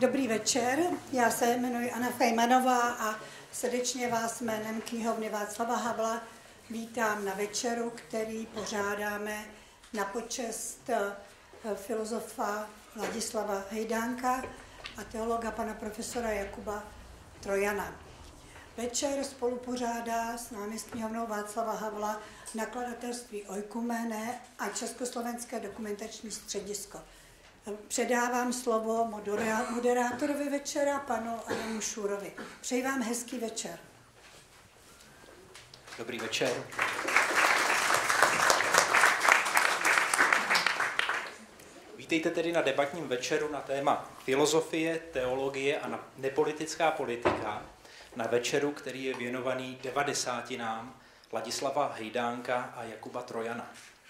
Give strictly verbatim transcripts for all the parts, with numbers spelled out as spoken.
Dobrý večer, já se jmenuji Anna Fejmanová a srdečně vás jménem knihovny Václava Havla vítám na večeru, který pořádáme na počest filozofa Ladislava Hejdánka a teologa pana profesora Jakuba Trojana. Večer spolupořádá s námi s knihovnou Václava Havla nakladatelství Oikumene a Československé dokumentační středisko. Předávám slovo moderátorovi večera, panu Adamu Šurovi. Přeji vám hezký večer. Dobrý večer. Vítejte tedy na debatním večeru na téma filozofie, teologie a nepolitická politika. Na večeru, který je věnovaný devadesátinám Ladislava Hejdánka a Jakuba Trojana.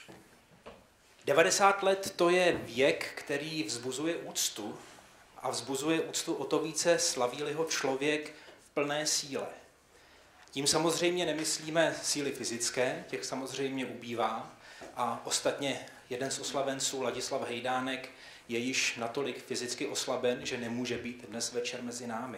devadesát let to je věk, který vzbuzuje úctu a vzbuzuje úctu o to více, slaví-li ho člověk v plné síle. Tím samozřejmě nemyslíme síly fyzické, těch samozřejmě ubývá a ostatně jeden z oslavenců, Ladislav Hejdánek, je již natolik fyzicky oslaben, že nemůže být dnes večer mezi námi.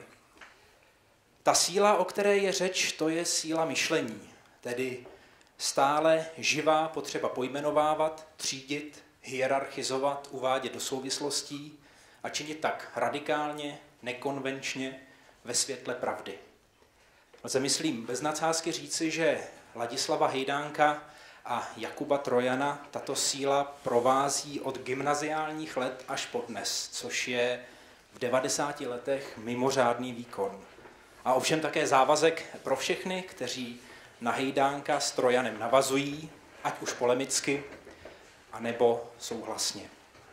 Ta síla, o které je řeč, to je síla myšlení, tedy stále živá potřeba pojmenovávat, třídit, hierarchizovat, uvádět do souvislostí a činit tak radikálně, nekonvenčně, ve světle pravdy. Lze, myslím, bez nadsázky říci, že Ladislava Hejdánka a Jakuba Trojana tato síla provází od gymnaziálních let až po dnes, což je v devadesáti letech mimořádný výkon. A ovšem také závazek pro všechny, kteří na Hejdánka s Trojanem navazují, ať už polemicky, anebo souhlasně.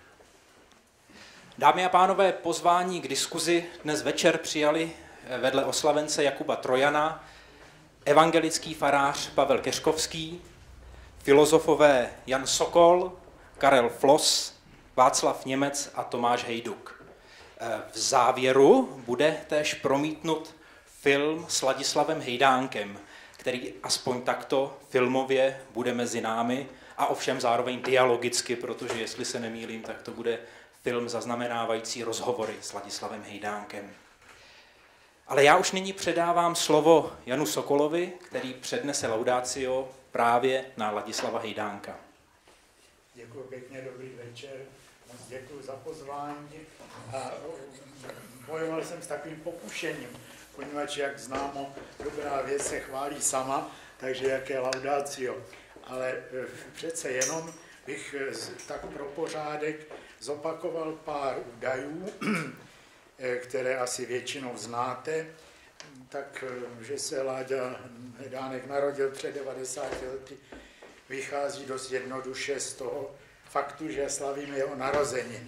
Dámy a pánové, pozvání k diskuzi dnes večer přijali vedle oslavence Jakuba Trojana evangelický farář Pavel Keřkovský, filozofové Jan Sokol, Karel Floss, Václav Němec a Tomáš Hejduk. V závěru bude též promítnut film s Ladislavem Hejdánkem, který aspoň takto filmově bude mezi námi a ovšem zároveň dialogicky, protože jestli se nemýlím, tak to bude film zaznamenávající rozhovory s Ladislavem Hejdánkem. Ale já už nyní předávám slovo Janu Sokolovi, který přednese laudatio právě na Ladislava Hejdánka. Děkuji pěkně, dobrý večer. Moc děkuji za pozvání. A bojoval jsem s takovým pokušením, poněvadž, jak známo, dobrá věc se chválí sama, takže jaké laudatio. Ale přece jenom bych tak pro pořádek zopakoval pár údajů, které asi většinou znáte, tak, že se Láďa Hejdánek narodil před devadesáti lety, vychází dost jednoduše z toho faktu, že slavíme jeho narozeniny.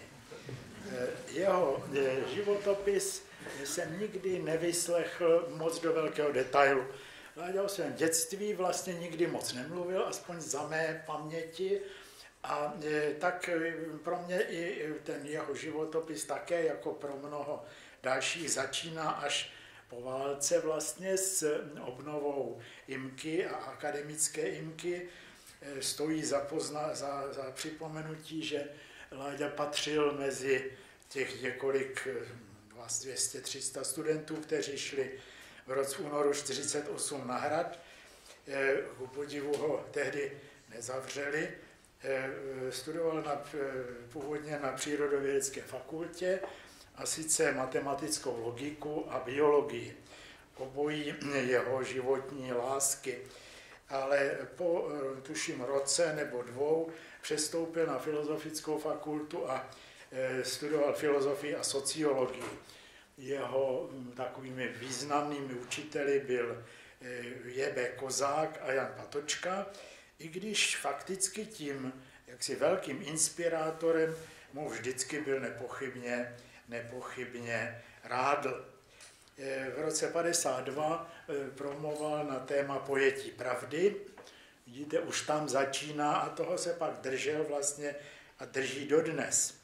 Jeho životopis jsem nikdy nevyslechl moc do velkého detailu. Láďa o svém dětství vlastně nikdy moc nemluvil, aspoň za mé paměti. A tak pro mě i ten jeho životopis také, jako pro mnoho dalších, začíná až po válce vlastně s obnovou IMKY a akademické IMKY. Stojí za, pozna, za, za připomenutí, že Láďa patřil mezi těch několik, dvě stě tři sta studentů, kteří šli v roce únoru čtyřicet osm na Hrad. Ku podivu ho tehdy nezavřeli. Studoval na, původně na přírodovědecké fakultě, a sice matematickou logiku a biologii. Obojí jeho životní lásky. Ale po, tuším, roce nebo dvou přestoupil na filozofickou fakultu a studoval filozofii a sociologii. Jeho takovými významnými učiteli byl J B Kozák a Jan Patočka, i když fakticky tím jaksi velkým inspirátorem mu vždycky byl nepochybně, nepochybně Rádl. V roce padesát dva promluval na téma pojetí pravdy. Vidíte, už tam začíná a toho se pak držel vlastně a drží dodnes.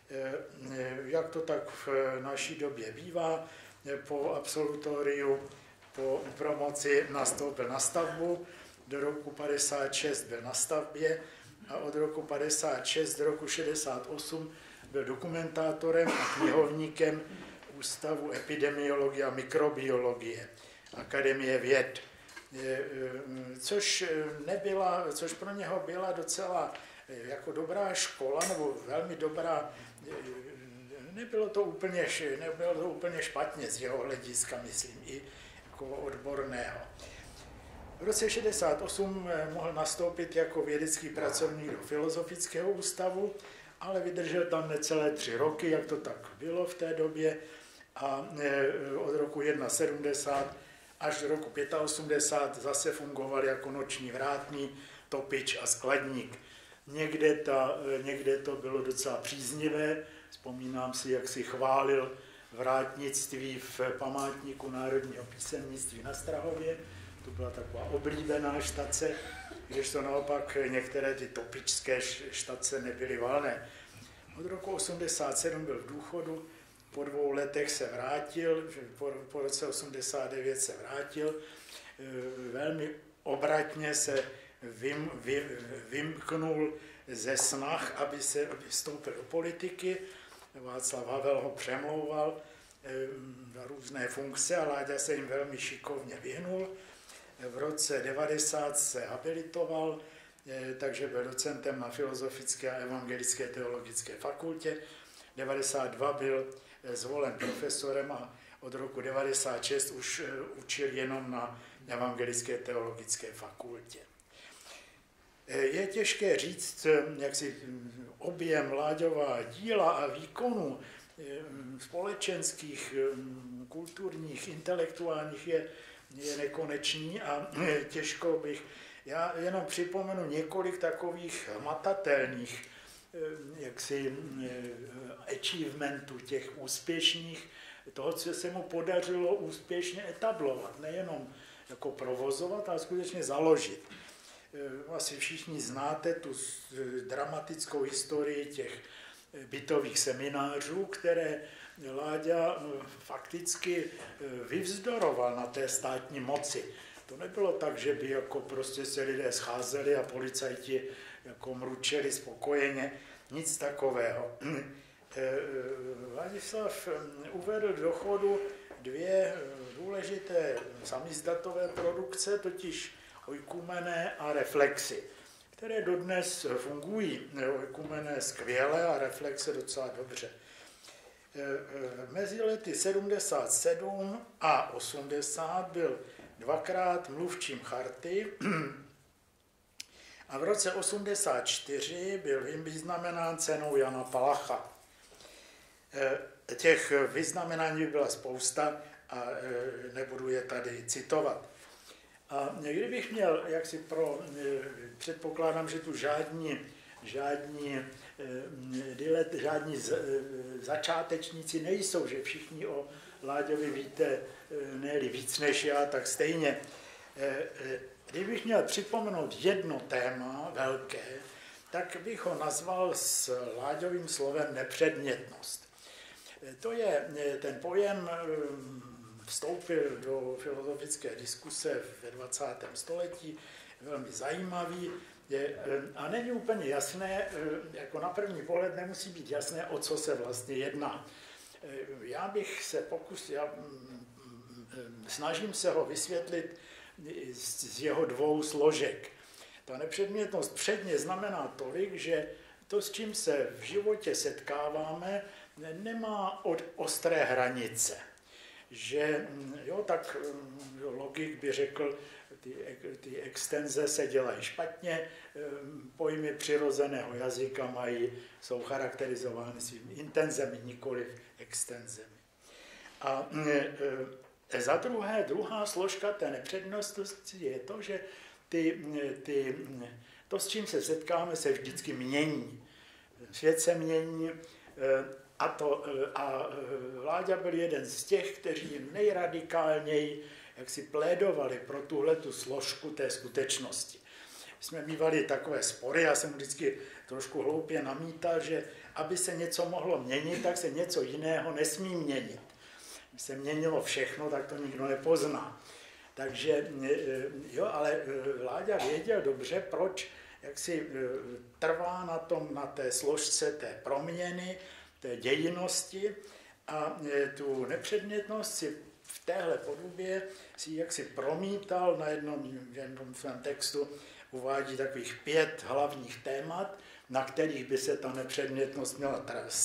Jak to tak v naší době bývá, po absolutoriu, po promoci nastoupil na stavbu, do roku padesát šest byl na stavbě a od roku padesát šest do roku šedesát osm byl dokumentátorem a knihovníkem Ústavu epidemiologie a mikrobiologie Akademie věd, což, nebyla, což pro něho byla docela jako dobrá škola, nebo velmi dobrá, nebylo to úplně, nebylo to úplně špatně z jeho hlediska, myslím, i jako odborného. V roce šedesát osm mohl nastoupit jako vědecký pracovník do Filozofického ústavu, ale vydržel tam necelé tři roky, jak to tak bylo v té době, a od roku sedmdesát jedna až do roku osmdesát pět zase fungoval jako noční vrátný, topič a skladník. Někde, ta, někde to bylo docela příznivé, vzpomínám si, jak si chválil vrátnictví v památníku národního písemnictví na Strahově, to byla taková oblíbená štace, kdežto naopak některé ty topičské štace nebyly valné. Od roku osmdesát sedm byl v důchodu, po dvou letech se vrátil, po, po roce osmdesát devět se vrátil, velmi obratně se vym, vy, vymknul ze snah, aby se aby vstoupil do politiky. Václav Havel ho přemlouval na různé funkce a Láďa se jim velmi šikovně vyhnul. V roce devadesát se habilitoval, takže byl docentem na Filozofické a evangelické teologické fakultě. devadesát dva byl zvolen profesorem a od roku devadesát šest už učil jenom na evangelické teologické fakultě. Je těžké říct, jak si objem Láďova díla a výkonů společenských, kulturních, intelektuálních je, je nekonečný a těžko bych, já jenom připomenu několik takových hmatatelných jaksi achievementů, těch úspěšných, toho, co se mu podařilo úspěšně etablovat, nejenom jako provozovat, ale skutečně založit. Asi všichni znáte tu dramatickou historii těch bytových seminářů, které Láďa fakticky vyvzdoroval na té státní moci. To nebylo tak, že by jako prostě se lidé scházeli a policajti jako mručeli spokojeně, nic takového. Ladislav uvedl do chodu dvě důležité samizdatové produkce, totiž Oikumené a Reflexy, které dodnes fungují. Oikumené skvěle a Reflexe docela dobře. Mezi lety sedmdesát sedm a osmdesát byl dvakrát mluvčím Charty a v roce osmdesát čtyři byl vyznamenán cenou Jana Palacha. Těch vyznamenání byla spousta a nebudu je tady citovat. A kdybych měl, jak si pro, předpokládám, že tu žádní, žádní, dilet, žádní z, začátečníci nejsou, že všichni o Láďovi víte ne-li víc než já, tak stejně. Kdybych měl připomenout jedno téma velké, tak bych ho nazval s Láďovým slovem nepředmětnost. To je ten pojem, vstoupil do filozofické diskuse ve dvacátém století, velmi zajímavý, je, a není úplně jasné, jako na první pohled nemusí být jasné, o co se vlastně jedná. Já bych se pokusil, já snažím se ho vysvětlit z jeho dvou složek. Ta nepředmětnost předně znamená tolik, že to, s čím se v životě setkáváme, nemá od ostré hranice. Že, jo, tak logik by řekl, ty, ty extenze se dělají špatně, pojmy přirozeného jazyka mají, jsou charakterizovány svými intenzemi, nikoliv extenzemi. A e, za druhé, druhá složka té nepředmětnosti je to, že ty, ty, to, s čím se setkáme, se vždycky mění. Svět se mění, a, to, a Láďa byl jeden z těch, kteří nejradikálněji jak si plédovali pro tuhletu složku té skutečnosti. Jsme mívali takové spory, já jsem vždycky trošku hloupě namítal, že aby se něco mohlo měnit, tak se něco jiného nesmí měnit. Když se měnilo všechno, tak to nikdo nepozná. Takže, jo, ale Láďa věděl dobře, proč jak si trvá na tom, na té složce té proměny, té dějinnosti A tu nepředmětnost si v téhle podobě si jaksi promítal na jednom, jednom svém textu, uvádí takových pět hlavních témat, na kterých by se ta nepředmětnost měla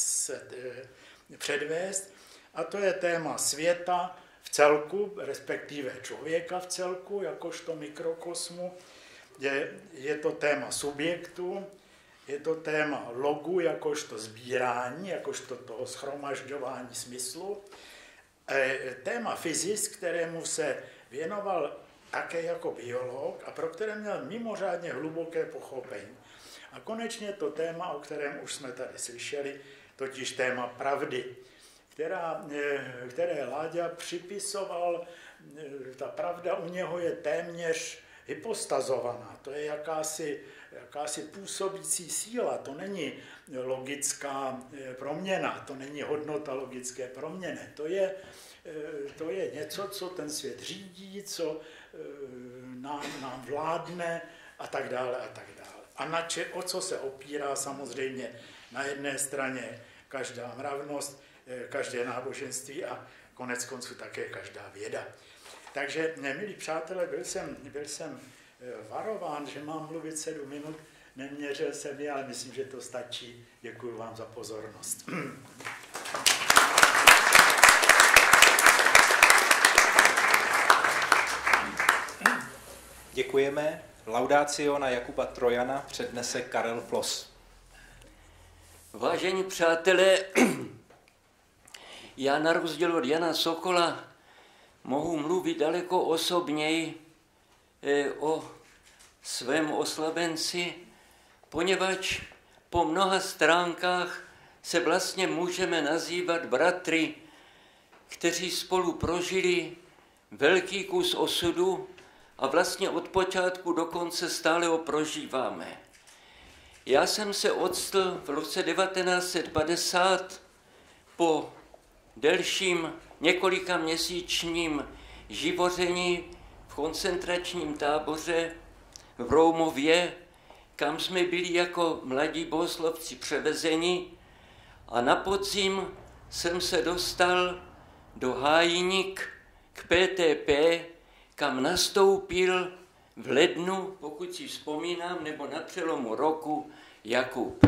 předvést. A to je téma světa v celku, respektive člověka v celku, jakožto mikrokosmu. Je, je to téma subjektu, je to téma logu, jakožto sbírání, jakožto toho shromažďování smyslu. E, téma fyzis, kterému se věnoval také jako biolog a pro které měl mimořádně hluboké pochopení. A konečně to téma, o kterém už jsme tady slyšeli, totiž téma pravdy, která, které Láďa připisoval, ta pravda u něho je téměř hypostazovaná, to je jakási, jakási působící síla, to není logická proměna, to není hodnota logické proměny, to je, to je něco, co ten svět řídí, co nám, nám vládne a tak dále a tak dále. A na če, o co se opírá samozřejmě na jedné straně každá mravnost, každé náboženství a konec konců také každá věda. Takže, milí přátelé, byl jsem, byl jsem varován, že mám mluvit sedm minut, neměřil jsem je, ale myslím, že to stačí. Děkuji vám za pozornost. Děkujeme. Laudatio na Jakuba Trojana přednese Karel Floss. Vážení přátelé, já na rozdíl od Jana Sokola mohu mluvit daleko osobněji o svém oslavenci, poněvadž po mnoha stránkách se vlastně můžeme nazývat bratry, kteří spolu prožili velký kus osudu a vlastně od počátku do konce stále ho prožíváme. Já jsem se octl v roce devatenáct set padesát po delším několika měsíčním živoření v koncentračním táboře v Roumově, kam jsme byli jako mladí bohoslovci převezeni, a na podzim jsem se dostal do Hájnik k P T P, kam nastoupil v lednu, pokud si vzpomínám, nebo na přelomu roku, Jakub.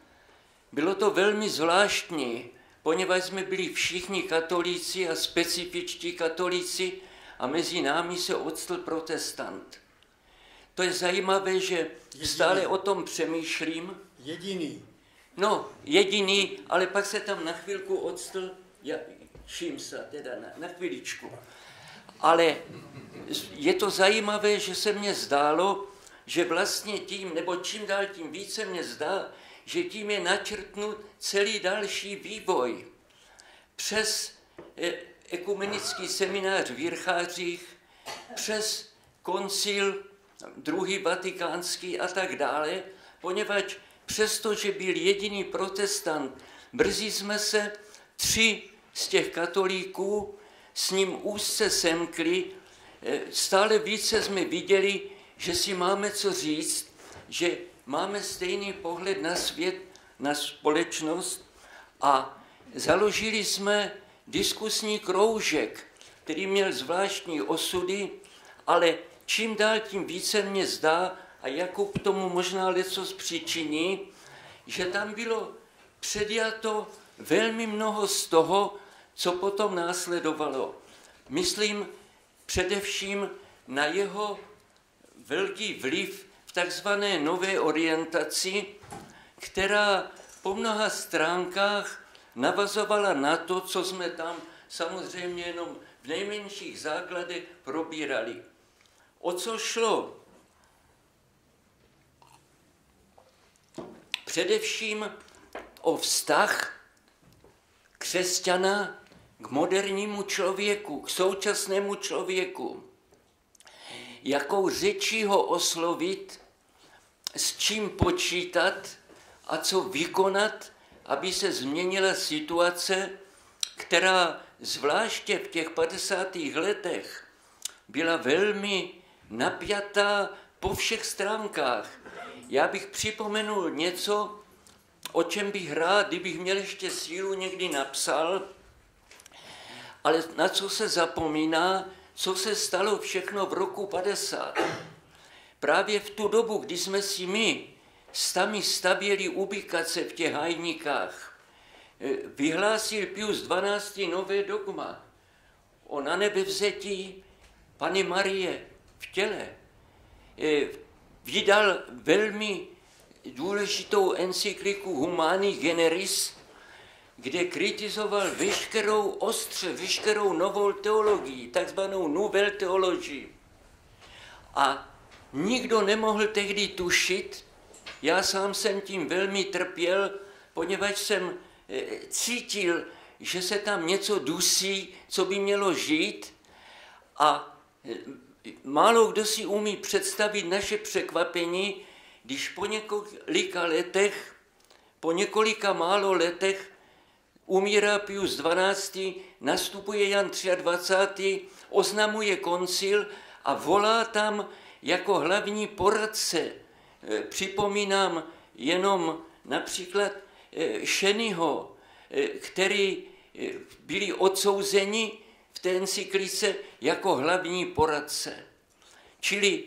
Bylo to velmi zvláštní, poněvadž jsme byli všichni katolíci a specifičtí katolíci a mezi námi se octl protestant. To je zajímavé, že jediný. Stále o tom přemýšlím. Jediný. No, jediný, ale pak se tam na chvilku octl, ja, Šimsa, teda na, na chviličku. Ale je to zajímavé, že se mně zdálo, že vlastně tím, nebo čím dál tím více mně zdá, že tím je načrtnut celý další vývoj. Přes ekumenický seminář v Jirchářích, přes koncil druhý vatikánský a tak dále, poněvadž přestože byl jediný protestant, brzy jsme se tři z těch katolíků s ním úzce semkli, stále více jsme viděli, že si máme co říct, že máme stejný pohled na svět, na společnost, a založili jsme diskusní kroužek, který měl zvláštní osudy, ale čím dál tím více mě zdá, a Jakub tomu možná lecos přičiní, že tam bylo předjato velmi mnoho z toho, co potom následovalo. Myslím především na jeho velký vliv v takzvané nové orientaci, která po mnoha stránkách navazovala na to, co jsme tam samozřejmě jenom v nejmenších základech probírali. O co šlo? Především o vztah křesťana k modernímu člověku, k současnému člověku. Jakou řečí ho oslovit, s čím počítat a co vykonat, aby se změnila situace, která zvláště v těch padesátých letech byla velmi napjatá po všech stránkách. Já bych připomenul něco, o čem bych rád, kdybych měl ještě sílu, někdy napsal. ale na co se zapomíná, co se stalo všechno v roku padesát. Právě v tu dobu, kdy jsme si my sami stavěli ubikace v těch hajnikách, vyhlásil Pius dvanáctý nové dogma o nanebevzetí Panny Marie v těle. Vydal velmi důležitou encykliku Humani Generis, kde kritizoval veškerou ostře, veškerou novou teologii, takzvanou nouvelle teologii. A nikdo nemohl tehdy tušit, já sám jsem tím velmi trpěl, poněvadž jsem cítil, že se tam něco dusí, co by mělo žít, a málo kdo si umí představit naše překvapení, když po několika letech, po několika málo letech umírá Pius dvanáctý, nastupuje Jan dvacátý třetí, oznamuje koncil a volá tam jako hlavní poradce. Připomínám jenom například Šenyho, který byli odsouzeni v té encyklice jako hlavní poradce. Čili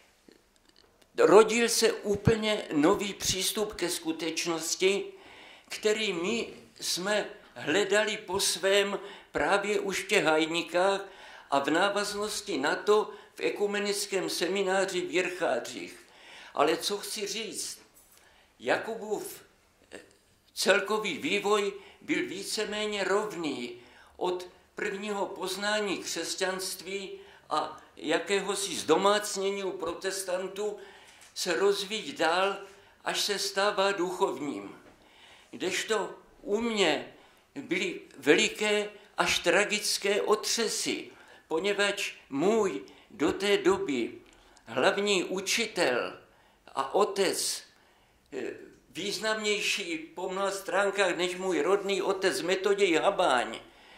rodil se úplně nový přístup ke skutečnosti, který my jsme hledali po svém právě už v těch hajnikách a v návaznosti na to v ekumenickém semináři v Jirchářích. Ale co chci říct, Jakubův celkový vývoj byl víceméně rovný od prvního poznání křesťanství a jakéhosi zdomácnění u protestantů se rozvíjí dál, až se stává duchovním. Kdežto u mě byly veliké až tragické otřesy, poněvadž můj do té doby hlavní učitel a otec, významnější po mnoha stránkách než můj rodný otec Metoděj Habáň,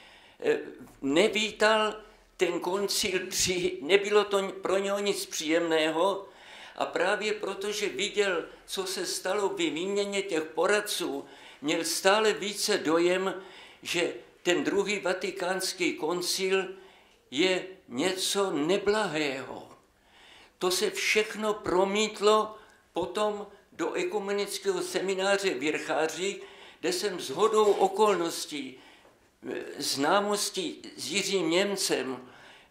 nevítal ten koncil, při, nebylo to pro něho nic příjemného, a právě protože viděl, co se stalo v výměně těch poradců, měl stále více dojem, že ten druhý vatikánský koncil je něco neblahého. To se všechno promítlo potom do ekumenického semináře v Jirchářích, kde jsem shodou okolností, známostí s Jiřím Němcem,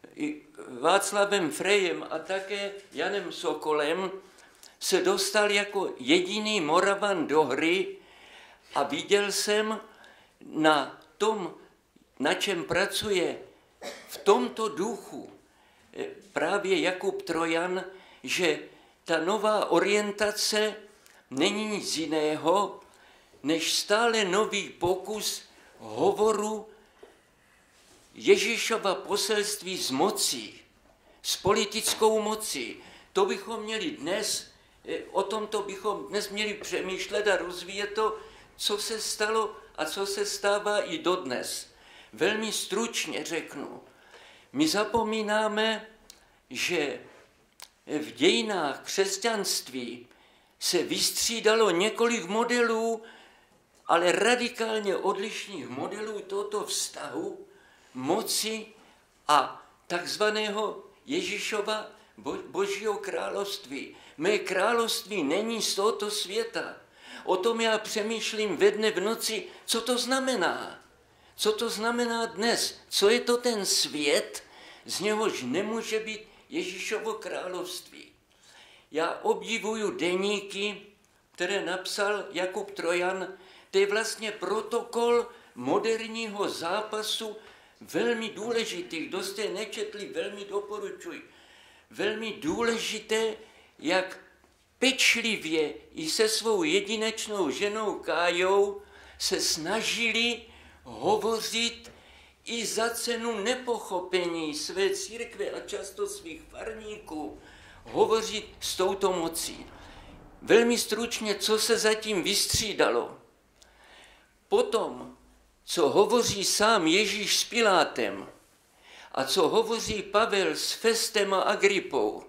Václavem Frejem a také Janem Sokolem se dostal jako jediný Moravan do hry a viděl jsem na tom, na čem pracuje v tomto duchu právě Jakub Trojan, že ta nová orientace není nic jiného, než stále nový pokus hovoru Ježíšova poselství s mocí, s politickou mocí. To bychom měli dnes, o tomto bychom dnes měli přemýšlet a rozvíjet to, co se stalo a co se stává i dodnes. Velmi stručně řeknu. My zapomínáme, že v dějinách křesťanství se vystřídalo několik modelů, ale radikálně odlišných modelů tohoto vztahu moci a takzvaného Ježíšova Božího království. Mé království není z tohoto světa. O tom já přemýšlím ve dne v noci, co to znamená. Co to znamená dnes? Co je to ten svět, z něhož nemůže být Ježíšovo království? Já obdivuju deníky, které napsal Jakub Trojan. To je vlastně protokol moderního zápasu, velmi důležitý. Kdo jste nečetli, velmi doporučuji. Velmi důležité, jak pečlivě i se svou jedinečnou ženou Kájou se snažili hovořit i za cenu nepochopení své církve a často svých farníků, hovořit s touto mocí. Velmi stručně, co se zatím vystřídalo. Potom, co hovoří sám Ježíš s Pilátem a co hovoří Pavel s Festem a Agripou,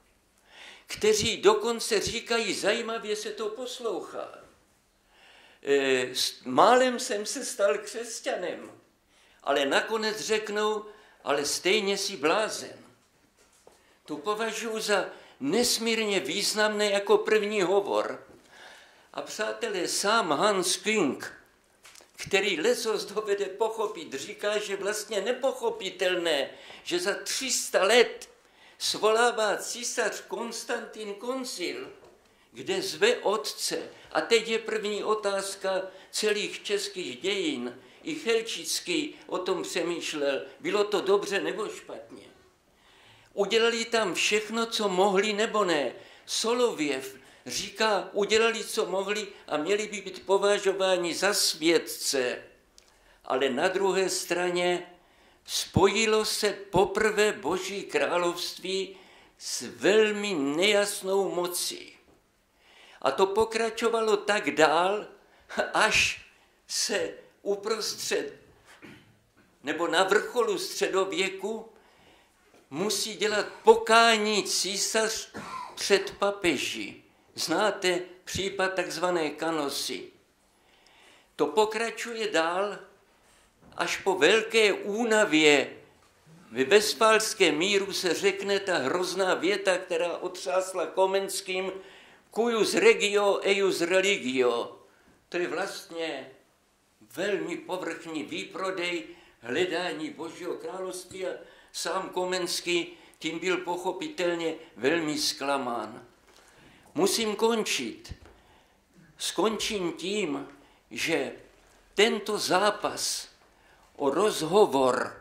kteří dokonce říkají, zajímavě se to poslouchá. E, málem jsem se stal křesťanem, ale nakonec řeknou, ale stejně si blázen. To považuji za nesmírně významné jako první hovor. A přátelé, sám Hans Küng, který lecos dovede pochopit, říká, že vlastně nepochopitelné, že za tři sta let svolává císař Konstantin koncil, kde zve otce. A teď je první otázka celých českých dějin. I Chelčický o tom přemýšlel, bylo to dobře nebo špatně. Udělali tam všechno, co mohli nebo ne. Solověv říká, udělali, co mohli a měli by být považováni za světce. Ale na druhé straně spojilo se poprvé Boží království s velmi nejasnou mocí. A to pokračovalo tak dál, až se uprostřed nebo na vrcholu středověku musí dělat pokání císař před papeži. Znáte případ takzvané kanosy. To pokračuje dál, až po velké únavě ve Vestfálském míru se řekne ta hrozná věta, která otřásla Komenským, cuius regio eius religio. To je vlastně velmi povrchní výprodej hledání Božího království a sám Komenský tím byl pochopitelně velmi zklamán. Musím končit. Skončím tím, že tento zápas o rozhovor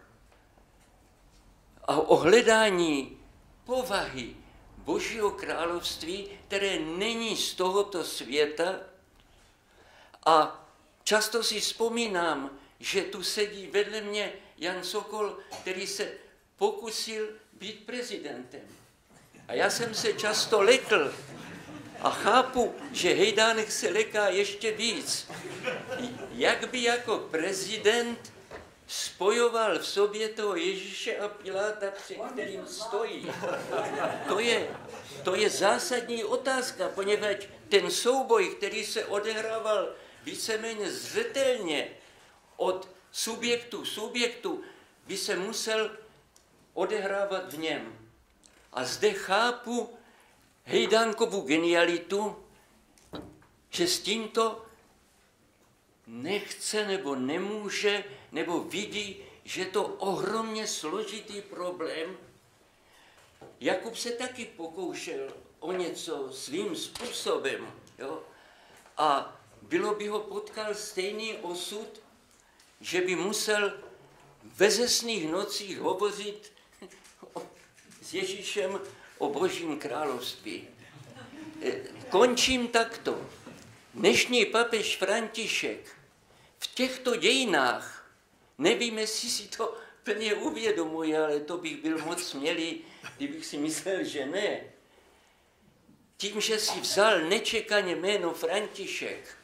a o hledání povahy Božího království, které není z tohoto světa, a často si vzpomínám, že tu sedí vedle mě Jan Sokol, který se pokusil být prezidentem. A já jsem se často lekl a chápu, že Hejdánek se leká ještě víc. Jak by jako prezident spojoval v sobě toho Ježíše a Piláta, před kterým stojí. To je, to je zásadní otázka, poněvadž ten souboj, který se odehrával víceméně zřetelně od subjektu subjektu, by se musel odehrávat v něm. A zde chápu Hejdánkovu genialitu, že s tímto nechce nebo nemůže, nebo vidí, že je to ohromně složitý problém. Jakub se taky pokoušel o něco svým způsobem. Jo? A bylo by ho potkal stejný osud, že by musel v bezesných nocích hovořit s Ježíšem o Božím království. Končím takto. Dnešní papež František v těchto dějinách, nevím, jestli si to plně uvědomuje, ale to bych byl moc smělý, kdybych si myslel, že ne. Tím, že si vzal nečekaně jméno František,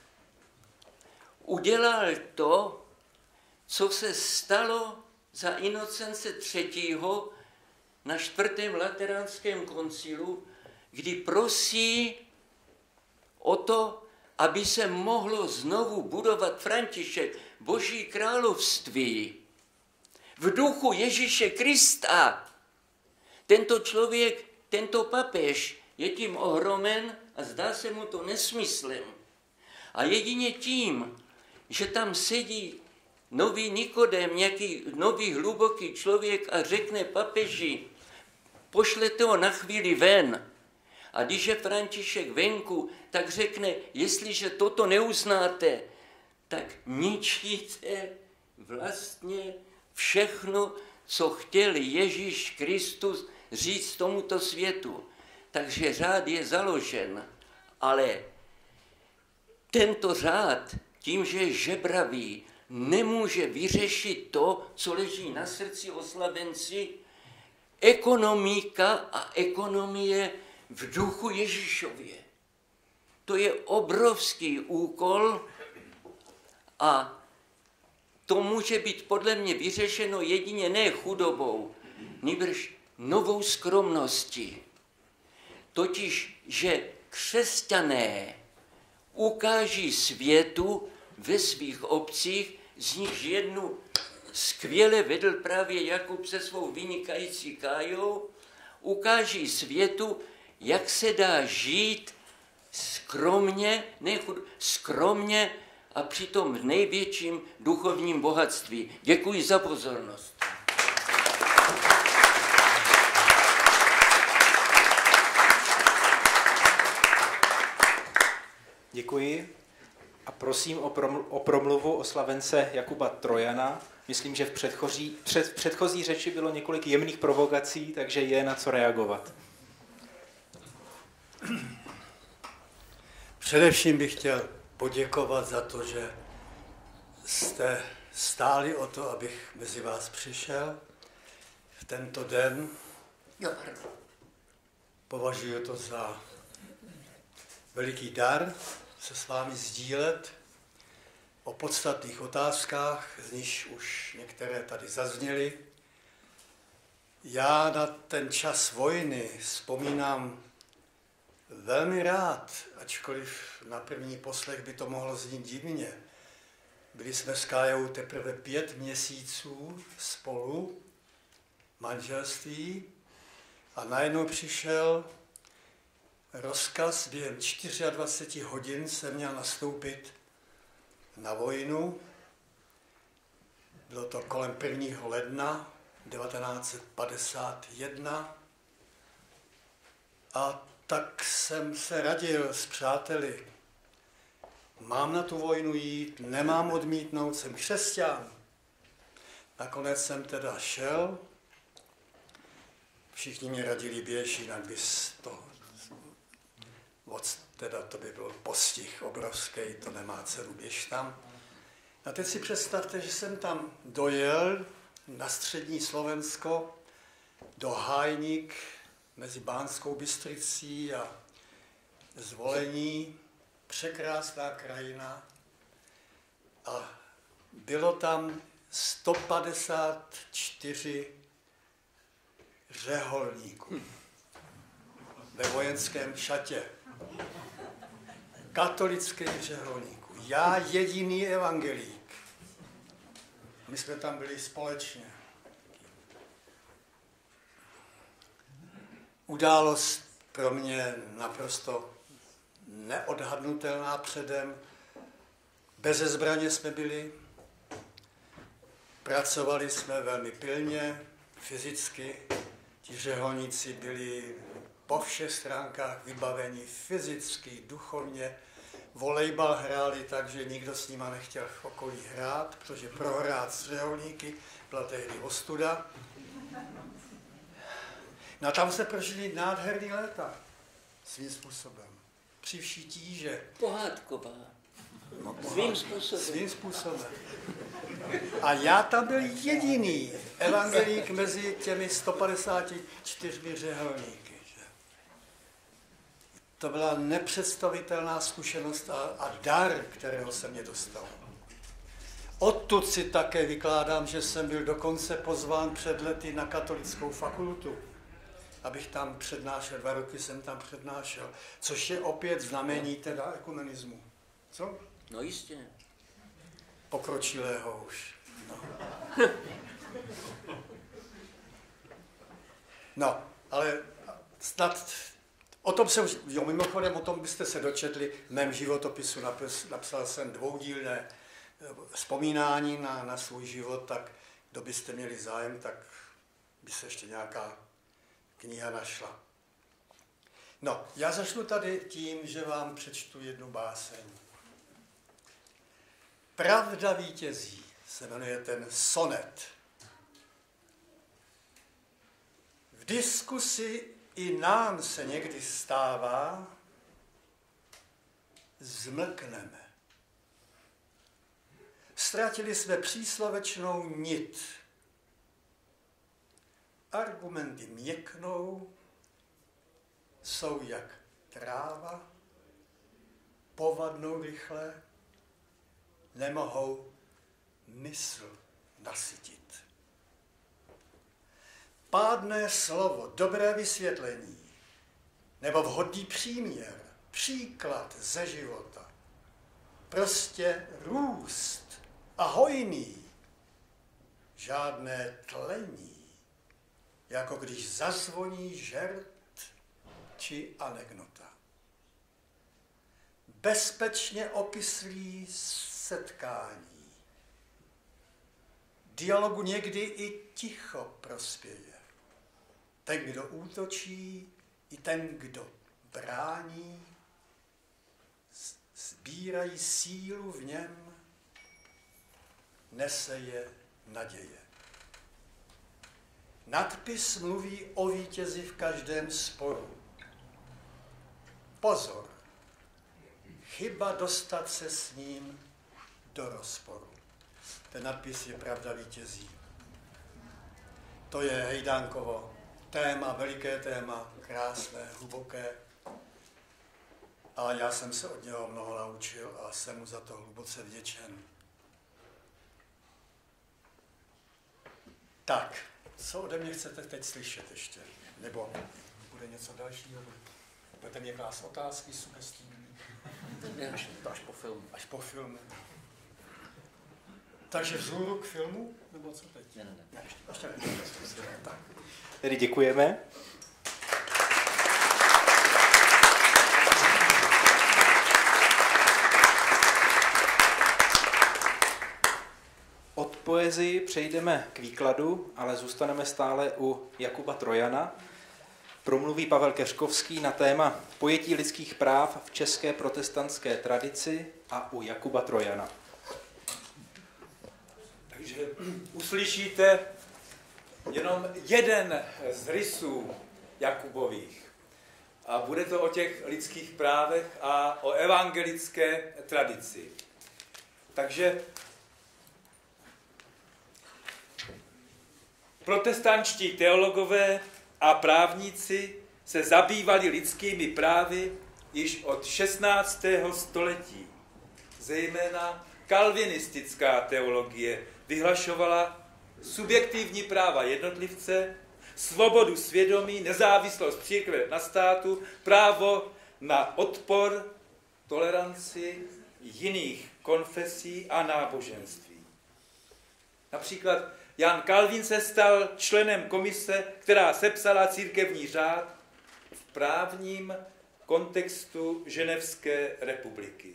udělal to, co se stalo za Inocence třetího na čtvrtém lateránském koncilu, kdy prosí o to, aby se mohlo znovu budovat František, Boží království, v duchu Ježíše Krista. Tento člověk, tento papež je tím ohromen a zdá se mu to nesmyslem. A jedině tím, že tam sedí nový Nikodém, nějaký nový hluboký člověk a řekne papeži, pošlete ho na chvíli ven. A když je František venku, tak řekne, jestliže toto neuznáte, tak ničíte vlastně všechno, co chtěl Ježíš Kristus říct tomuto světu. Takže řád je založen, ale tento řád, tím, že je žebravý, nemůže vyřešit to, co leží na srdci oslavenci, ekonomika a ekonomie v duchu Ježíšově. To je obrovský úkol a to může být podle mě vyřešeno jedině ne chudobou, nýbrž novou skromností. Totiž, že křesťané ukáží světu ve svých obcích, z nich jednu skvěle vedl právě Jakub se svou vynikající Kájou, ukáží světu, jak se dá žít skromně, ne chud, skromně a přitom v největším duchovním bohatství. Děkuji za pozornost. Děkuji a prosím o, promlu- o promluvu oslavence Jakuba Trojana. Myslím, že v předchozí, před, v předchozí řeči bylo několik jemných provokací, takže je na co reagovat. Především bych chtěl poděkovat za to, že jste stáli o to, abych mezi vás přišel v tento den. Považuji to za veliký dar se s vámi sdílet o podstatných otázkách, z nichž už některé tady zazněly. Já na ten čas vojny vzpomínám velmi rád, ačkoliv na první poslech by to mohlo znít divně. Byli jsme s Kájou teprve pět měsíců spolu, manželství, a najednou přišel rozkaz, během dvacet čtyři hodin jsem měl nastoupit na vojnu. Bylo to kolem prvního ledna devatenáct set padesát jedna a tak jsem se radil s přáteli. Mám na tu vojnu jít, nemám odmítnout, jsem křesťan. Nakonec jsem teda šel. Všichni mě radili běž, jinak bys to, teda to by byl postih obrovský, to nemá cenu, běž tam. A teď si představte, že jsem tam dojel na střední Slovensko, do Hájnik, mezi Bánskou Bystricí a Zvolení, překrásná krajina, a bylo tam sto padesát čtyři řeholníků ve vojenském šatě, katolických řeholníků. Já jediný evangelík. My jsme tam byli společně. Událost pro mě naprosto neodhadnutelná předem. Beze zbraně jsme byli, pracovali jsme velmi pilně, fyzicky. Ti řeholníci byli po všech stránkách vybaveni fyzicky, duchovně. Volejbal hráli tak, že nikdo s nima nechtěl v okolí hrát, protože prohrát s řeholníky byla tehdy ostuda. No a tam se prožili nádherný léta svým způsobem. Při vší tíže. Pohádková. No, svým způsobem. Svým způsobem. A já tam byl jediný evangelík mezi těmi sto padesáti čtyřmi řeholníky. Že? To byla nepředstavitelná zkušenost a, a dar, kterého se mě dostal. Odtud si také vykládám, že jsem byl dokonce pozván před lety na katolickou fakultu, abych tam přednášel, dva roky jsem tam přednášel, což je opět znamení teda ekumenismu. Co? No jistě. Pokročilého už. No. no, ale snad o tom se už, jo, mimochodem o tom byste se dočetli v mém životopisu, napis, napsal jsem dvoudílné vzpomínání na, na svůj život, tak kdo byste měli zájem, tak by se ještě nějaká kniha našla. No, já začnu tady tím, že vám přečtu jednu báseň. Pravda vítězí se jmenuje ten sonet. V diskusi i nám se někdy stává, zmlkneme. Ztratili jsme příslovečnou nit. Argumenty měknou, jsou jak tráva, povadnou rychle, nemohou mysl nasytit. Pádné slovo, dobré vysvětlení, nebo vhodný příměr, příklad ze života, prostě růst a hojný, žádné tlení, jako když zazvoní žert či anekdota. Bezpečně opislí setkání. Dialogu někdy i ticho prospěje. Ten, kdo útočí, i ten, kdo brání, sbírají sílu v něm, nese je naděje. Nadpis mluví o vítězi v každém sporu. Pozor, chyba dostat se s ním do rozporu. Ten nadpis je pravda vítězí. To je Hejdánkovo téma, veliké téma, krásné, hluboké. A já jsem se od něho mnoho naučil a jsem mu za to hluboce vděčen. Tak, co ode mě chcete teď slyšet ještě? Nebo bude něco dalšího? Budete mě klást otázky, sugestí? Až, až po filmu. Až po filmu. Takže vzhůru k filmu? Nebo co teď? Ne, ne, ne. Ještě, ještě ne. Tak. Tedy děkujeme. Od poezii přejdeme k výkladu, ale zůstaneme stále u Jakuba Trojana. Promluví Pavel Keřkovský na téma pojetí lidských práv v české protestantské tradici a u Jakuba Trojana. Takže uslyšíte jenom jeden z rysů Jakubových. A bude to o těch lidských právech a o evangelické tradici. Takže protestantští teologové a právníci se zabývali lidskými právy již od šestnáctého století. Zejména kalvinistická teologie vyhlašovala subjektivní práva jednotlivce, svobodu svědomí, nezávislost církve na státu, právo na odpor, toleranci jiných konfesí a náboženství. Například Jan Kalvín se stal členem komise, která sepsala církevní řád v právním kontextu Ženevské republiky.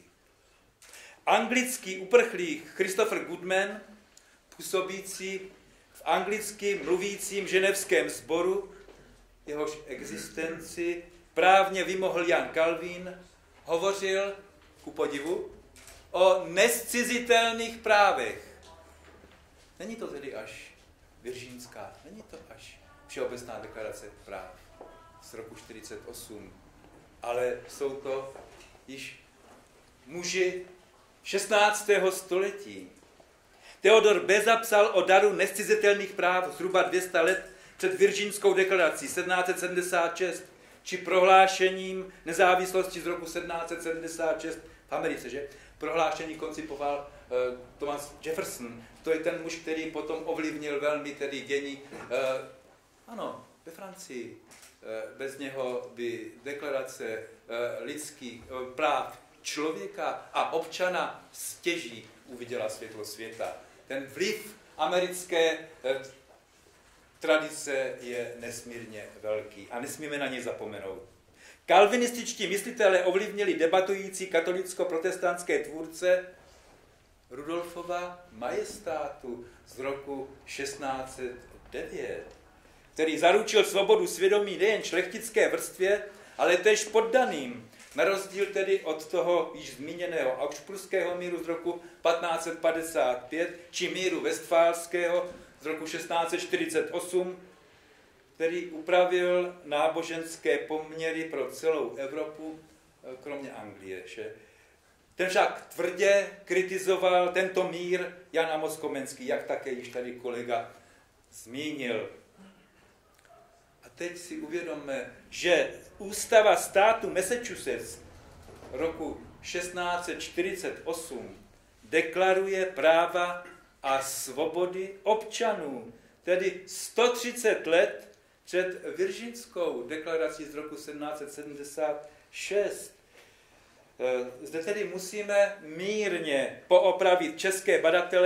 Anglický uprchlík Christopher Goodman, působící v anglicky mluvícím ženevském sboru, jehož existenci právně vymohl Jan Kalvín, hovořil, ku podivu, o nezcizitelných právech. Není to tedy až viržínská, není to až Všeobecná deklarace práv z roku čtyřicet osm, ale jsou to již muži šestnáctého století. Theodor Beza psal o daru nezcizitelných práv zhruba dvě stě let před Viržínskou deklarací sedmnáct set sedmdesát šest či prohlášením nezávislosti z roku sedmnáct set sedmdesát šest v Americe, že? Prohlášení koncipoval uh, Thomas Jefferson. To je ten muž, který potom ovlivnil velmi tedy dění. Uh, ano, ve Francii. Uh, bez něho by deklarace uh, lidských uh, práv člověka a občana stěží uviděla světlo světa. Ten vliv americké uh, tradice je nesmírně velký a nesmíme na něj zapomenout. Kalvinističtí myslitelé ovlivnili debatující katolicko-protestantské tvůrce Rudolfova majestátu z roku šestnáct set devět, který zaručil svobodu svědomí nejen šlechtické vrstvě, ale též poddaným, na rozdíl tedy od toho již zmíněného Augsburského míru z roku patnáct set padesát pět či míru Westfálského z roku šestnáct set čtyřicet osm, který upravil náboženské poměry pro celou Evropu, kromě Anglie. Že? Ten však tvrdě kritizoval tento mír Jan Amos Komenský, jak také již tady kolega zmínil. A teď si uvědomme, že ústava státu Massachusetts roku šestnáct set čtyřicet osm deklaruje práva a svobody občanů, tedy sto třicet let před Viržínskou deklarací z roku sedmnáct set sedmdesát šest. Zde tedy musíme mírně poopravit české badatele,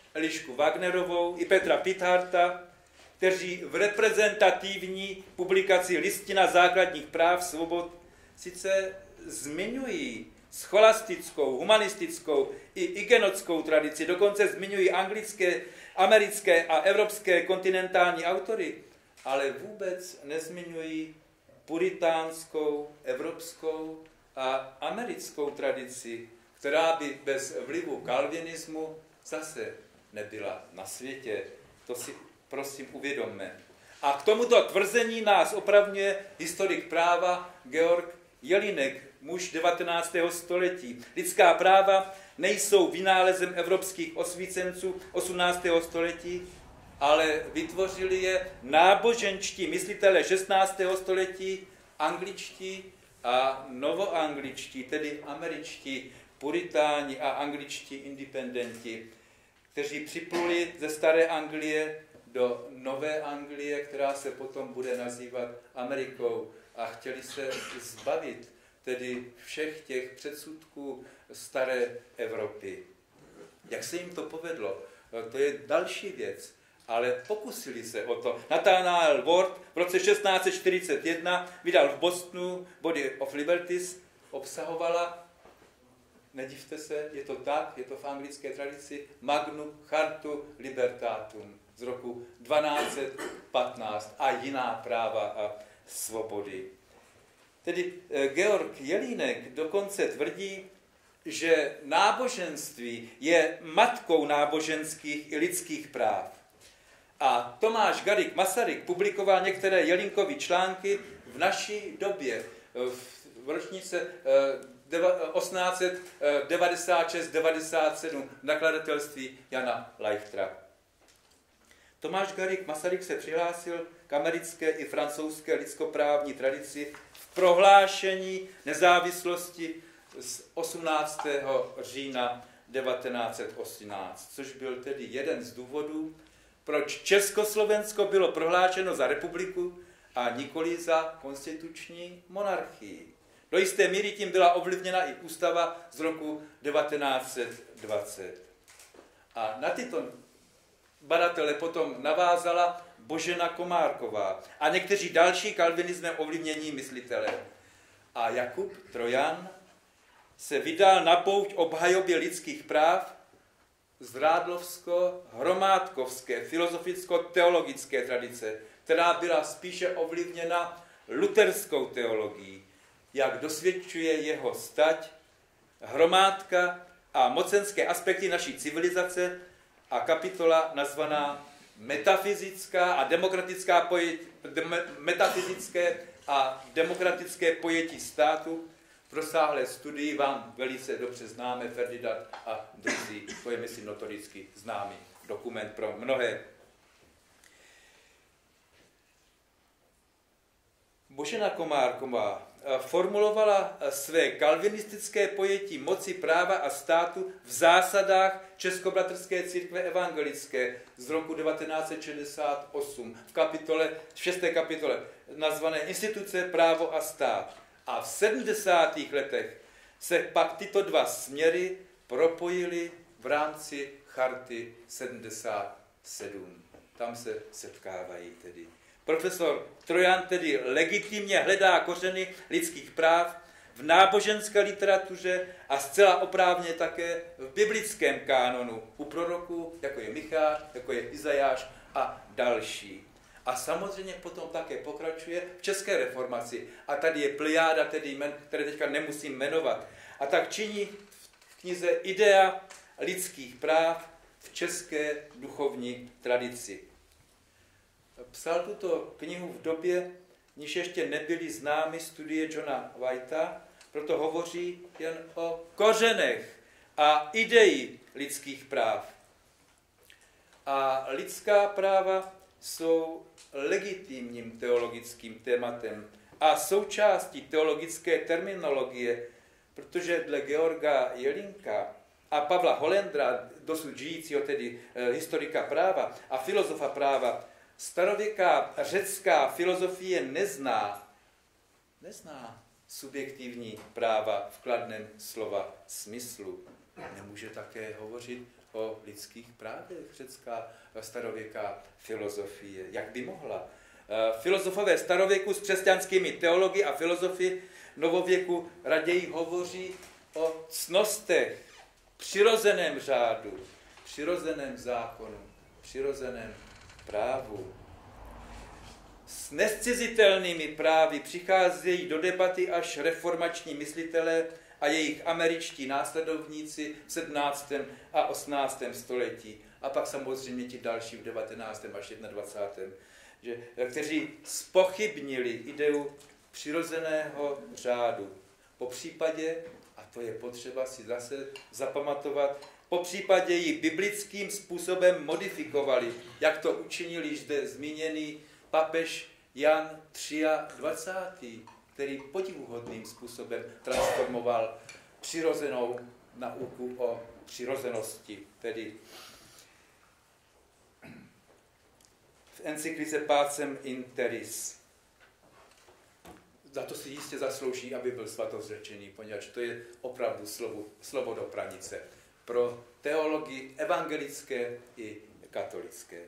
Elišku Wagnerovou i Petra Pitharta, kteří v reprezentativní publikaci Listina základních práv svobod sice zmiňují scholastickou, humanistickou i igenockou tradici, dokonce zmiňují anglické, americké a evropské kontinentální autory, ale vůbec nezmiňují puritánskou, evropskou a americkou tradici, která by bez vlivu kalvinismu zase nebyla na světě. To si prosím uvědomme. A k tomuto tvrzení nás opravňuje historik práva Georg Jelínek, muž devatenáctého století. Lidská práva nejsou vynálezem evropských osvícenců osmnáctého století, ale vytvořili je náboženští myslitelé šestnáctého století, angličtí a novoangličtí, tedy američtí puritáni a angličtí independenti, kteří připluli ze staré Anglie do nové Anglie, která se potom bude nazývat Amerikou, a chtěli se zbavit tedy všech těch předsudků staré Evropy. Jak se jim to povedlo? To je další věc, ale pokusili se o to. Nathanael Ward v roce šestnáct set čtyřicet jedna vydal v Bostonu Body of Liberties, obsahovala, nedivte se, je to tak, je to v anglické tradici, Magnum Chartu Libertatum z roku dvanáct set patnáct a jiná práva a svobody. Tedy Georg Jelínek dokonce tvrdí, že náboženství je matkou náboženských i lidských práv. A Tomáš Garrigue Masaryk publikoval některé Jelínkovy články v naší době, v ročnice osmnáct set devadesát šest devadesát sedm v nakladatelství Jana Leichtera. Tomáš Garrigue Masaryk se přihlásil k americké i francouzské lidskoprávní tradici v prohlášení nezávislosti z osmnáctého října devatenáct set osmnáct, což byl tedy jeden z důvodů, proč Československo bylo prohlášeno za republiku a nikoli za konstituční monarchii. Do jisté míry tím byla ovlivněna i ústava z roku devatenáct set dvacet. A na tyto badatele potom navázala Božena Komárková a někteří další kalvinismem ovlivnění myslitelé. A Jakub Trojan se vydal na pouť obhajobě lidských práv z rádlovsko-hromádkovské filozoficko-teologické tradice, která byla spíše ovlivněna luterskou teologií, jak dosvědčuje jeho stať, hromádka a mocenské aspekty naší civilizace a kapitola nazvaná Metafyzická a demokratická pojetí, metafyzické a demokratické pojetí státu. V rozsáhlé studii vám velice dobře známe Ferdinand a druzí, to je myslím notoricky známý dokument pro mnohé. Božena Komárková formulovala své kalvinistické pojetí moci, práva a státu v zásadách Českobratrské církve evangelické z roku devatenáct set šedesát osm v kapitole, v šesté kapitole nazvané Instituce, právo a stát. A v sedmdesátých letech se pak tyto dva směry propojily v rámci Charty sedmdesát sedm. Tam se setkávají tedy. Profesor Trojan tedy legitimně hledá kořeny lidských práv v náboženské literatuře a zcela oprávně také v biblickém kánonu u proroků, jako je Micháš, jako je Izajáš a další. A samozřejmě potom také pokračuje v české reformaci. A tady je plejáda tedy jmen, které teďka nemusím jmenovat. A tak činí v knize Idea lidských práv v české duchovní tradici. Psal tuto knihu v době, v níž ještě nebyly známy studie Johna Whitea, proto hovoří jen o kořenech a ideji lidských práv. A lidská práva jsou legitimním teologickým tématem a součástí teologické terminologie, protože dle Georga Jelínka a Pavla Hollendra, dosud žijícího tedy eh, historika práva a filozofa práva, starověká řecká filozofie nezná, nezná subjektivní práva v kladném slova smyslu. nemůže také hovořit o lidských právech řecká starověká filozofie. Jak by mohla? Filozofové starověku s křesťanskými teology a filozofy novověku raději hovoří o ctnostech, přirozeném řádu, přirozeném zákonu, přirozeném právu. S nescizitelnými právy přicházejí do debaty až reformační myslitelé a jejich američtí následovníci v sedmnáctém a osmnáctém století. A pak samozřejmě ti další v devatenáctém až dvacátém Že, kteří zpochybnili ideu přirozeného řádu. Po případě, a to je potřeba si zase zapamatovat, po případě ji biblickým způsobem modifikovali, jak to učinil již zde zmíněný papež Jan dvacátý třetí, který podivuhodným způsobem transformoval přirozenou nauku o přirozenosti, tedy v encyklice Pacem in Terris. Za to si jistě zaslouží, aby byl svatozřečený, poněvadž to je opravdu slovo, slovo do pranice pro teologii evangelické i katolické.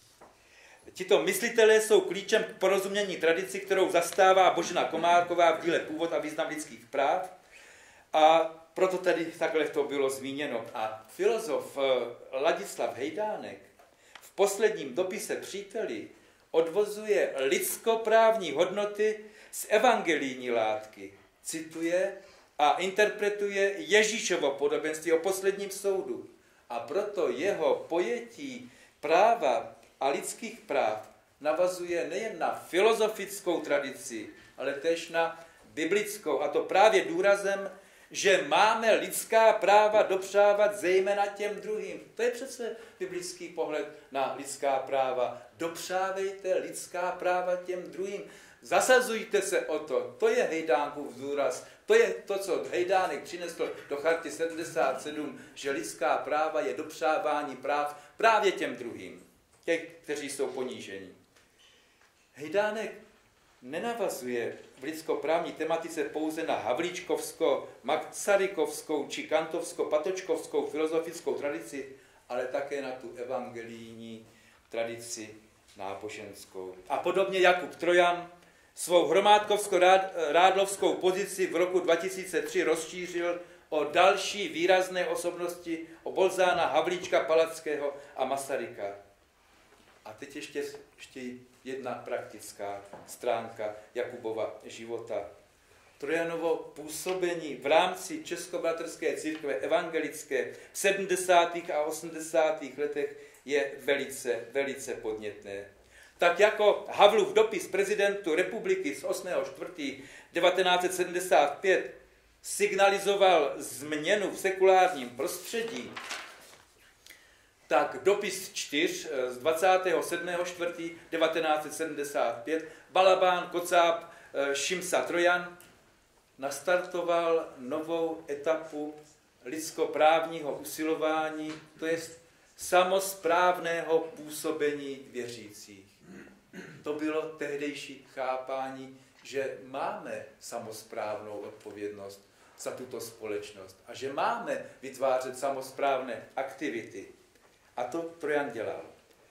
Tito myslitelé jsou klíčem k porozumění tradici, kterou zastává Božena Komárková v díle Původ a význam lidských práv. A proto tady takhle to bylo zmíněno. A filozof Ladislav Hejdánek v posledním dopise příteli odvozuje lidskoprávní hodnoty z evangelijní látky. Cituje a interpretuje Ježíšovo podobenství o posledním soudu. A proto jeho pojetí práva a lidských práv navazuje nejen na filozofickou tradici, ale též na biblickou. A to právě důrazem, že máme lidská práva dopřávat zejména těm druhým. To je přece biblický pohled na lidská práva. Dopřávejte lidská práva těm druhým. Zasazujte se o to. To je Hejdánkův důraz. To je to, co Hejdánek přinesl do Charty sedmdesát sedm, že lidská práva je dopřávání práv právě těm druhým. Těch, kteří jsou poníženi. Hejdánek nenavazuje v lidskoprávní tematice pouze na havlíčkovsko, masarykovskou či kantovsko-patočkovskou filozofickou tradici, ale také na tu evangelijní tradici náboženskou. A podobně Jakub Trojan svou hromádkovsko-rádlovskou pozici v roku dva tisíce tři rozšířil o další výrazné osobnosti, o Bolzána, Havlíčka, Palackého a Masaryka. A teď ještě, ještě jedna praktická stránka Jakubova života. Trojanovo působení v rámci Českobratrské církve evangelické v sedmdesátých a osmdesátých letech je velice, velice podnětné. Tak jako Havlův dopis prezidentu republiky z osmého čtvrtého devatenáct set sedmdesát pět signalizoval změnu v sekulárním prostředí, tak dopis čtyř z dvacátého sedmého čtvrtého devatenáct set sedmdesát pět Balabán, Kocáb, Šimsa, Trojan nastartoval novou etapu lidskoprávního usilování, to je samosprávného působení věřících. To bylo tehdejší chápání, že máme samosprávnou odpovědnost za tuto společnost a že máme vytvářet samosprávné aktivity. A to Trojan dělal.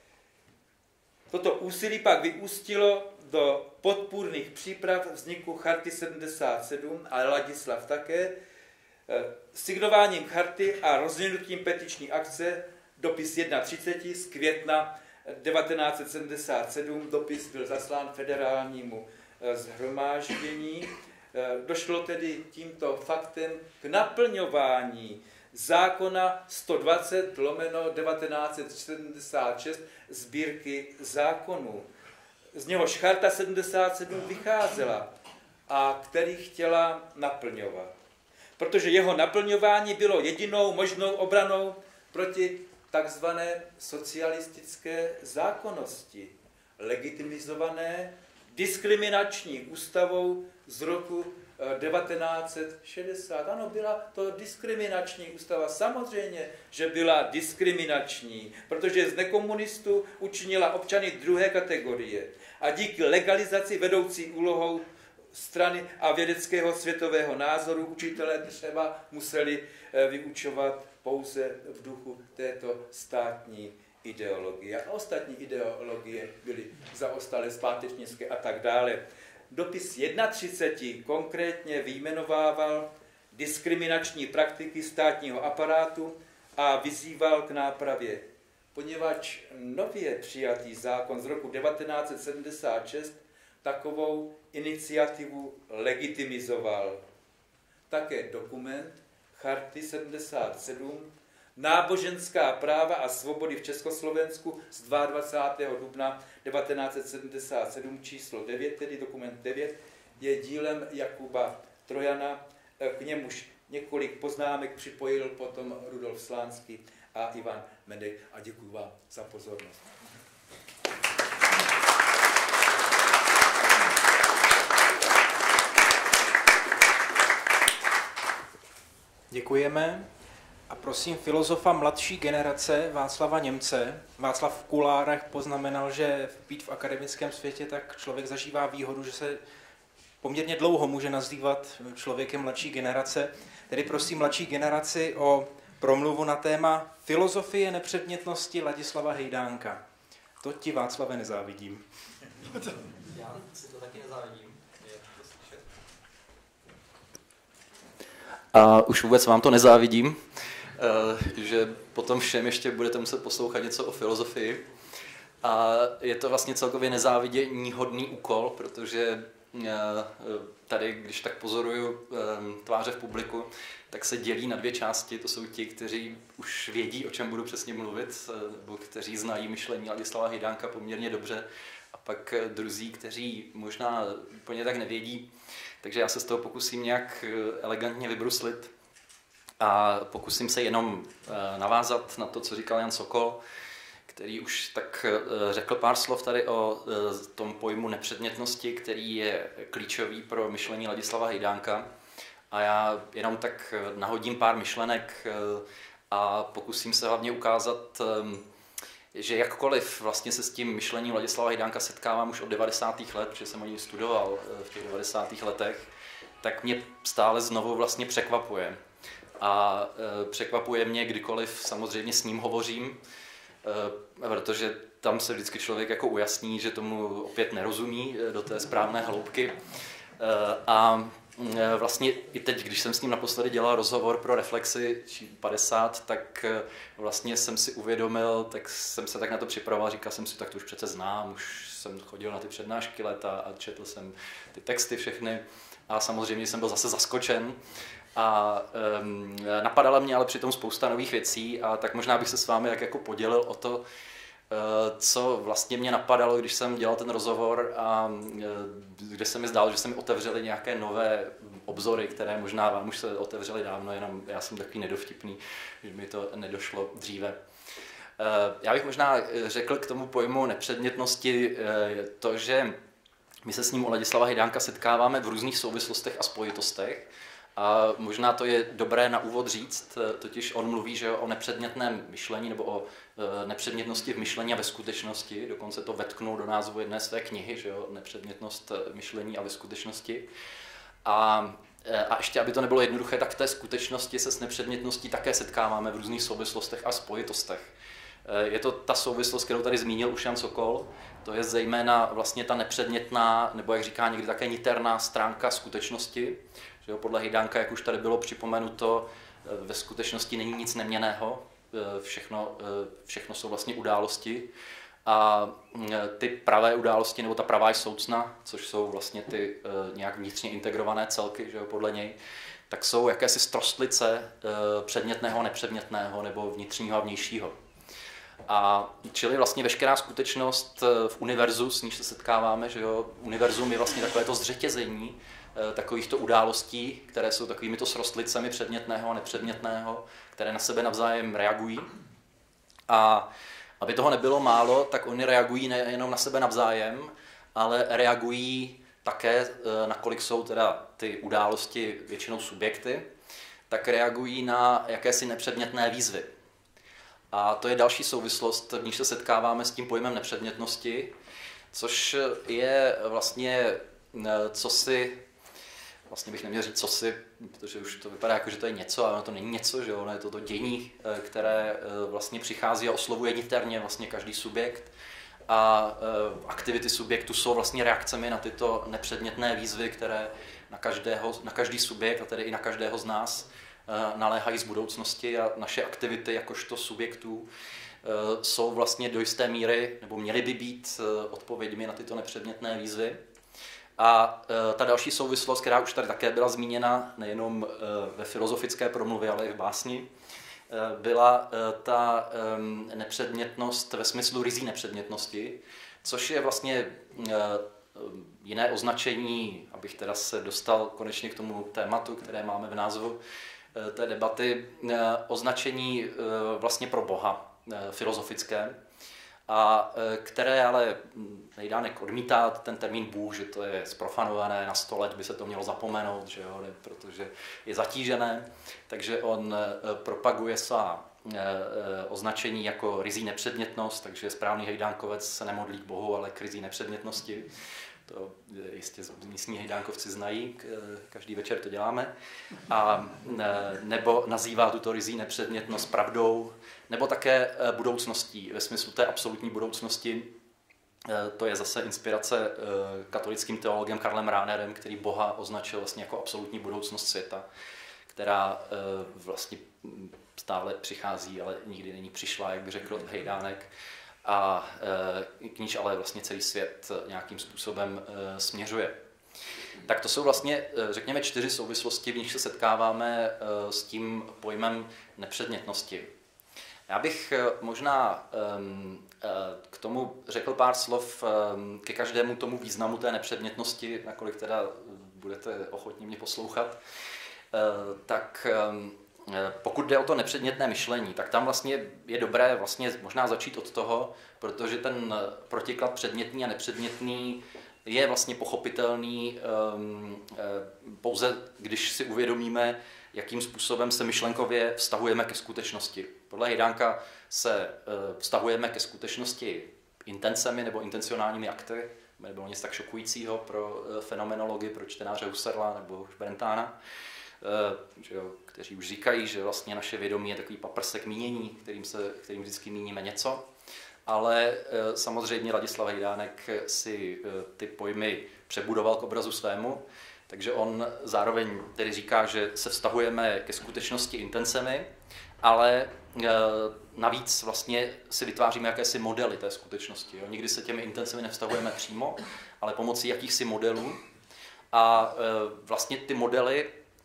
Toto úsilí pak vyústilo do podpůrných příprav vzniku Charty sedmdesát sedm, ale Ladislav také, signováním charty a rozvinutím petiční akce dopis třicet jedna z května devatenáct set sedmdesát sedm, dopis byl zaslán federálnímu shromáždění. Došlo tedy tímto faktem k naplňování zákona sto dvacet lomeno devatenáct set sedmdesát šest sbírky zákonů. Z něhož Charta sedmdesát sedm vycházela a který chtěla naplňovat. Protože jeho naplňování bylo jedinou možnou obranou proti takzvané socialistické zákonnosti, legitimizované diskriminační ústavou z roku devatenáct set šedesát. Ano, byla to diskriminační ústava. Samozřejmě, že byla diskriminační, protože z nekomunistů učinila občany druhé kategorie. A díky legalizaci vedoucí úlohou strany a vědeckého světového názoru učitelé třeba museli vyučovat pouze v duchu této státní ideologie. A ostatní ideologie byly zaostalé, zpátečnické a tak dále. Dopis třicet jedna konkrétně vyjmenovával diskriminační praktiky státního aparátu a vyzýval k nápravě. Poněvadž nově přijatý zákon z roku devatenáct set sedmdesát šest takovou iniciativu legitimizoval. Také dokument Charty sedmdesát sedm Náboženská práva a svobody v Československu z dvacátého druhého dubna devatenáct set sedmdesát sedm číslo devět, tedy dokument devět, je dílem Jakuba Trojana, k němuž několik poznámek připojil potom Rudolf Slánský a Ivan Medek a děkuji vám za pozornost. Děkujeme a prosím filozofa mladší generace Václava Němce. Václav v kulárech poznamenal, že být v akademickém světě, tak člověk zažívá výhodu, že se poměrně dlouho může nazývat člověkem mladší generace. Tedy prosím mladší generaci o promluvu na téma filozofie nepředmětnosti Ladislava Hejdánka. To ti, Václave, nezávidím. Já si to taky nezávidím. Je to slyšet. A už vůbec vám to nezávidím, že potom všem ještě budete muset poslouchat něco o filozofii. A je to vlastně celkově nezávidění hodný úkol, protože tady, když tak pozoruju tváře v publiku, tak se dělí na dvě části. To jsou ti, kteří už vědí, o čem budu přesně mluvit, nebo kteří znají myšlení Ladislava Hejdánka poměrně dobře, a pak druzí, kteří možná úplně tak nevědí. Takže já se z toho pokusím nějak elegantně vybruslit a pokusím se jenom navázat na to, co říkal Jan Sokol, který už tak řekl pár slov tady o tom pojmu nepředmětnosti, který je klíčový pro myšlení Ladislava Hejdánka. A já jenom tak nahodím pár myšlenek a pokusím se hlavně ukázat, že jakkoliv vlastně se s tím myšlením Ladislava Hejdánka setkávám už od devadesátých let, protože jsem o něj studoval v těch devadesátých letech, tak mě stále znovu vlastně překvapuje. A překvapuje mě, kdykoliv samozřejmě s ním hovořím, protože tam se vždycky člověk jako ujasní, že tomu opět nerozumí do té správné hloubky. A vlastně i teď, když jsem s ním naposledy dělal rozhovor pro Reflexy padesát, tak vlastně jsem si uvědomil, tak jsem se tak na to připravoval, říkal jsem si, tak to už přece znám, už jsem chodil na ty přednášky leta a četl jsem ty texty všechny a samozřejmě jsem byl zase zaskočen. A um, napadala mě ale přitom spousta nových věcí a tak možná bych se s vámi jak jako podělil o to, uh, co vlastně mě napadalo, když jsem dělal ten rozhovor a uh, kde se mi zdálo, že se mi otevřely nějaké nové obzory, které možná vám už se otevřely dávno, jenom já jsem takový nedovtipný, že mi to nedošlo dříve. Uh, já bych možná řekl k tomu pojmu nepředmětnosti uh, to, že my se s ním u Ladislava Hejdánka setkáváme v různých souvislostech a spojitostech. A možná to je dobré na úvod říct, totiž on mluví, že o nepředmětném myšlení nebo o nepředmětnosti v myšlení a ve skutečnosti, dokonce to vetknul do názvu jedné své knihy, že jo, nepředmětnost myšlení a ve skutečnosti. A, a ještě, aby to nebylo jednoduché, tak v té skutečnosti se s nepředmětností také setkáváme v různých souvislostech a spojitostech. Je to ta souvislost, kterou tady zmínil už Jan Sokol, to je zejména vlastně ta nepředmětná, nebo jak říká někdy také niterná stránka skutečnosti. Že jo, podle Hejdánka, jak už tady bylo připomenuto, ve skutečnosti není nic neměnného, všechno, všechno jsou vlastně události. A ty pravé události, nebo ta pravá soucna, což jsou vlastně ty nějak vnitřně integrované celky, že jo, podle něj, tak jsou jakési strostlice předmětného a nepředmětného, nebo vnitřního a vnějšího. A čili vlastně veškerá skutečnost v univerzu, s níž se setkáváme, že jo, univerzum je vlastně takové to zřetězení takovýchto událostí, které jsou takovýmito srostlicemi předmětného a nepředmětného, které na sebe navzájem reagují. A aby toho nebylo málo, tak oni reagují nejenom na sebe navzájem, ale reagují také, nakolik jsou teda ty události většinou subjekty, tak reagují na jakési nepředmětné výzvy. A to je další souvislost, v níž se setkáváme s tím pojmem nepředmětnosti, což je vlastně cosi, vlastně bych neměl říct co si, protože už to vypadá jako, že to je něco, ale ono to není něco, že ono je to to dění, které vlastně přichází a oslovuje niterně vlastně každý subjekt. A aktivity subjektu jsou vlastně reakcemi na tyto nepředmětné výzvy, které na, každého, na každý subjekt, a tedy i na každého z nás, naléhají z budoucnosti, a naše aktivity jakožto subjektů jsou vlastně do jisté míry, nebo měly by být odpověďmi na tyto nepředmětné výzvy. A ta další souvislost, která už tady také byla zmíněna, nejenom ve filozofické promluvě, ale i v básni, byla ta nepředmětnost ve smyslu ryzí nepředmětnosti, což je vlastně jiné označení, abych teda se dostal konečně k tomu tématu, které máme v názvu té debaty, označení vlastně pro Boha filozofické, a které ale Hejdánek odmítá ten termín Bůh, že to je zprofanované, na sto let by se to mělo zapomenout, že jo, protože je zatížené, takže on propaguje svá označení jako ryzí nepředmětnost, takže správný hejdánkovec se nemodlí k Bohu, ale k ryzí nepředmětnosti. To jistě místní hejdánkovci znají, každý večer to děláme. A nebo nazývá tuto ryzí nepředmětnost pravdou, nebo také budoucností, ve smyslu té absolutní budoucnosti. To je zase inspirace katolickým teologem Karlem Rahnerem, který Boha označil vlastně jako absolutní budoucnost světa, která vlastně stále přichází, ale nikdy není přišla, jak by řekl Hejdánek. A k níž ale vlastně celý svět nějakým způsobem směřuje. Tak to jsou vlastně, řekněme, čtyři souvislosti, v nich se setkáváme s tím pojmem nepředmětnosti. Já bych možná k tomu řekl pár slov ke každému tomu významu té nepředmětnosti, nakolik teda budete ochotní mě poslouchat. Tak pokud jde o to nepředmětné myšlení, tak tam vlastně je dobré vlastně možná začít od toho, protože ten protiklad předmětný a nepředmětný je vlastně pochopitelný um, pouze, když si uvědomíme, jakým způsobem se myšlenkově vztahujeme ke skutečnosti. Podle Hejdánka se uh, vztahujeme ke skutečnosti intencemi nebo intencionálními akty, nebylo nic tak šokujícího pro uh, fenomenology, pro čtenáře Husserla nebo Brentána, uh, že jo, kteří už říkají, že vlastně naše vědomí je takový paprsek mínění, kterým, se, kterým vždycky míníme něco. Ale samozřejmě Ladislav Hejdánek si ty pojmy přebudoval k obrazu svému, takže on zároveň tedy říká, že se vztahujeme ke skutečnosti intencemi, ale navíc vlastně si vytváříme jakési modely té skutečnosti. Jo. Nikdy se těmi intencemi nevztahujeme přímo, ale pomocí jakýchsi modelů. A vlastně ty modely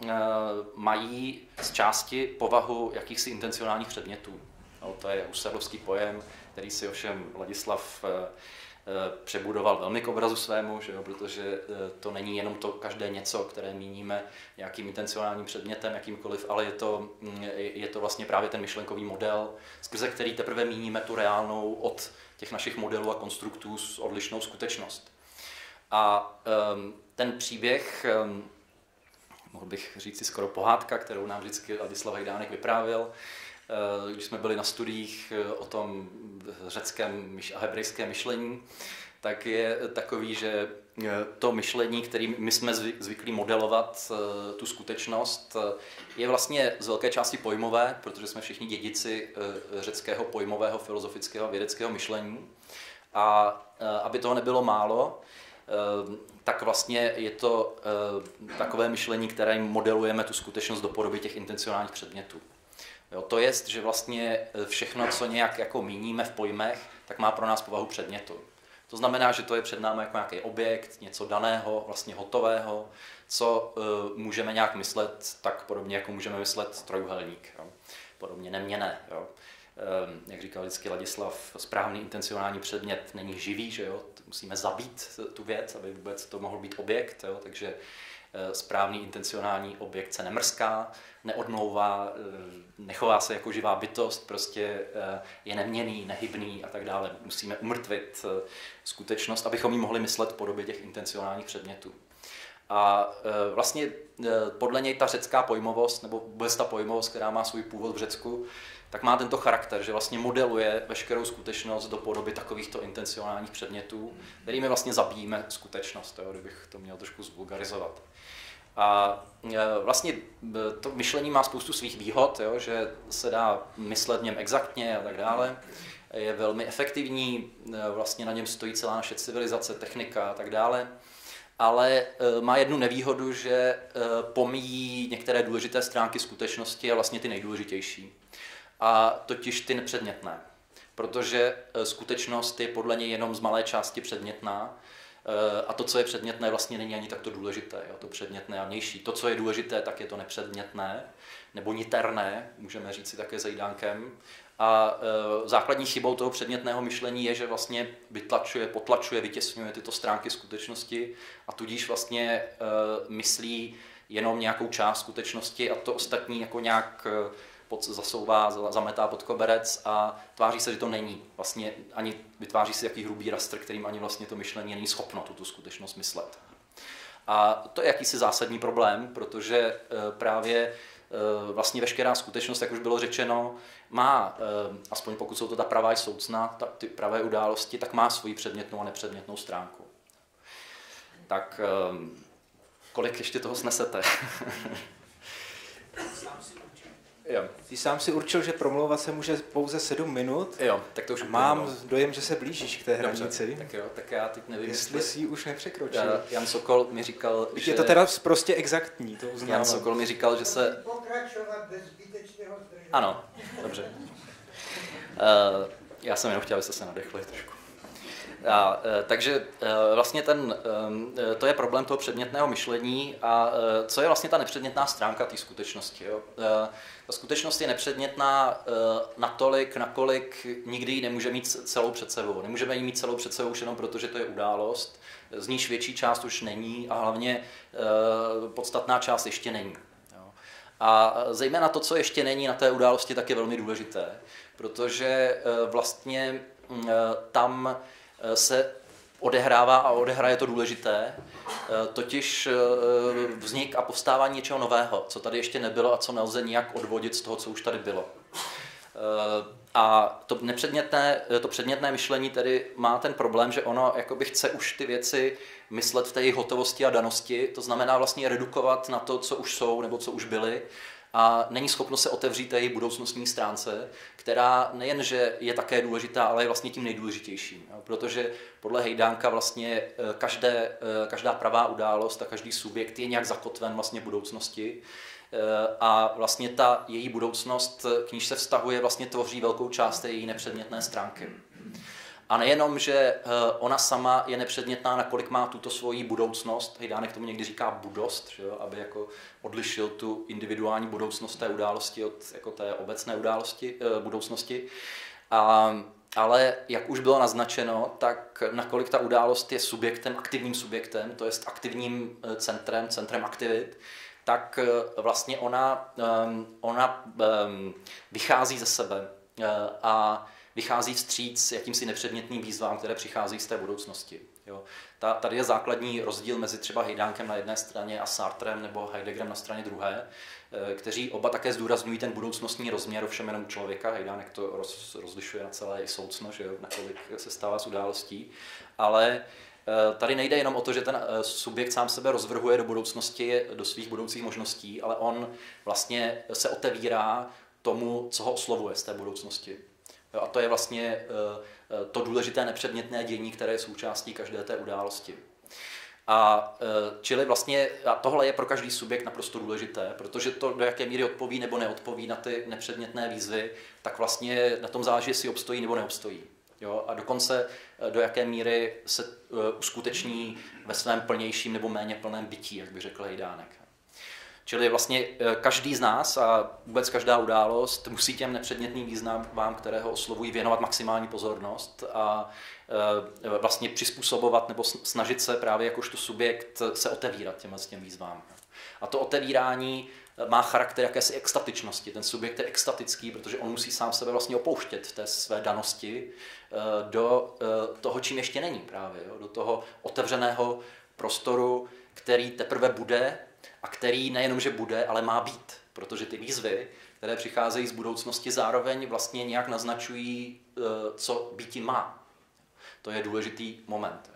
mají z části povahu jakýchsi intencionálních předmětů. No, to je husserlovský pojem, který si ovšem Ladislav přebudoval velmi k obrazu svému, že jo, protože to není jenom to každé něco, které míníme nějakým intencionálním předmětem, jakýmkoliv, ale je to, je to vlastně právě ten myšlenkový model, skrze který teprve míníme tu reálnou od těch našich modelů a konstruktů s odlišnou skutečnost. A um, ten příběh, um, mohl bych říct si skoro pohádka, kterou nám vždycky Ladislav Hejdánek vyprávěl, když jsme byli na studiích o tom řeckém a hebrejském myšlení, tak je takový, že to myšlení, kterým my jsme zvyklí modelovat tu skutečnost, je vlastně z velké části pojmové, protože jsme všichni dědici řeckého pojmového, filozofického, vědeckého myšlení. A aby toho nebylo málo, tak vlastně je to takové myšlení, kterým modelujeme tu skutečnost do podoby těch intencionálních předmětů. Jo, to je, že vlastně všechno, co nějak jako míníme v pojmech, tak má pro nás povahu předmětu. To znamená, že to je před námi jako nějaký objekt, něco daného, vlastně hotového, co uh, můžeme nějak myslet tak podobně, jako můžeme myslet trojúhelník. Jo. Podobně neměnné. Jo. Um, jak říkal vždycky Ladislav, správný intencionální předmět není živý, že jo. Musíme zabít tu věc, aby vůbec to mohl být objekt, jo. Takže správný intencionální objekt se nemrská, neodmlouvá, nechová se jako živá bytost, prostě je neměnný, nehybný a tak dále. Musíme umrtvit skutečnost, abychom ji mohli myslet v podobě těch intencionálních předmětů. A vlastně podle něj ta řecká pojmovost, nebo vůbec ta pojmovost, která má svůj původ v Řecku, tak má tento charakter, že vlastně modeluje veškerou skutečnost do podoby takovýchto intencionálních předmětů, kterými vlastně zabíjíme skutečnost, jo, kdybych to měl trošku zvulgarizovat. A vlastně to myšlení má spoustu svých výhod, jo, že se dá myslet v něm exaktně a tak dále. Je velmi efektivní, vlastně na něm stojí celá naše civilizace, technika a tak dále. Ale má jednu nevýhodu, že pomíjí některé důležité stránky skutečnosti a vlastně ty nejdůležitější. A totiž ty nepředmětné. Protože skutečnost je podle něj jenom z malé části předmětná a to, co je předmětné, vlastně není ani takto důležité. Jo? To předmětné a vnější. To, co je důležité, tak je to nepředmětné nebo niterné, můžeme říct si také Zajdánkem. A e, základní chybou toho předmětného myšlení je, že vlastně vytlačuje, potlačuje, vytěsňuje tyto stránky skutečnosti a tudíž vlastně e, myslí jenom nějakou část skutečnosti a to ostatní jako nějak e, pod, zasouvá, zametá pod koberec a tváří se, že to není. Vlastně ani vytváří si jaký hrubý rastr, kterým ani vlastně to myšlení není schopno tuto skutečnost myslet. A to je jakýsi zásadní problém, protože e, právě vlastně veškerá skutečnost, jak už bylo řečeno, má, aspoň pokud jsou to ta pravá i soucna, ty pravé události, tak má svoji předmětnou a nepředmětnou stránku. Tak kolik ještě toho snesete? Jo. Ty sám si určil, že promlouvat se může pouze sedm minut. Jo, tak to už mám uplynulo. Dojem, že se blížíš k té hranici. Dobře, tak jo, tak já teď nevím, jestli jsi ji už nepřekročil. Uh, Jan Sokol mi říkal, že... že... Je to teda prostě exaktní, to uznávám. Jan Sokol mi říkal, že se... Pokračovat bez zbytečného zdržení. Ano, dobře. Uh, já jsem jenom chtěl, abyste se nadechli trošku. A, e, takže e, vlastně ten, e, to je problém toho předmětného myšlení a e, co je vlastně ta nepředmětná stránka té skutečnosti. Jo? E, ta skutečnost je nepředmětná e, natolik, nakolik nikdy ji nemůže mít celou před sebou. Nemůžeme ji mít celou před sebou už jenom proto, že to je událost, z níž větší část už není a hlavně e, podstatná část ještě není. Jo? A zejména to, co ještě není na té události, tak je velmi důležité, protože e, vlastně e, tam se odehrává a odehraje to důležité, totiž vznik a povstávání něčeho nového, co tady ještě nebylo a co nelze nijak odvodit z toho, co už tady bylo. A to nepředmětné, to předmětné myšlení tedy má ten problém, že ono jakoby chce už ty věci myslet v té jejich hotovosti a danosti, to znamená vlastně redukovat na to, co už jsou nebo co už byly, a není schopno se otevřít té její budoucnostní stránce, která nejenže je také důležitá, ale je vlastně tím nejdůležitějším. Protože podle Hejdánka vlastně každé, každá pravá událost a každý subjekt je nějak zakotven vlastně v budoucnosti a vlastně ta její budoucnost, k níž se vztahuje, vlastně tvoří velkou část té její nepředmětné stránky. A nejenom, že ona sama je nepředmětná, nakolik má tuto svoji budoucnost, Hejdánek tomu někdy říká budost, že jo, aby jako odlišil tu individuální budoucnost té události od jako té obecné události, budoucnosti. A, ale jak už bylo naznačeno, tak nakolik ta událost je subjektem, aktivním subjektem, to jest aktivním centrem, centrem aktivit, tak vlastně ona, ona vychází ze sebe a vychází vstříc jakýmsi nepředmětným výzvám, které přichází z té budoucnosti. Jo. Ta, tady je základní rozdíl mezi třeba Hejdánkem na jedné straně a Sartrem nebo Heideggerem na straně druhé, kteří oba také zdůrazňují ten budoucnostní rozměr, ovšem jenom člověka. Hejdánek to roz, rozlišuje na celé i soucno, že jo, nakolik se stává z událostí. Ale tady nejde jenom o to, že ten subjekt sám sebe rozvrhuje do budoucnosti, do svých budoucích možností, ale on vlastně se otevírá tomu, co ho oslovuje z té budoucnosti. A to je vlastně to důležité nepředmětné dění, které je součástí každé té události. A čili vlastně a tohle je pro každý subjekt naprosto důležité, protože to, do jaké míry odpoví nebo neodpoví na ty nepředmětné výzvy, tak vlastně na tom záleží, jestli obstojí nebo neobstojí. Jo? A dokonce do jaké míry se uskuteční ve svém plnějším nebo méně plném bytí, jak by řekl Hejdánek. Čili vlastně každý z nás a vůbec každá událost musí těm nepředmětným významům, které ho oslovují, věnovat maximální pozornost a vlastně přizpůsobovat nebo snažit se právě jakožto subjekt se otevírat těm, těm výzvám. A to otevírání má charakter jakési extatičnosti. Ten subjekt je extatický, protože on musí sám sebe vlastně opouštět v té své danosti do toho, čím ještě není právě, do toho otevřeného prostoru, který teprve bude, a který nejenom, že bude, ale má být, protože ty výzvy, které přicházejí z budoucnosti, zároveň vlastně nějak naznačují, co býti má. To je důležitý moment.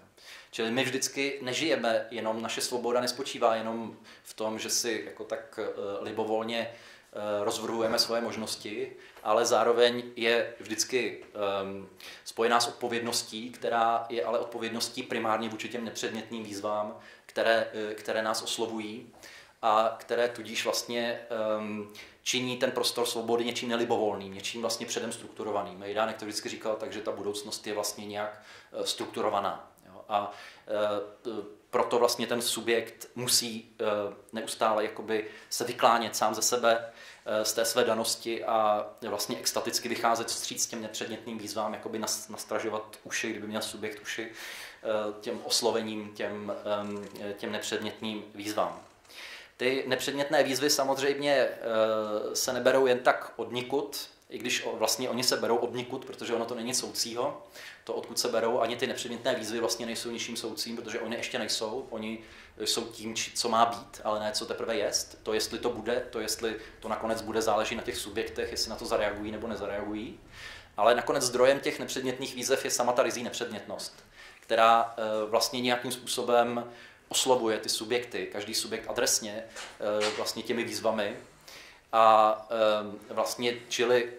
Čili my vždycky nežijeme, jenom naše svoboda nespočívá jenom v tom, že si jako tak libovolně rozvrhujeme svoje možnosti, ale zároveň je vždycky um, spojená s odpovědností, která je ale odpovědností primárně vůči těm nepředmětným výzvám, které, které nás oslovují a které tudíž vlastně um, činí ten prostor svobody něčím nelibovolným, něčím vlastně předem strukturovaným. Mejdánek to vždycky říkal tak, že ta budoucnost je vlastně nějak uh, strukturovaná. Jo? A uh, proto vlastně ten subjekt musí uh, neustále jakoby se vyklánět sám ze sebe, z té své danosti a vlastně extaticky vycházet vstříc těm nepředmětným výzvám, jakoby nastražovat uši, kdyby měl subjekt uši, těm oslovením, těm, těm nepředmětným výzvám. Ty nepředmětné výzvy samozřejmě se neberou jen tak odnikud, i když vlastně oni se berou odnikud, protože ono to není soucího. To, odkud se berou, ani ty nepředmětné výzvy vlastně nejsou ničím soucím, protože oni ještě nejsou. Oni jsou tím, co má být, ale ne co teprve jest. To, jestli to bude, to, jestli to nakonec bude, záleží na těch subjektech, jestli na to zareagují nebo nezareagují. Ale nakonec zdrojem těch nepředmětných výzev je sama ta rizí nepředmětnost, která vlastně nějakým způsobem oslovuje ty subjekty, každý subjekt adresně vlastně těmi výzvami. A vlastně, čili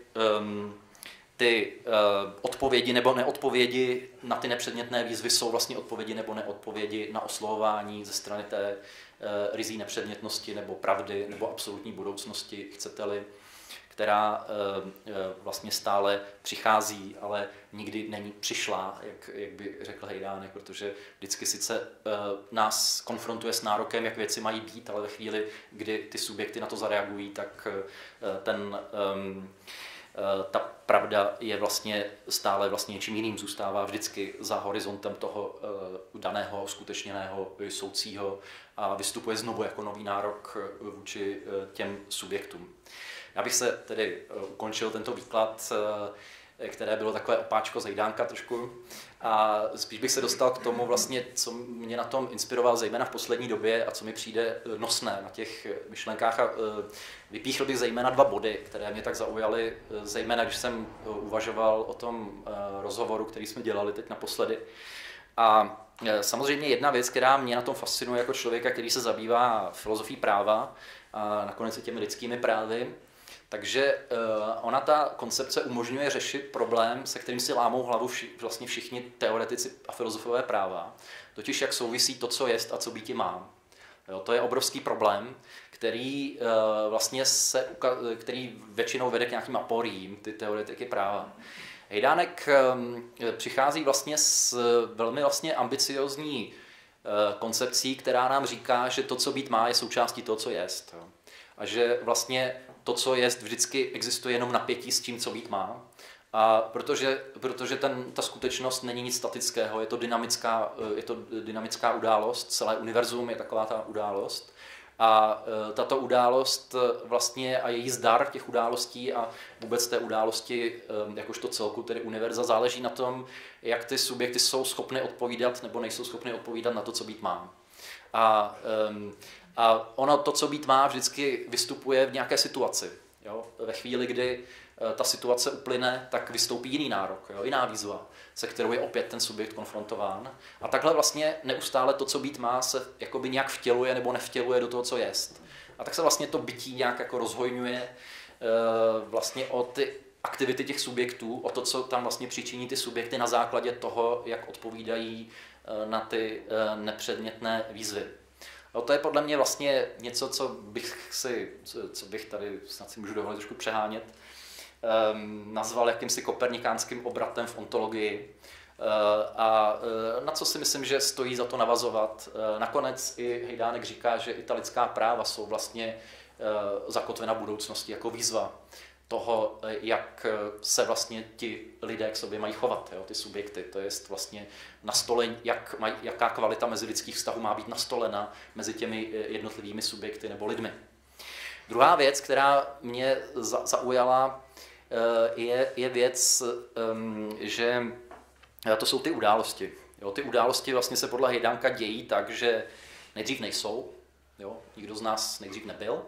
ty uh, odpovědi nebo neodpovědi na ty nepředmětné výzvy jsou vlastně odpovědi nebo neodpovědi na oslovování ze strany té uh, rizí nepředmětnosti nebo pravdy nebo absolutní budoucnosti, chcete-li, která uh, uh, vlastně stále přichází, ale nikdy není přišlá, jak, jak by řekl Hejdánek, protože vždycky sice uh, nás konfrontuje s nárokem, jak věci mají být, ale ve chvíli, kdy ty subjekty na to zareagují, tak uh, ten um, ta pravda je vlastně stále vlastně něčím jiným, zůstává vždycky za horizontem toho daného, skutečněného, soucího a vystupuje znovu jako nový nárok vůči těm subjektům. Já bych se tedy ukončil tento výklad, které bylo takové opáčko z Hejdánka trošku, a spíš bych se dostal k tomu vlastně, co mě na tom inspiroval zejména v poslední době a co mi přijde nosné na těch myšlenkách. A vypíchl bych zejména dva body, které mě tak zaujaly, zejména když jsem uvažoval o tom rozhovoru, který jsme dělali teď naposledy. A samozřejmě jedna věc, která mě na tom fascinuje jako člověka, který se zabývá filozofií práva a nakonec i těmi lidskými právy, takže uh, ona ta koncepce umožňuje řešit problém, se kterým si lámou hlavu vši, vlastně všichni teoretici a filozofové práva, totiž jak souvisí to, co jest a co býti má. Jo, to je obrovský problém, který, uh, vlastně se, který většinou vede k nějakým aporiím, ty teoretiky práva. Hejdánek um, přichází vlastně s velmi vlastně ambiciozní uh, koncepcí, která nám říká, že to, co být má, je součástí toho, co jest. Jo. A že vlastně to, co jest, vždycky existuje jenom napětí s tím, co být má. A protože, protože ten, ta skutečnost není nic statického, je to dynamická, je to dynamická událost, celé univerzum je taková ta událost. A tato událost vlastně a její zdar těch událostí a vůbec té události jakožto celku, tedy univerza, záleží na tom, jak ty subjekty jsou schopny odpovídat nebo nejsou schopny odpovídat na to, co být má. A, a ono to, co být má, vždycky vystupuje v nějaké situaci. Jo? Ve chvíli, kdy ta situace uplyne, tak vystoupí jiný nárok, jo? Jiná výzva, se kterou je opět ten subjekt konfrontován. A takhle vlastně neustále to, co být má, se jakoby nějak vtěluje nebo nevtěluje do toho, co jest. A tak se vlastně to bytí nějak jako rozhojňuje vlastně o ty aktivity těch subjektů, o to, co tam vlastně přičiní ty subjekty na základě toho, jak odpovídají na ty nepředmětné výzvy. No, to je podle mě vlastně něco, co bych si, co bych tady snad si můžu dovolit trošku přehánět, um, nazval jakýmsi kopernikánským obratem v ontologii. Uh, a uh, na co si myslím, že stojí za to navazovat. Uh, nakonec i Hejdánek říká, že i ta lidská práva jsou vlastně uh, zakotvena budoucnosti jako výzva toho, jak se vlastně ti lidé k sobě mají chovat, jo, ty subjekty. To je vlastně nastolení, jak maj, jaká kvalita mezilidských vztahů má být nastolena mezi těmi jednotlivými subjekty nebo lidmi. Druhá věc, která mě za, zaujala, je, je věc, že to jsou ty události. Jo, ty události vlastně se podle Hejdánka dějí tak, že nejdřív nejsou, jo, nikdo z nás nejdřív nebyl,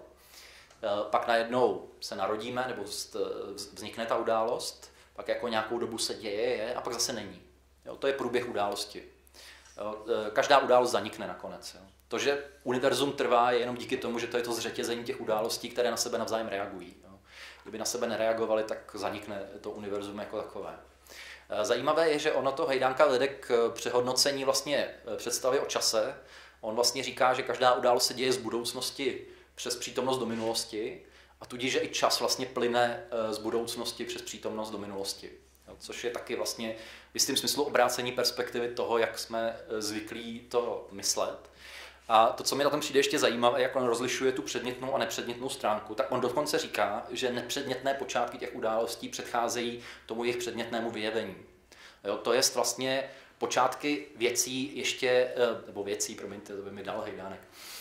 pak najednou se narodíme, nebo vznikne ta událost, pak jako nějakou dobu se děje je, a pak zase není. Jo, to je průběh události. Jo? Každá událost zanikne nakonec. Jo? To, že univerzum trvá, je jenom díky tomu, že to je to zřetězení těch událostí, které na sebe navzájem reagují. Jo? Kdyby na sebe nereagovali, tak zanikne to univerzum jako takové. Zajímavé je, že ono to Hejdánka vede k přehodnocení vlastně představy o čase. On vlastně říká, že každá událost se děje z budoucnosti přes přítomnost do minulosti a tudíž, že i čas vlastně plyne z budoucnosti přes přítomnost do minulosti. Jo, což je taky vlastně v jistém smyslu obrácení perspektivy toho, jak jsme zvyklí to myslet. A to, co mi na tom přijde ještě zajímavé, jak on rozlišuje tu předmětnou a nepředmětnou stránku, tak on dokonce říká, že nepředmětné počátky těch událostí předcházejí tomu jejich předmětnému vyjevení. Jo, to je vlastně počátky věcí ještě, nebo věcí, promiňte, to by mi dal Hejdánek,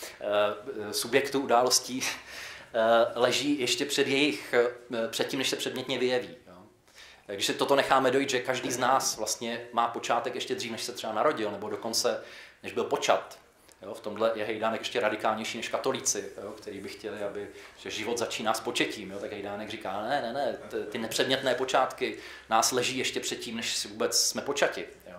subjektů událostí leží ještě před jejich, před tím, než se předmětně vyjeví. Jo. Když se toto necháme dojít, že každý z nás vlastně má počátek ještě dřív, než se třeba narodil, nebo dokonce, než byl počat. Jo, v tomhle je Hejdánek ještě radikálnější než katolíci, jo, kteří by chtěli, aby, že život začíná s početím. Jo, tak Hejdánek říká, ne, ne, ne, ty nepředmětné počátky nás leží ještě předtím, než si vůbec jsme počati. Jo.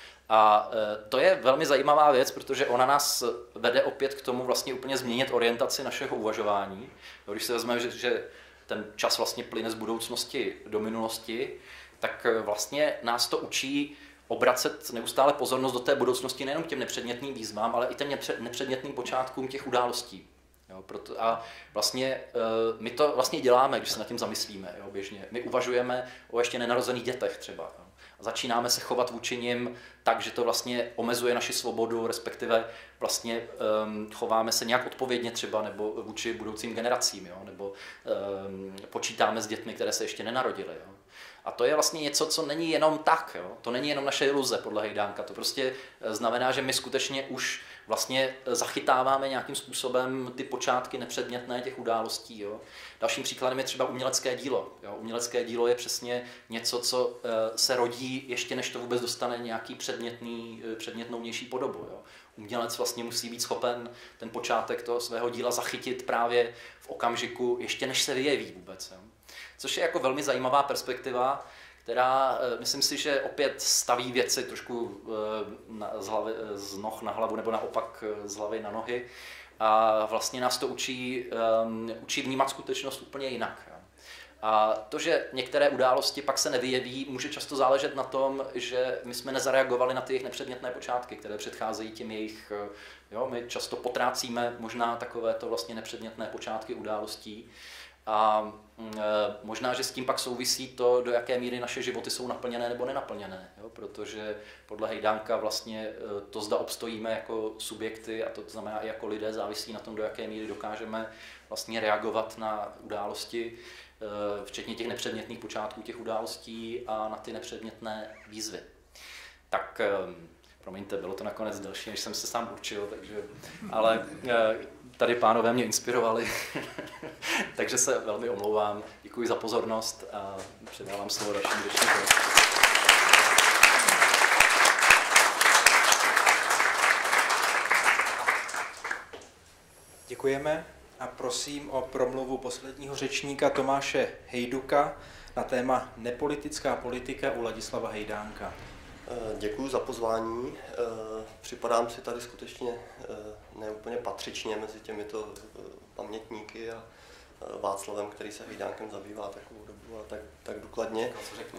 A e, to je velmi zajímavá věc, protože ona nás vede opět k tomu vlastně úplně změnit orientaci našeho uvažování. Jo, když se vezmeme, že, že ten čas vlastně plyne z budoucnosti do minulosti, tak vlastně nás to učí obracet neustále pozornost do té budoucnosti nejenom těm nepředmětným výzvám, ale i těm nepředmětným počátkům těch událostí. Jo, proto, a vlastně my to vlastně děláme, když se nad tím zamyslíme, jo, běžně. My uvažujeme o ještě nenarozených dětech třeba. Jo. A začínáme se chovat vůči nim tak, že to vlastně omezuje naši svobodu, respektive vlastně um, chováme se nějak odpovědně třeba, nebo vůči budoucím generacím, jo, nebo um, počítáme s dětmi, které se ještě nenarodily. Jo. A to je vlastně něco, co není jenom tak, jo? To není jenom naše iluze podle Hejdánka, to prostě znamená, že my skutečně už vlastně zachytáváme nějakým způsobem ty počátky nepředmětné těch událostí. Jo? Dalším příkladem je třeba umělecké dílo. Jo? Umělecké dílo je přesně něco, co se rodí ještě než to vůbec dostane nějaký předmětný, předmětnou vnější podobu. Jo? Umělec vlastně musí být schopen ten počátek toho svého díla zachytit právě v okamžiku, ještě než se vyjeví vůbec. Jo? Což je jako velmi zajímavá perspektiva, která, myslím si, že opět staví věci trošku z, hlavy, z noh na hlavu nebo naopak z hlavy na nohy a vlastně nás to učí, um, učí vnímat skutečnost úplně jinak. Jo. A to, že některé události pak se nevyjeví, může často záležet na tom, že my jsme nezareagovali na ty jejich nepředmětné počátky, které předcházejí těm jejich, jo, my často potrácíme možná takovéto vlastně nepředmětné počátky událostí. A e, možná, že s tím pak souvisí to, do jaké míry naše životy jsou naplněné nebo nenaplněné. Jo? Protože podle Hejdánka vlastně to, zda obstojíme jako subjekty, a to znamená i jako lidé, závisí na tom, do jaké míry dokážeme vlastně reagovat na události, e, včetně těch nepředmětných počátků těch událostí a na ty nepředmětné výzvy. Tak e, promiňte, bylo to nakonec delší, než jsem se sám učil, takže, ale e, tady pánové mě inspirovali, takže se velmi omlouvám. Děkuji za pozornost a předávám slovo dalším řečníkům. Děkujeme a prosím o promluvu posledního řečníka Tomáše Hejduka na téma Nepolitická politika u Ladislava Hejdánka. Děkuji za pozvání. Připadám si tady skutečně neúplně patřičně mezi těmito pamětníky a Václavem, který se Hejdánkem zabývá takovou dobu a tak, tak důkladně. Co řekneš?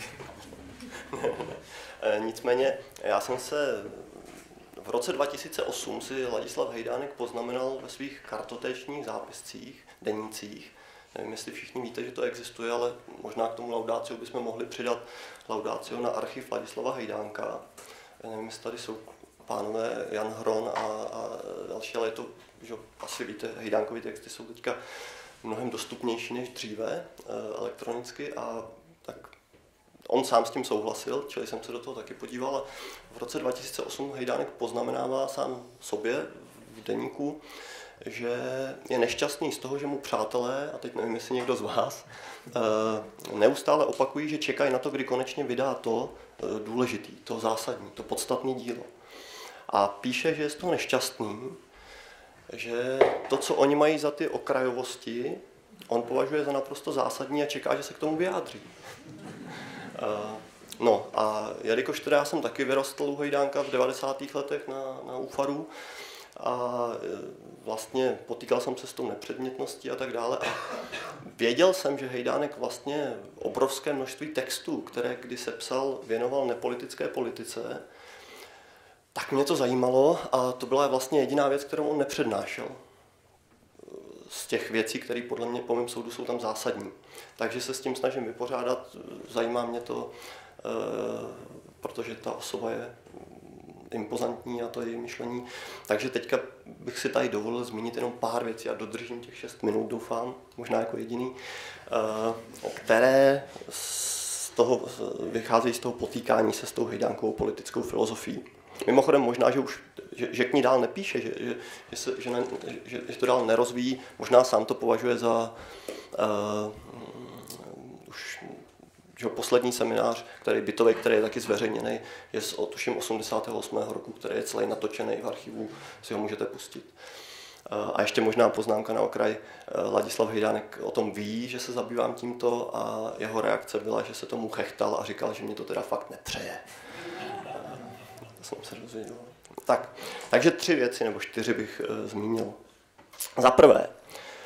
Nicméně, já jsem se v roce dva tisíce osm si Ladislav Hejdánek poznamenal ve svých kartotečních zápiscích, denících. Nevím, jestli všichni víte, že to existuje, ale možná k tomu laudáciu bychom mohli přidat laudáciu na archiv Ladislava Hejdánka. Já nevím, jestli tady jsou pánové Jan Hron a, a další, ale je to, že asi víte, Hejdánkovy texty jsou teďka mnohem dostupnější než dříve elektronicky a tak on sám s tím souhlasil, čili jsem se do toho taky podíval. A v roce dva tisíce osm Hejdánek poznamenává sám sobě v deníku, že je nešťastný z toho, že mu přátelé, a teď nevím, jestli někdo z vás, neustále opakují, že čekají na to, kdy konečně vydá to důležitý, to zásadní, to podstatné dílo. A píše, že je z toho nešťastný, že to, co oni mají za ty okrajovosti, on považuje za naprosto zásadní a čeká, že se k tomu vyjádří. No a jelikož teda já jsem taky vyrostl u Hejdánka v devadesátých letech na, na úfaru a vlastně potýkal jsem se s tou nepředmětností a tak dále a věděl jsem, že Hejdánek vlastně obrovské množství textů, které kdy sepsal, věnoval nepolitické politice, tak mě to zajímalo a to byla vlastně jediná věc, kterou on nepřednášel. Z těch věcí, které podle mě po mém soudu jsou tam zásadní. Takže se s tím snažím vypořádat, zajímá mě to, protože ta osoba je impozantní a to její myšlení. Takže teďka bych si tady dovolil zmínit jenom pár věcí a dodržím těch šest minut, doufám, možná jako jediný, které z toho, vycházejí z toho potýkání se s tou hejdánkovou politickou filozofií. Mimochodem možná, že už že, že k ní dál nepíše, že, že, že, se, že, ne, že, že to dál nerozvíjí, možná sám to považuje za uh, už že poslední seminář, který bytový, který je taky zveřejněný, je z tuším osmdesátého osmého roku, který je celý natočený v archivu, si ho můžete pustit. Uh, a ještě možná poznámka na okraj, uh, Ladislav Hejdánek o tom ví, že se zabývám tímto a jeho reakce byla, že se tomu chechtal a říkal, že mě to teda fakt nepřeje. Jsem se dozvěděl. Tak, takže tři věci nebo čtyři bych e, zmínil. Za prvé, e,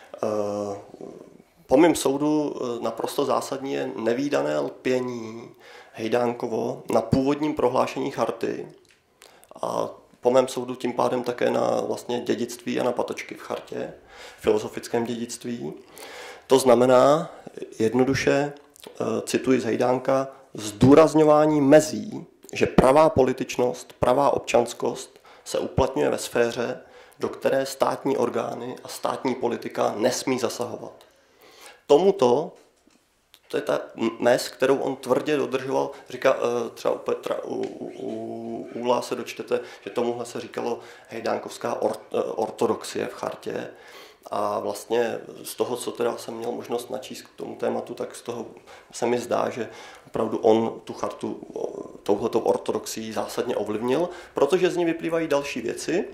po mém soudu e, naprosto zásadní je nevídané lpění Hejdánkovo na původním prohlášení charty a po mém soudu tím pádem také na vlastně dědictví a na patočky v chartě, filozofickém dědictví. To znamená jednoduše, e, cituji z Hejdánka, zdůrazňování mezí, že pravá političnost, pravá občanskost se uplatňuje ve sféře, do které státní orgány a státní politika nesmí zasahovat. Tomuto, to je ta mez, kterou on tvrdě dodržoval, říká, třeba u Petra, u, u, u Úla se dočtete, že tomuhle se říkalo hejdánkovská or, ortodoxie v chartě. A vlastně z toho, co teda jsem měl možnost načíst k tomu tématu, tak z toho se mi zdá, že opravdu on tu chartu touhletou ortodoxií zásadně ovlivnil, protože z ní vyplývají další věci.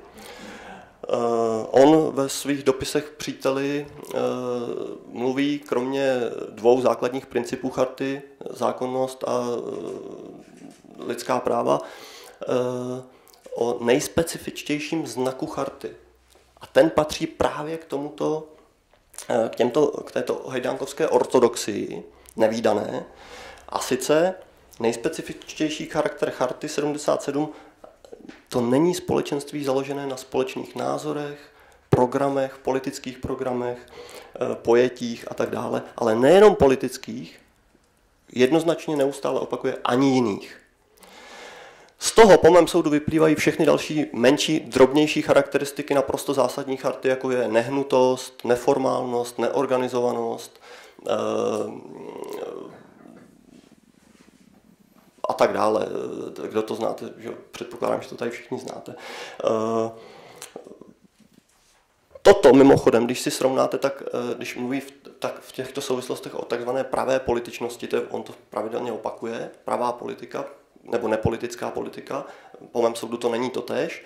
On ve svých dopisech příteli mluví kromě dvou základních principů charty, zákonnost a lidská práva, o nejspecifičtějším znaku charty. A ten patří právě k tomuto, k, těmto, k této hejdánkovské ortodoxii, nevídané. A sice nejspecifičtější charakter charty sedmdesát sedm, to není společenství založené na společných názorech, programech, politických programech, pojetích a tak dále, ale nejenom politických, jednoznačně neustále opakuje ani jiných. Z toho po mém soudu vyplývají všechny další menší, drobnější charakteristiky naprosto zásadní charty, jako je nehnutost, neformálnost, neorganizovanost e, a tak dále. Kdo to znáte, že předpokládám, že to tady všichni znáte. E, toto mimochodem, když si srovnáte, tak když mluví v, tak v těchto souvislostech o takzvané pravé političnosti, to je, on to pravidelně opakuje, pravá politika, nebo nepolitická politika, po mém soudu to není totéž.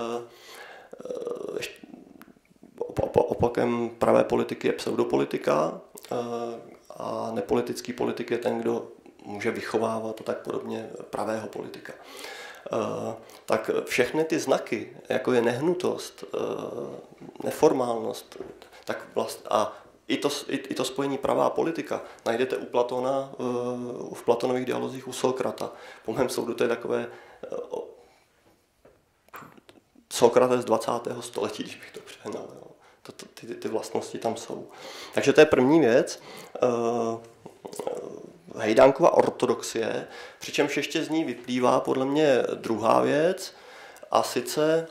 Opakem pravé politiky je pseudopolitika a nepolitický politik je ten, kdo může vychovávat a tak podobně pravého politika. Tak všechny ty znaky, jako je nehnutost, neformálnost, tak vlast, a I to, i, i to spojení pravá politika najdete u Platona, v Platonových dialozích u Sokrata. Po mém soudu to je takové Sokrates dvacátého století, když bych to přehnal. Jo. To, to, ty, ty vlastnosti tam jsou. Takže to je první věc. Hejdánkova ortodoxie, přičemž ještě z ní vyplývá podle mě druhá věc, a sice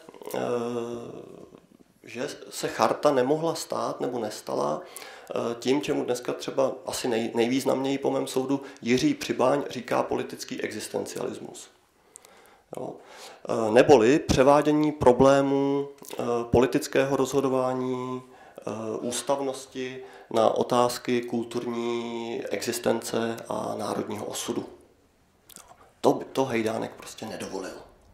že se charta nemohla stát nebo nestala tím, čemu dneska třeba asi nej, nejvýznamněji po mém soudu Jiří Přibáň říká politický existencialismus. Jo. Neboli převádění problémů politického rozhodování, ústavnosti na otázky kulturní existence a národního osudu. To, to Hejdánek prostě nedovolil.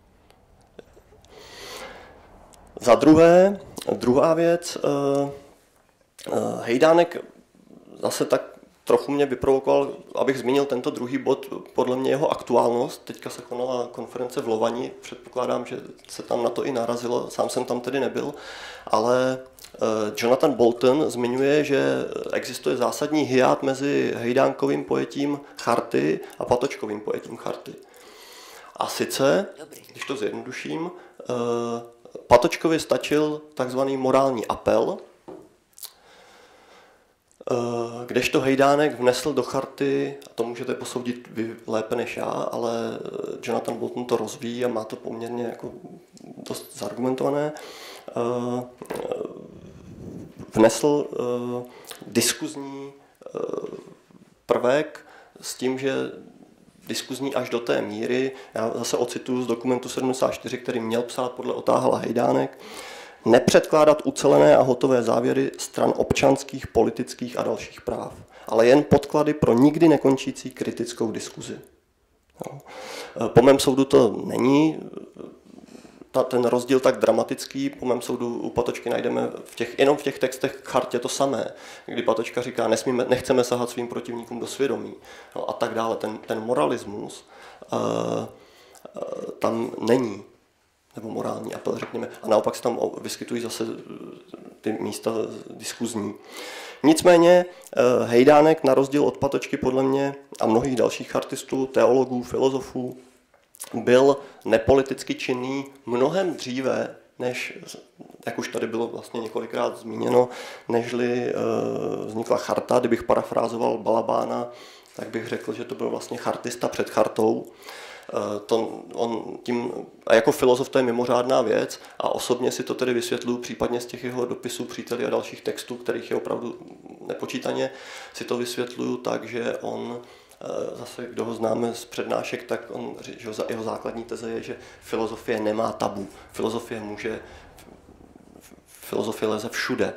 Za druhé, druhá věc, Hejdánek zase tak trochu mě vyprovokoval, abych zmínil tento druhý bod, podle mě jeho aktuálnost. Teďka se konala konference v Lovani, předpokládám, že se tam na to i narazilo, sám jsem tam tedy nebyl, ale Jonathan Bolton zmiňuje, že existuje zásadní hiát mezi hejdánkovým pojetím charty a Patočkovým pojetím charty. A sice, když to zjednoduším, Patočkovi stačil takzvaný morální apel, kdežto Hejdánek vnesl do charty, a to můžete posoudit vy lépe než já, ale Jonathan Bolton to rozvíjí a má to poměrně jako dost zargumentované, vnesl diskuzní prvek s tím, že diskuzní až do té míry, já zase ocituju z dokumentu sedmdesát čtyři, který měl psát podle Otáhala Hejdánek, nepředkládat ucelené a hotové závěry stran občanských, politických a dalších práv, ale jen podklady pro nikdy nekončící kritickou diskuzi. No. Po mém soudu to není ta, ten rozdíl tak dramatický, po mém soudu u Patočky najdeme v těch, jenom v těch textech k chartě to samé, kdy Patočka říká, nesmíme, nechceme sahat svým protivníkům do svědomí, no, a tak dále. Ten, ten moralismus uh, uh, tam není, nebo morální apel, řekněme, a naopak se tam vyskytují zase ty místa diskuzní. Nicméně uh, Hejdánek, na rozdíl od Patočky podle mě a mnohých dalších chartistů, teologů, filozofů, byl nepoliticky činný mnohem dříve, než, jak už tady bylo vlastně několikrát zmíněno, nežli uh, vznikla charta. Kdybych parafrázoval Balabána, tak bych řekl, že to byl vlastně chartista před chartou. Uh, to on tím, a jako filozof to je mimořádná věc a osobně si to tedy vysvětluji případně z těch jeho dopisů příteli a dalších textů, kterých je opravdu nepočítaně, si to vysvětluju tak, že on zase, kdo ho známe z přednášek, tak on, že jeho základní teze je, že filozofie nemá tabu. Filozofie může, filozofie leze všude.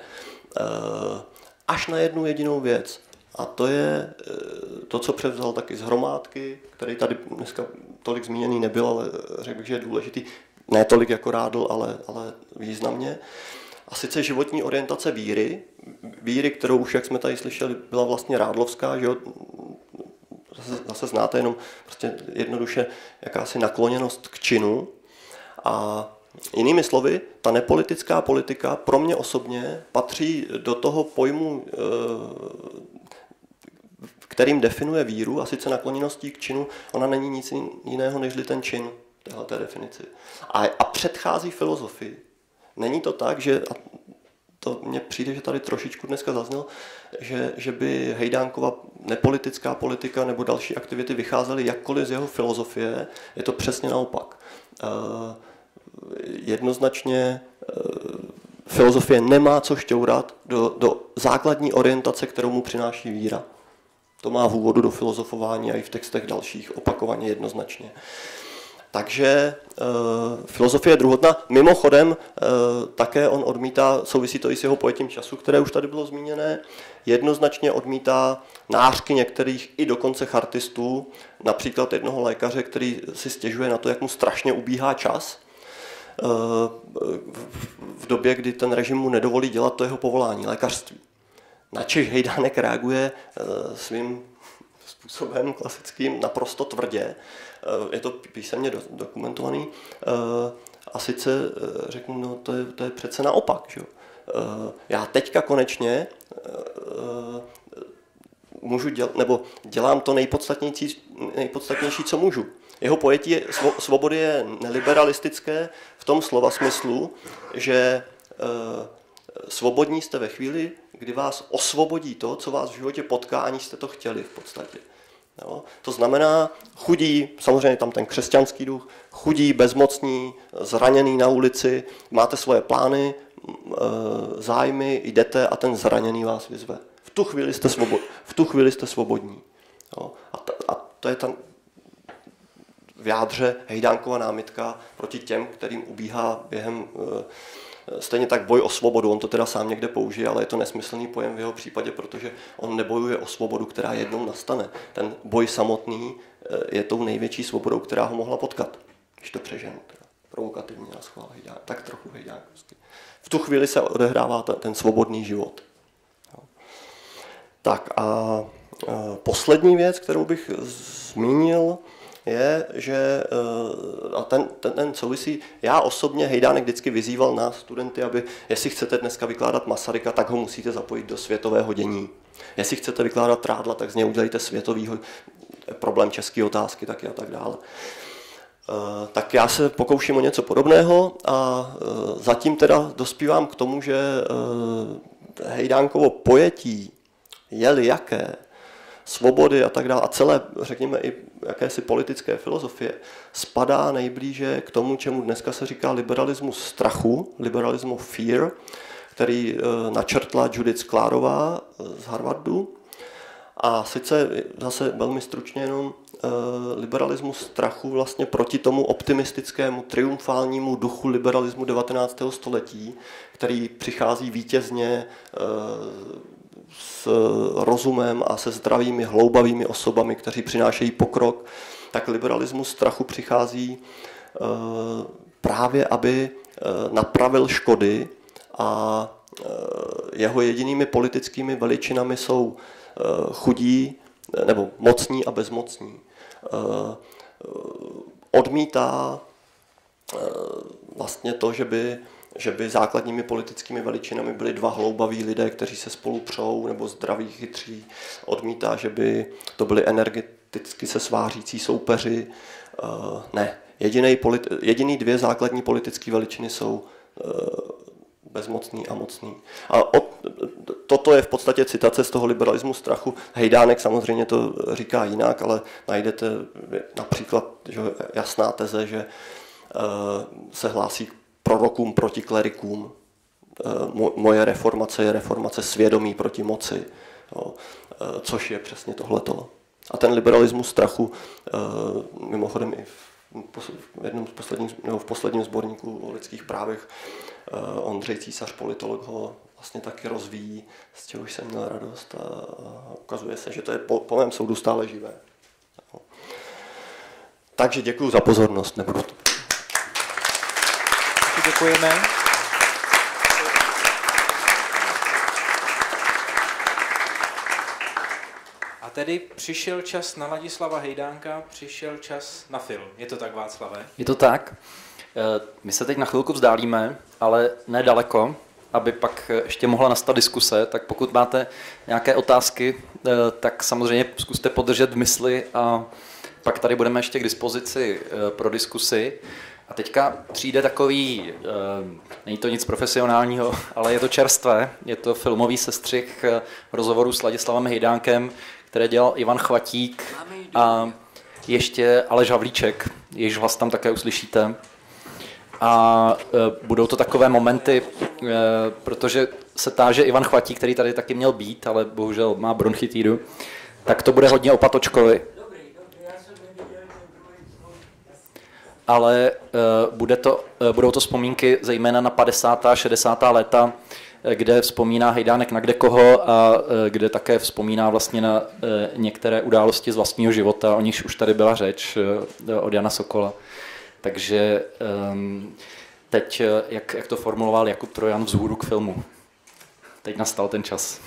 Až na jednu jedinou věc. A to je to, co převzal taky z Hromádky, který tady dneska tolik zmíněný nebyl, ale řekl bych, že je důležitý. Ne tolik jako Rádl, ale, ale významně. A sice životní orientace víry. Víry, kterou už, jak jsme tady slyšeli, byla vlastně rádlovská, že jo? Zase, zase znáte jenom prostě jednoduše jakási nakloněnost k činu. A jinými slovy, ta nepolitická politika pro mě osobně patří do toho pojmu, kterým definuje víru, a sice nakloněností k činu. Ona není nic jiného než ten čin, téhleté definici. A, a předchází filozofii. Není to tak, že, a to mně přijde, že tady trošičku dneska zaznělo, že, že by Hejdánkova nepolitická politika nebo další aktivity vycházely jakkoliv z jeho filozofie. Je to přesně naopak. E, jednoznačně e, filozofie nemá co šťourat do, do základní orientace, kterou mu přináší víra. To má v úvodu do filozofování a i v textech dalších opakovaně jednoznačně. Takže e, filozofie je druhotná. Mimochodem e, také on odmítá, souvisí to i s jeho pojetím času, které už tady bylo zmíněné, jednoznačně odmítá nářky některých i dokonce chartistů, například jednoho lékaře, který si stěžuje na to, jak mu strašně ubíhá čas e, v době, kdy ten režim mu nedovolí dělat to jeho povolání, lékařství. Načež Hejdánek reaguje e, svým způsobem klasickým naprosto tvrdě. Je to písemně dokumentovaný. A sice řeknu, no to je, to je přece naopak. Že? Já teďka konečně můžu dělat, nebo dělám to nejpodstatnější, nejpodstatnější, co můžu. Jeho pojetí je, svobody je neliberalistické v tom slova smyslu, že svobodní jste ve chvíli, kdy vás osvobodí to, co vás v životě potká, aniž jste to chtěli v podstatě. Jo? To znamená chudí, samozřejmě tam ten křesťanský duch, chudí, bezmocní, zraněný na ulici, máte svoje plány, zájmy, jdete a ten zraněný vás vyzve. V tu chvíli jste, svobod, v tu chvíli jste svobodní. Jo? A, ta, a to je tam v jádře Hejdánkova námitka proti těm, kterým ubíhá během stejně tak boj o svobodu, on to teda sám někde použije, ale je to nesmyslný pojem v jeho případě, protože on nebojuje o svobodu, která jednou nastane. Ten boj samotný je tou největší svobodou, která ho mohla potkat, když to přeženu. Teda. Provokativně na schvál, tak trochu hejdánkovský. V tu chvíli se odehrává ten svobodný život. Tak a poslední věc, kterou bych zmínil, je, že a ten, ten, ten souvisí, já osobně Hejdánek vždycky vyzýval nás studenty, aby jestli chcete dneska vykládat Masaryka, tak ho musíte zapojit do světového dění. Jestli chcete vykládat Trádla, tak z něj udělejte světovýho problém české otázky, taky a tak dále. Tak já se pokouším o něco podobného a zatím teda dospívám k tomu, že Hejdánkovo pojetí, je-li jaké, svobody a tak dále a celé, řekněme, i jakési politické filozofie, spadá nejblíže k tomu, čemu dneska se říká liberalismus strachu, liberalismus fear, který načrtla Judith Sklárová z Harvardu. A sice zase velmi stručně jenom liberalismus strachu vlastně proti tomu optimistickému, triumfálnímu duchu liberalismu devatenáctého století, který přichází vítězně s rozumem a se zdravými, hloubavými osobami, kteří přinášejí pokrok, tak liberalismus strachu přichází právě, aby napravil škody a jeho jedinými politickými veličinami jsou chudí nebo mocní a bezmocní. Odmítá vlastně to, že by, že by základními politickými veličinami byli dva hloubaví lidé, kteří se spolu přou, nebo zdraví, chytří. Odmítá, že by to byli energeticky se svářící soupeři. Ne. Jediný, jediný dvě základní politické veličiny jsou bezmocný a mocný. A od, toto je v podstatě citace z toho liberalismu strachu. Hejdánek samozřejmě to říká jinak, ale najdete například že, jasná teze, že uh, se hlásí k prorokům proti klerikům. Uh, moje reformace je reformace svědomí proti moci, jo, uh, což je přesně tohleto. A ten liberalismus strachu, uh, mimochodem i v v jednom z posledních, nebo v posledním sborníku o lidských právech Ondřej Císař, politolog, ho vlastně taky rozvíjí, z čehož jsem měl radost a ukazuje se, že to je po, po mém soudu stále živé. Takže děkuji za pozornost. Nebudu to... Děkujeme. A tedy přišel čas na Ladislava Hejdánka, přišel čas na film. Je to tak, Václave? Je to tak. My se teď na chvilku vzdálíme, ale nedaleko, aby pak ještě mohla nastat diskuse, tak pokud máte nějaké otázky, tak samozřejmě zkuste podržet v mysli a pak tady budeme ještě k dispozici pro diskusi. A teďka přijde takový, není to nic profesionálního, ale je to čerstvé, je to filmový sestřih rozhovoru s Ladislavem Hejdánkem, které dělal Ivan Chvatík a ještě Aleš Havlíček, jejíž hlas tam také uslyšíte. A e, budou to takové momenty, e, protože se táže Ivan Chvatík, který tady taky měl být, ale bohužel má bronchitídu, tak to bude hodně o Patočkovi. Ale e, bude to, e, budou to vzpomínky zejména na padesátá šedesátá léta, e, kde vzpomíná Hejdánek na kdekoho a e, kde také vzpomíná vlastně na e, některé události z vlastního života, o nichž už tady byla řeč e, od Jana Sokola. Takže um, teď, jak, jak to formuloval Jakub Trojan vzhůru k filmu. Teď nastal ten čas.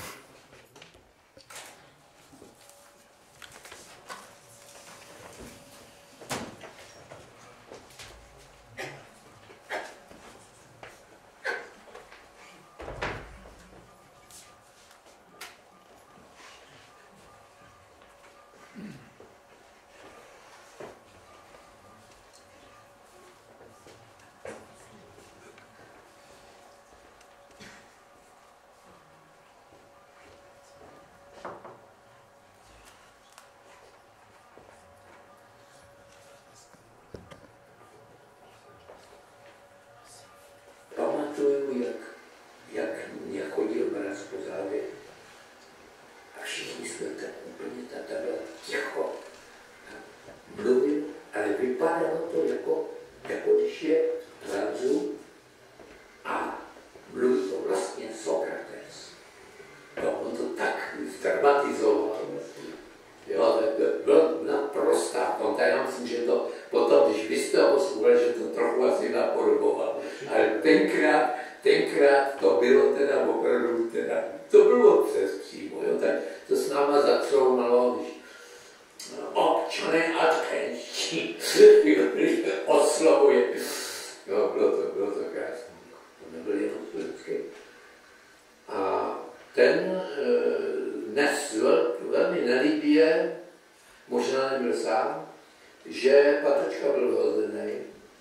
Pamatuju, jak, jak mě chodil mraz po zádech a všichni jsme tak úplně takhle ticho. Mluvil, ale vypadalo to jako, jako když je v tranzu a mluví to vlastně Sokrates. No, on to tak dramatizoval. Jo, to byla naprostá konta. Já myslím, že to potom, když vy jste ho zkoušeli, že to trochu asi napodoboval. Ale tenkrát tenkrát to bylo teda opravdu teda, to bylo přes přímo, jo, tak to s náma zacrounalo, když občané adventští oslovuje. Jo, bylo to, bylo to krásné. To nebyl jenom studentský. A ten dnes velmi nelíbě, možná nebyl sám, že Patočka byl hozený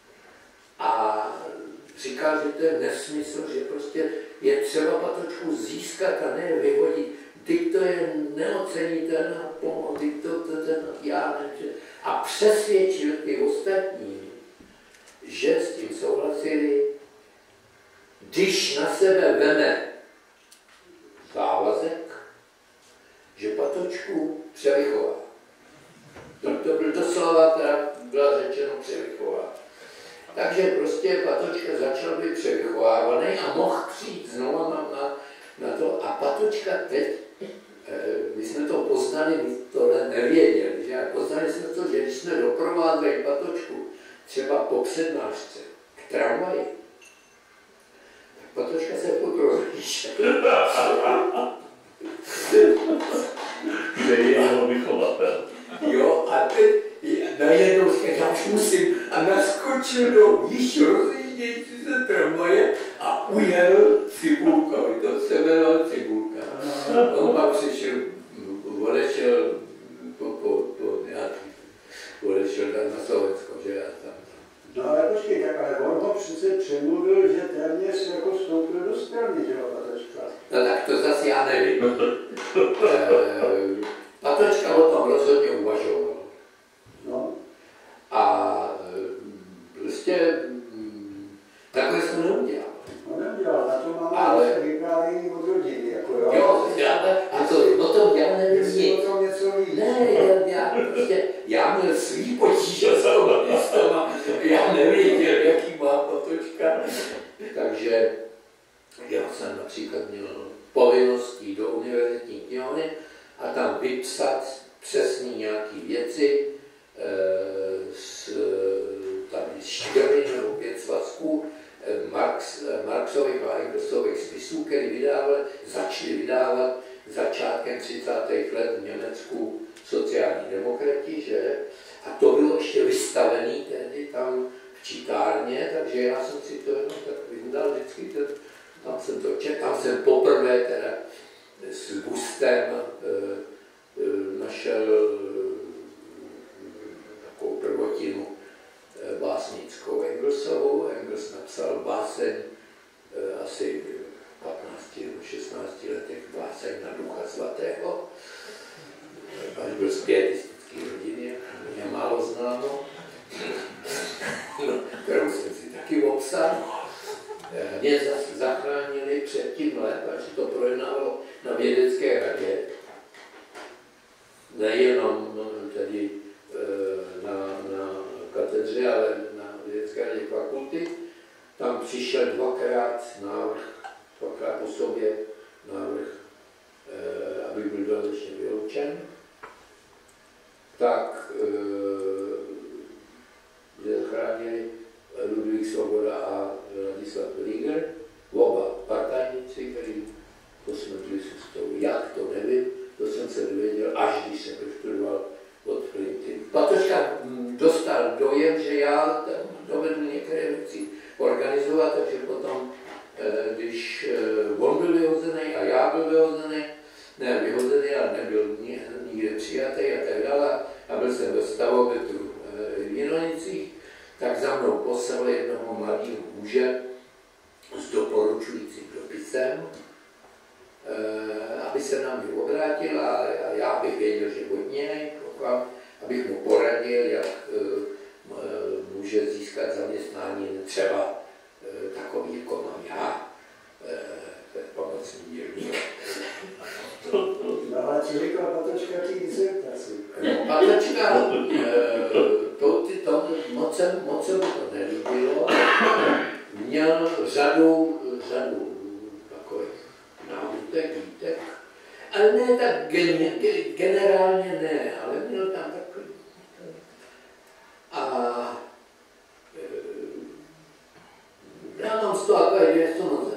a říkal, že to je nesmysl, že prostě je třeba Patočku získat a ne vyhodit. Teď to je neocenitelná pomoc, teď to, to, to, já nevím. A přesvědčil ty ostatní, že s tím souhlasili, když na sebe veme závazek, že Patočku převychová. To, to byl doslova, teda byla řečeno převychová. Takže prostě Patočka začal být převychovávaný a mohl přijít znovu na, na, na to. A Patočka teď, my jsme to poznali, my to nevěděli, že? Poznali jsme to, že když jsme doprovázeli Patočku třeba po přednášce k tramvaji, tak Patočka se pokrozíš. Kde je jeho vychovatel. Jo, a teď najednou říká, já už musím, a naskočil do již rozjíždějící se tramvaje a ujel Cibulkovi, to se jmenovalo Cibulka. On pak přišel, odešel po, po, po nějaký, odešel na Slovensko, že já tam. No ale počkej, tak ale on ho přece přemluvil, že téměř jako vstoupil do strany, že jo, Patočka. No tak to zase já nevím. Patočka o tom rozhodně uvažoval. No. A prostě takhle jsem neudělal. No neudělal, na to máme ale vyprávění od rodiny, jako jo. Jo, já, a to, o tom já nevím nic. O tom něco víc. Ne, já, já prostě, já měl svý potíže s komunistama, já nevěděl, jaký má Patočka. Takže já jsem například měl povinností do univerzitní knihovny a tam vypsat přesný nějaký věci e, z tady čtyři nebo pět svazků Marx, Marxových a Engelsových spisů, které vydávali, začali vydávat začátkem třicátých let v Německu sociální demokrati, že? A to bylo ještě vystavené tehdy tam v čítárně, takže já jsem si to jenom tak vyndal vždycky, ten, tam jsem to četl, tam jsem poprvé teda s Bustem e, e, našel takovou prvotinu e, básnickou Engelsovou. Engels napsal báseň e, asi v patnácti nebo šestnácti letech, báseň na Ducha svatého, až byl z pietistické rodiny, mě málo známo, kterou jsem si taky obsal. Mě zase zachránili před tím let, až to projednávalo na vědecké radě, nejenom tedy na, na katedře, ale na vědecké radě fakulty. Tam přišel dvakrát návrh, dvakrát po sobě návrh, aby byl dodatečně vyloučen. Tak zachránili Ludvík Svoboda a Ladislav Rieger, oba partajníci, kteří posmrtili se s tou. Jak, to nevím, to jsem se dověděl, až když jsem doštudoval od Flinty. Patočka dostal dojem, že já dovedu některé věci organizovat, takže potom, když on byl vyhozený a já byl vyhozený, ne vyhozený, ale nebyl nikde přijatý a tak dále, a byl jsem ve stavobytu v Jinonicích, tak za mnou poslal jednoho mladého muže s doporučujícím dopisem, aby se na mě obrátil a já bych věděl, že od něj, abych mu poradil, jak může získat zaměstnání třeba takový, jako mám já, pomocný dělník. No ale ti říkal Patočka ty disertaci. No, Patočka, to, ty, to moc, moc se mu to nelíbilo. Měl řadu, řadu takových náhutek, výtek, ale ne tak gen, generálně ne, ale měl tam takový. A já mám z toho takové dvě moc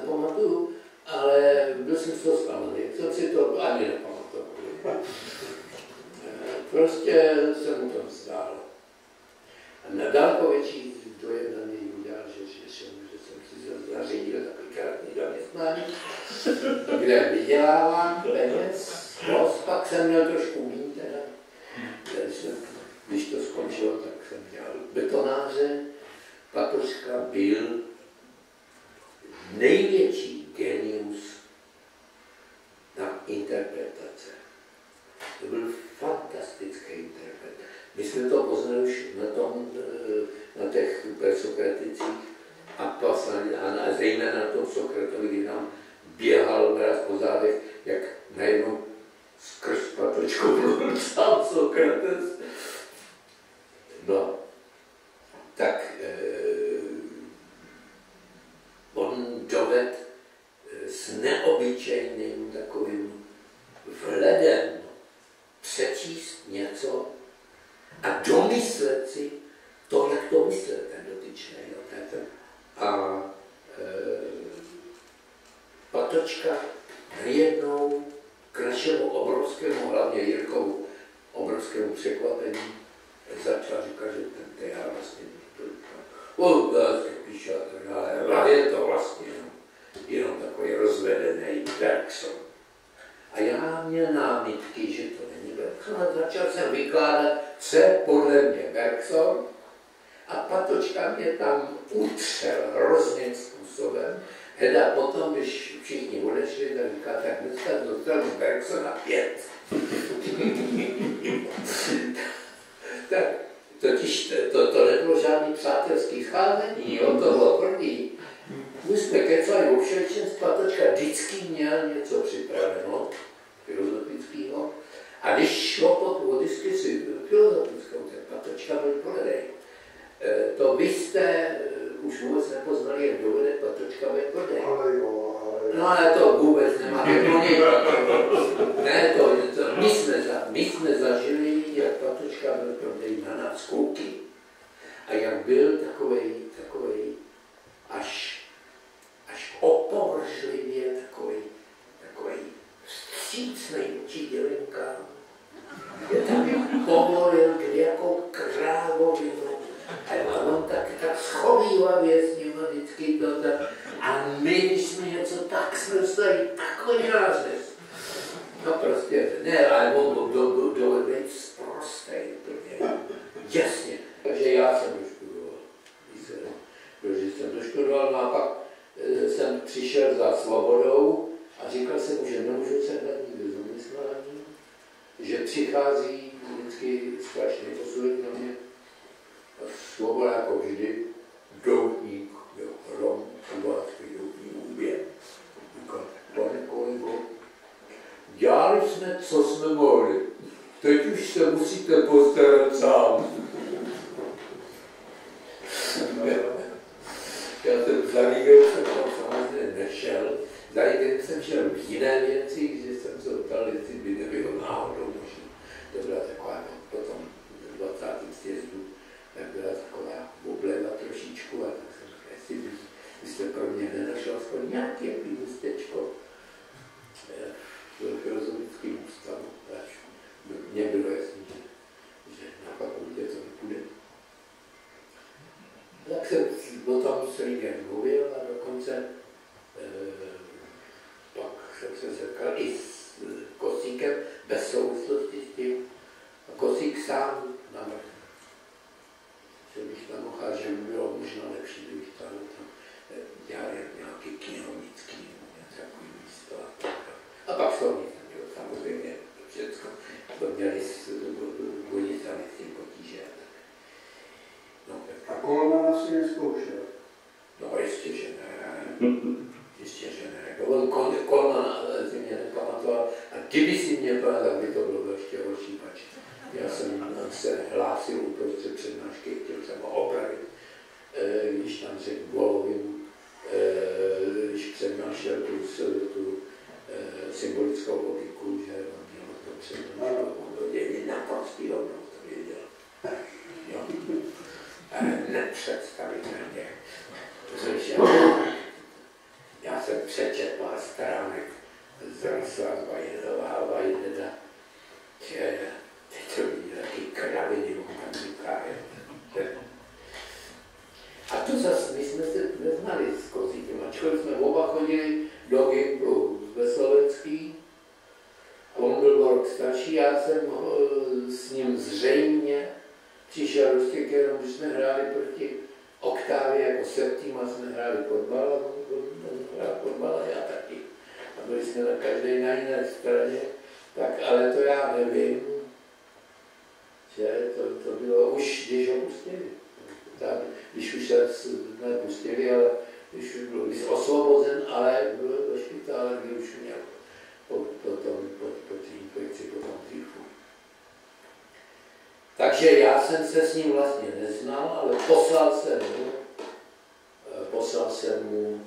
prostě se mu to zdálo. A na daleko větší dojem na mě udělal, že, že, že, že jsem si zařídil takový krátný zaměstnání, kde vydělávám peněz, dost, pak jsem měl trošku míň teda. Když, jsem, když to skončilo, tak jsem dělal betonáře. Patočka byl největší genius na interpretace. To byl fantastický interpret. My jsme to poznali už na, tom, na těch presokraticích a, pasali, a zejména na tom Sokratovi, kdy nám běhal mraz po zádech, jak najednou skrz Patočku byl sám Sokrates. No, tak eh, on doved s neobyčejným takovým vhledem přečíst něco a domyslet si to, jak to myslel ten dotyčný. A e, Patočka najednou k našemu obrovskému, hlavně Jirkou, obrovskému překvapení začal říkat, že ten T H vlastně on vlastně píše, ale je to vlastně jenom takový rozvedený Bergson. A já měl námitky, že to není Bergson, a začal jsem vykládat, co podle mě Bergson, a Patočka mě tam utřel hrozným způsobem. Heda potom, když všichni odešli, tak říká, tak dneska dostal z Bergsona pět. Tak totiž to, to nebylo žádný přátelský scházení, jo, to bylo první. My jsme kecali o všeličem, Patočka vždycky měl něco připraveno, filozofického. A když šlo po diskusi filozofickou, tak Patočka byl prodej. To vy jste už vůbec nepoznali, jak dovede Patočka být prodej. Ale jo, ale... No ale to vůbec nemáte plně. Ne, to, to my, jsme za, my jsme zažili, jak Patočka byl prodej na nás kouky. A jak byl takovej, takovej až, až opovršlivě takovej, takovej vstřícnej vůči dělinkám. Je tam povolil kde jako krávovinu. A on tak, tak schovývavě s ním vždycky to tak. A my, když jsme něco tak, jsme dostali takový nářez. No prostě, ne, ale on dovedl být zprostej, úplně jasně. Takže já jsem doštudoval. Protože jsem doštudoval, no a pak jsem přišel za svobodou a říkal jsem mu, že nemůžu se hned nikdy zaměstnání, že přichází vždycky strašný posudek na mě. Svoboda jako vždy, doutník, jo, Rom, kubacký doutník, ubě. Říkal, pane kolego, dělali jsme, co jsme mohli. Teď už se musíte postarat sám. Já jsem za víkend jsem tam samozřejmě nešel, za víkend jsem šel v jiné věci, že jsem se optal, jestli by nebylo náhodou možná. To byla taková potom v dvacátém sjezdu, tak byla taková obleva trošičku a tak jsem říkal, jestli by, byste pro mě nenašel aspoň nějaké místečko v filozofickém ústavu, až mně bylo jasný, že, že na fakultě to nepůjde. Tak jsem o tom s lidem mluvil a dokonce e, pak jsem se setkal i s Kosíkem bez souvislosti s tím. A Kosík sám navrhl, že bych tam mohl, že by bylo možná lepší, kdybych tam, tam dělal nějaký knihovnický něco takový místo. A pak se oni tam dělal samozřejmě všechno. To měli oni sami s tím potíže. No, a Kolmana si neskoušel? No jistě, že ne. Jistě, že ne. On Kolmana si mě nepamatoval. A kdyby si mě pamatoval, tak by to bylo ještě horší pač. Já jsem se hlásil uprostřed přednášky, chtěl jsem ho opravit, když tam řekl Golovým, když přednášel tu, tu symbolickou logiku, že on měl to přednášel, on to dělí naprostý obnov, to věděl. Jo. Nepředstavitelně. Já jsem přečetl pár stránek z Rasa Vajdela, Vajdeda, že teď to viděl, prostě jenom, když jsme hráli proti Oktávě jako Septima, jsme hráli fotbal, on hrál fotbal a já taky. A byli jsme na každé na jiné straně, tak ale to já nevím, že to, to bylo už, když ho pustili. Tak, když už se nepustili, ale když už byl když osvobozen, ale byl do špitále, kdy už měl po, po, tom, po, po té infekci, po tom týfu. Takže já jsem se s ním vlastně neznal, ale poslal jsem mu, poslal jsem mu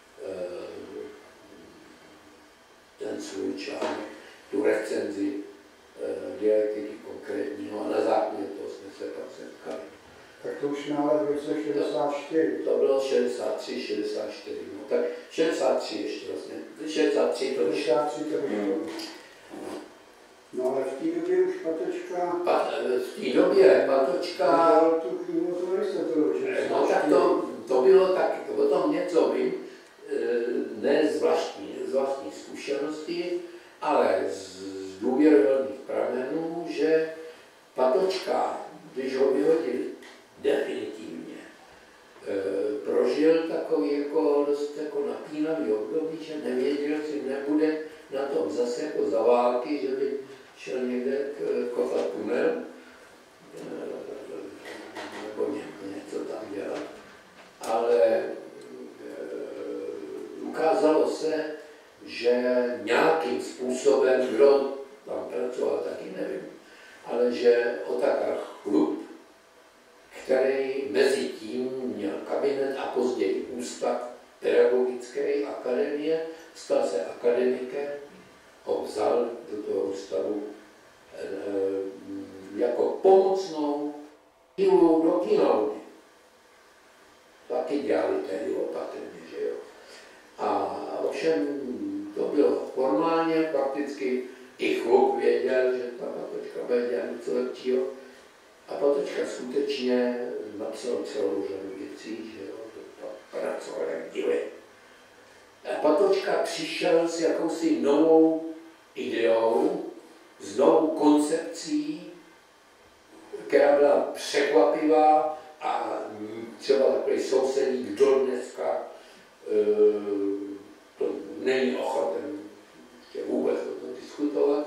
ten svůj článek, tu recenzi dialektiky konkrétního a na základě toho jsme se pak setkali. Tak to už máme v roce šedesát čtyři. To bylo šedesát tři, šedesát čtyři, no tak šedesát tři ještě vlastně, šedesát tři to vyšlo. šedesát tři to vyšlo. No ale v té době už Patočka... Pa, v té době Patočka... tu knihu to Aristotelu, že? No tak to, to bylo tak, o tom něco vím, ne z vlastní, z vlastní zkušenosti, ale z, z důvěryhodných pramenů, že Patočka, když ho vyhodili definitivně, e, prožil takový jako dost jako napínavý období, že nevěděl, si nebude na tom zase jako za války, že by šel někde kopat tunel, e, nebo ně, něco tam dělat. Ale e, ukázalo se, že nějakým způsobem, kdo tam pracoval, taky nevím, ale že Otakar Chlup, který mezi tím měl kabinet a později ústav pedagogické akademie, stal se akademikem, ho vzal do toho ústavu e, jako pomocnou sílu do knihovny. Taky dělali tehdy opatrně, že jo. A ovšem to bylo formálně, fakticky i Chlup věděl, že ta Patočka bude dělat něco lepšího. A Patočka skutečně napsal celou řadu věcí, že jo, to pracoval jak divy. A Patočka přišel s jakousi novou ideou, s novou koncepcí, která byla překvapivá a třeba takový sousedík do dneska e, to není ochoten vůbec o tom diskutovat,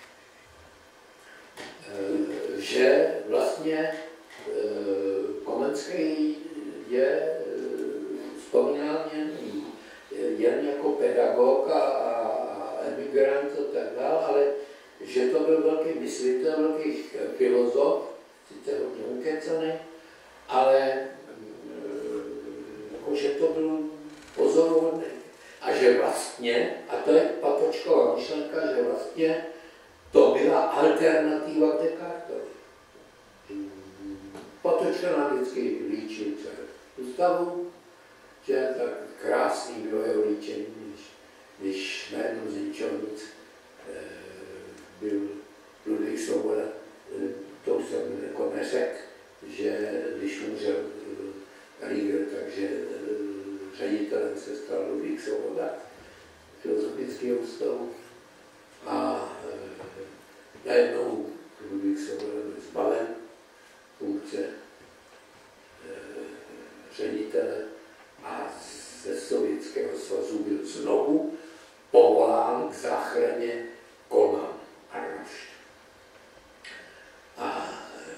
e, že vlastně Komenský je vzpomínán jen, jen jako pedagog a, a emigrant a tak dále, ale že to byl velký myslitel, velký filozof, sice hodně ukecaný, ale jako, že to byl pozoruhodný. A že vlastně, a to je Patočkova myšlenka, že vlastně to byla alternativa k Descartovi. Patočka nám vždycky líčil celou ústavu, že tak krásný bylo jeho líčení, když, když na jednom z ničovnic e, byl Ludvík Svoboda, e, to jsem jako neřekl, že když umřel e, Rieger, takže e, ředitelem se stal Ludvík Svoboda filozofického ústavu a e, najednou Ludvík Svoboda byl zbaven funkce e, ředitele a ze Sovětského svazu byl znovu povolán k záchraně Kolman a Rošt. A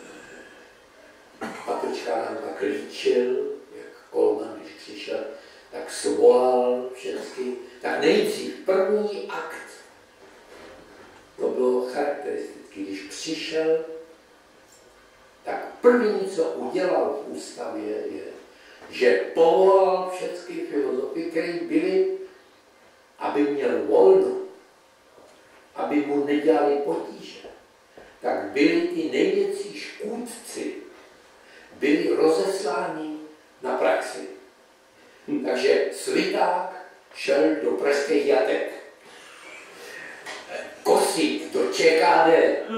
e, Patočka nám tak líčil, jak Kolman, když přišel, tak svolal všechny, tak nejdřív první akt, to bylo charakteristické, když přišel, tak první, co udělal v ústavě, je, že povolal všechny filozofy, které byly, aby měl volno, aby mu nedělali potíže, tak byli ty největší škůdci, byli rozesláni na praxi. Takže Sviták šel do pražských jatek, Kosík do ČKD,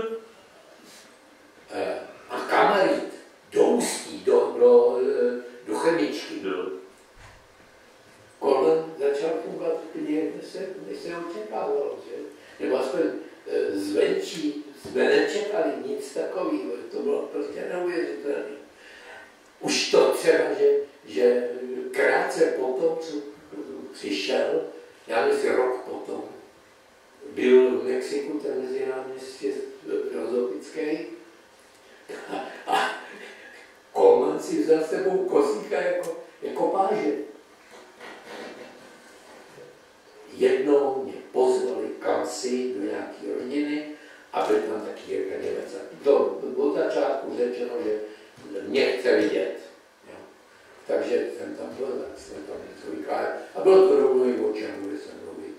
a Kamarit do Ústí, do, do, do chemičky. Kolem začal fungovat úplně, než se, než se očekávalo, že? Nebo aspoň zvenčí jsme nečekali nic takového, to bylo prostě neuvěřitelné. už to třeba, že, že krátce potom, co přišel, já myslím rok potom, byl v Mexiku ten mezinárodní sjezd filozofický a, a Kolman si vzal s sebou Kosíka jako, jako páže. Jednou mě pozvali kamsi do nějaké rodiny a byl tam taky Jirka Němec. To od začátku řečeno, že mě chce vidět. Jo. Takže jsem tam byl, tak jsme tam něco vykládali. A bylo to rovnou i o čem bude se mluvit.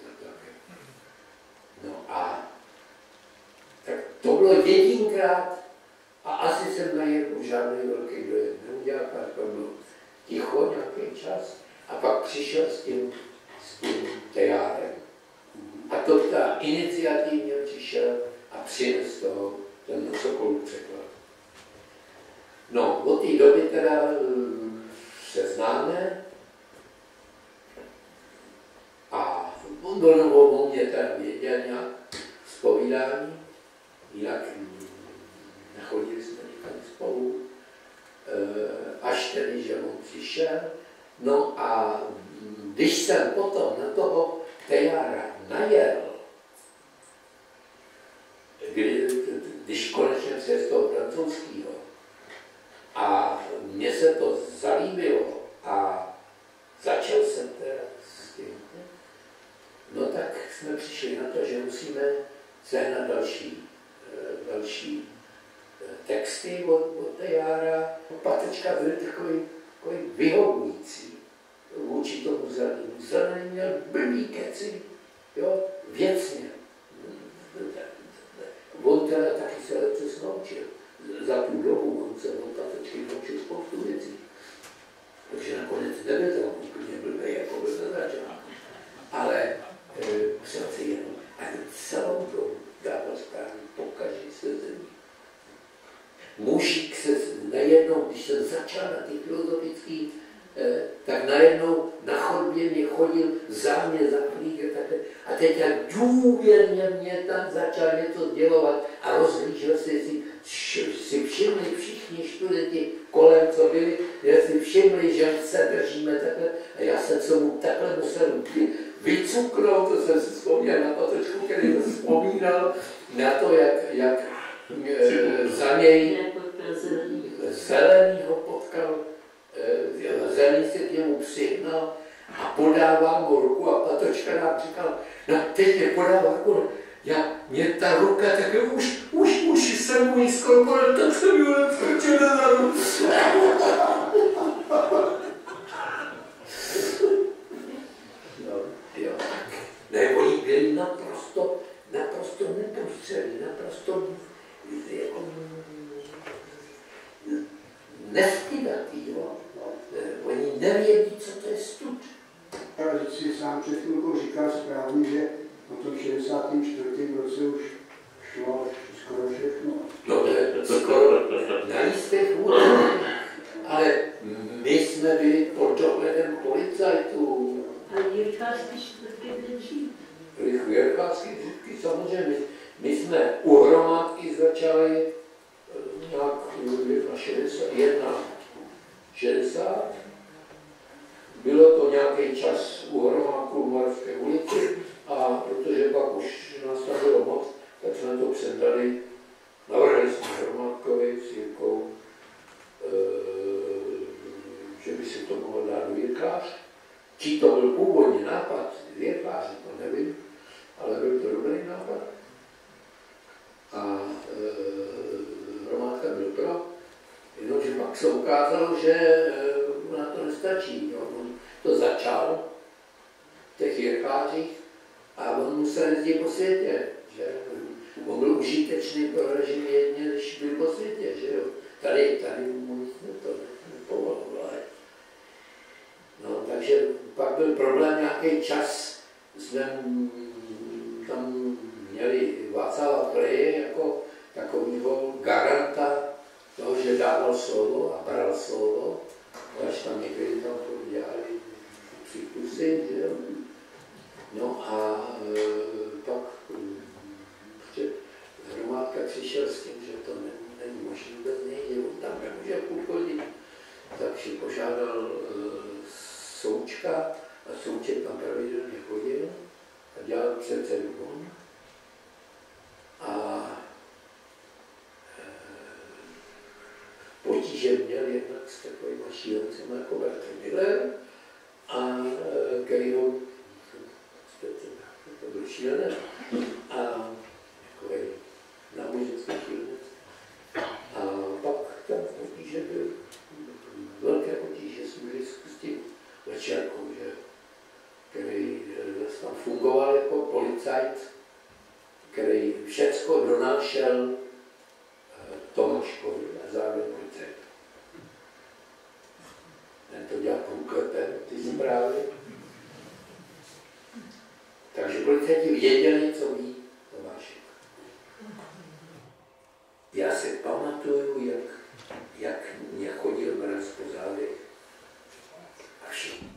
No a tak to bylo jedinkrát a asi jsem na Jirku žádný velký dojem neudělal, to bylo ticho nějaký čas a pak přišel s tím, s tím tejárem. A to ta iniciativně přišel a přines toho ten Sokolův překlad. No, od té doby teda se známe a on do novou o mě teda věděl nějak z povídání, jinak nechodili jsme nikam spolu, až tedy, že on přišel. No a když jsem potom na toho tejára najel, kdy, když konečně přes toho francouzského, a mně se to zalíbilo a začal jsem teda s tím, no tak jsme přišli na to, že musíme sehnat další, další texty od, od tejára. Patečka byl takový, takový vyhovující vůči tomu Zelenému. Zelený měl blbý keci, jo, věcně. On teda taky se lepce naučil. Za tu dobu on se od Patečky naučil spoustu věcí. Takže nakonec nebyl tam úplně blbý, jako byl na začátku. Ale e, přece jenom ani celou dobu dával správně pokaždý se zemí. Mužík se najednou, když jsem začal na ty filozofický, eh, tak najednou na chodbě mě chodil za mě, za klík a teď jak důvěrně mě tam začal něco dělovat a rozhlížel se, si, si všimli všichni studenti kolem, co byli, já si všimli, že se držíme takhle a já jsem se mu takhle musel vycuknout, to jsem si vzpomněl na Patečku, který jsem vzpomínal na to, jak, jak e, za něj Zelenýho potkal, e, Zelený se k němu přihnal a podává mu ruku a Patočka nám říkal, no teď mě podává ruku, já, mě ta ruka tak už, už, už jsem mu jí skoro podal, tak jsem ji odskočil dozadu. Jo, ne, oni byli naprosto, naprosto neprůstřelní, naprosto jako nestydatý, jo. Oni nevědí, co to je stud. Ale teď si sám před chvilkou říkal správně, že o tom šedesátém čtvrtém roce už šlo skoro všechno. No to je skoro na jistých úrovních, ale my jsme byli pod dohledem policajtů. Ale jirkářský čtvrtky byly dřív. Jirkářský čtvrtky samozřejmě. My jsme u hromádky začali nějak na šedesát jedna, šedesát. Bylo to nějaký čas u hromádku v Moravské ulici a protože pak už nás tam bylo moc, tak jsme to předali, navrhli jsme Hromádkovi s Jirkou, e, že by si to mohl dát do Jirkář. Či to byl původní nápad, Jirkář, to nevím, ale byl to dobrý nápad. A e, Hromádka byl pro, jenomže pak se ukázalo, že e, na to nestačí. Jo. On to začal v těch Jirkářích a on musel jezdit po světě. Že? On byl užitečný pro režim jedně, než byl po světě. Že jo. Tady, tady mu nic to nepovolovalo. No, takže pak byl problém nějaký čas, jsme tam měli Václava Kleje jako takovýho garanta toho, že dával slovo a bral slovo, až tam někdy tam to dělali příkusy, že jo. No a e, pak e, Hromádka přišel s tím, že to není, není možné bez něj, že on tam nemůže půchodit. Tak takže požádal Součka a Souček tam pravidelně chodil a dělal předsedu on. A potíže měl jednak s takovými šílencemi jako Bertrand Miller, a který on, to byl šílený, a takový náboženský šílenec. A pak tam potíže byl, velké potíže jsme byli s tím Večerkou, že, který tam fungoval jako policajt, který všecko donášel Tomáškovi a zároveň policajt. Ten to dělal průklepem, ty zprávy. Takže policajti věděli, co ví Tomášek. Já si pamatuju, jak, jak mě chodil mraz po zádech a všichni.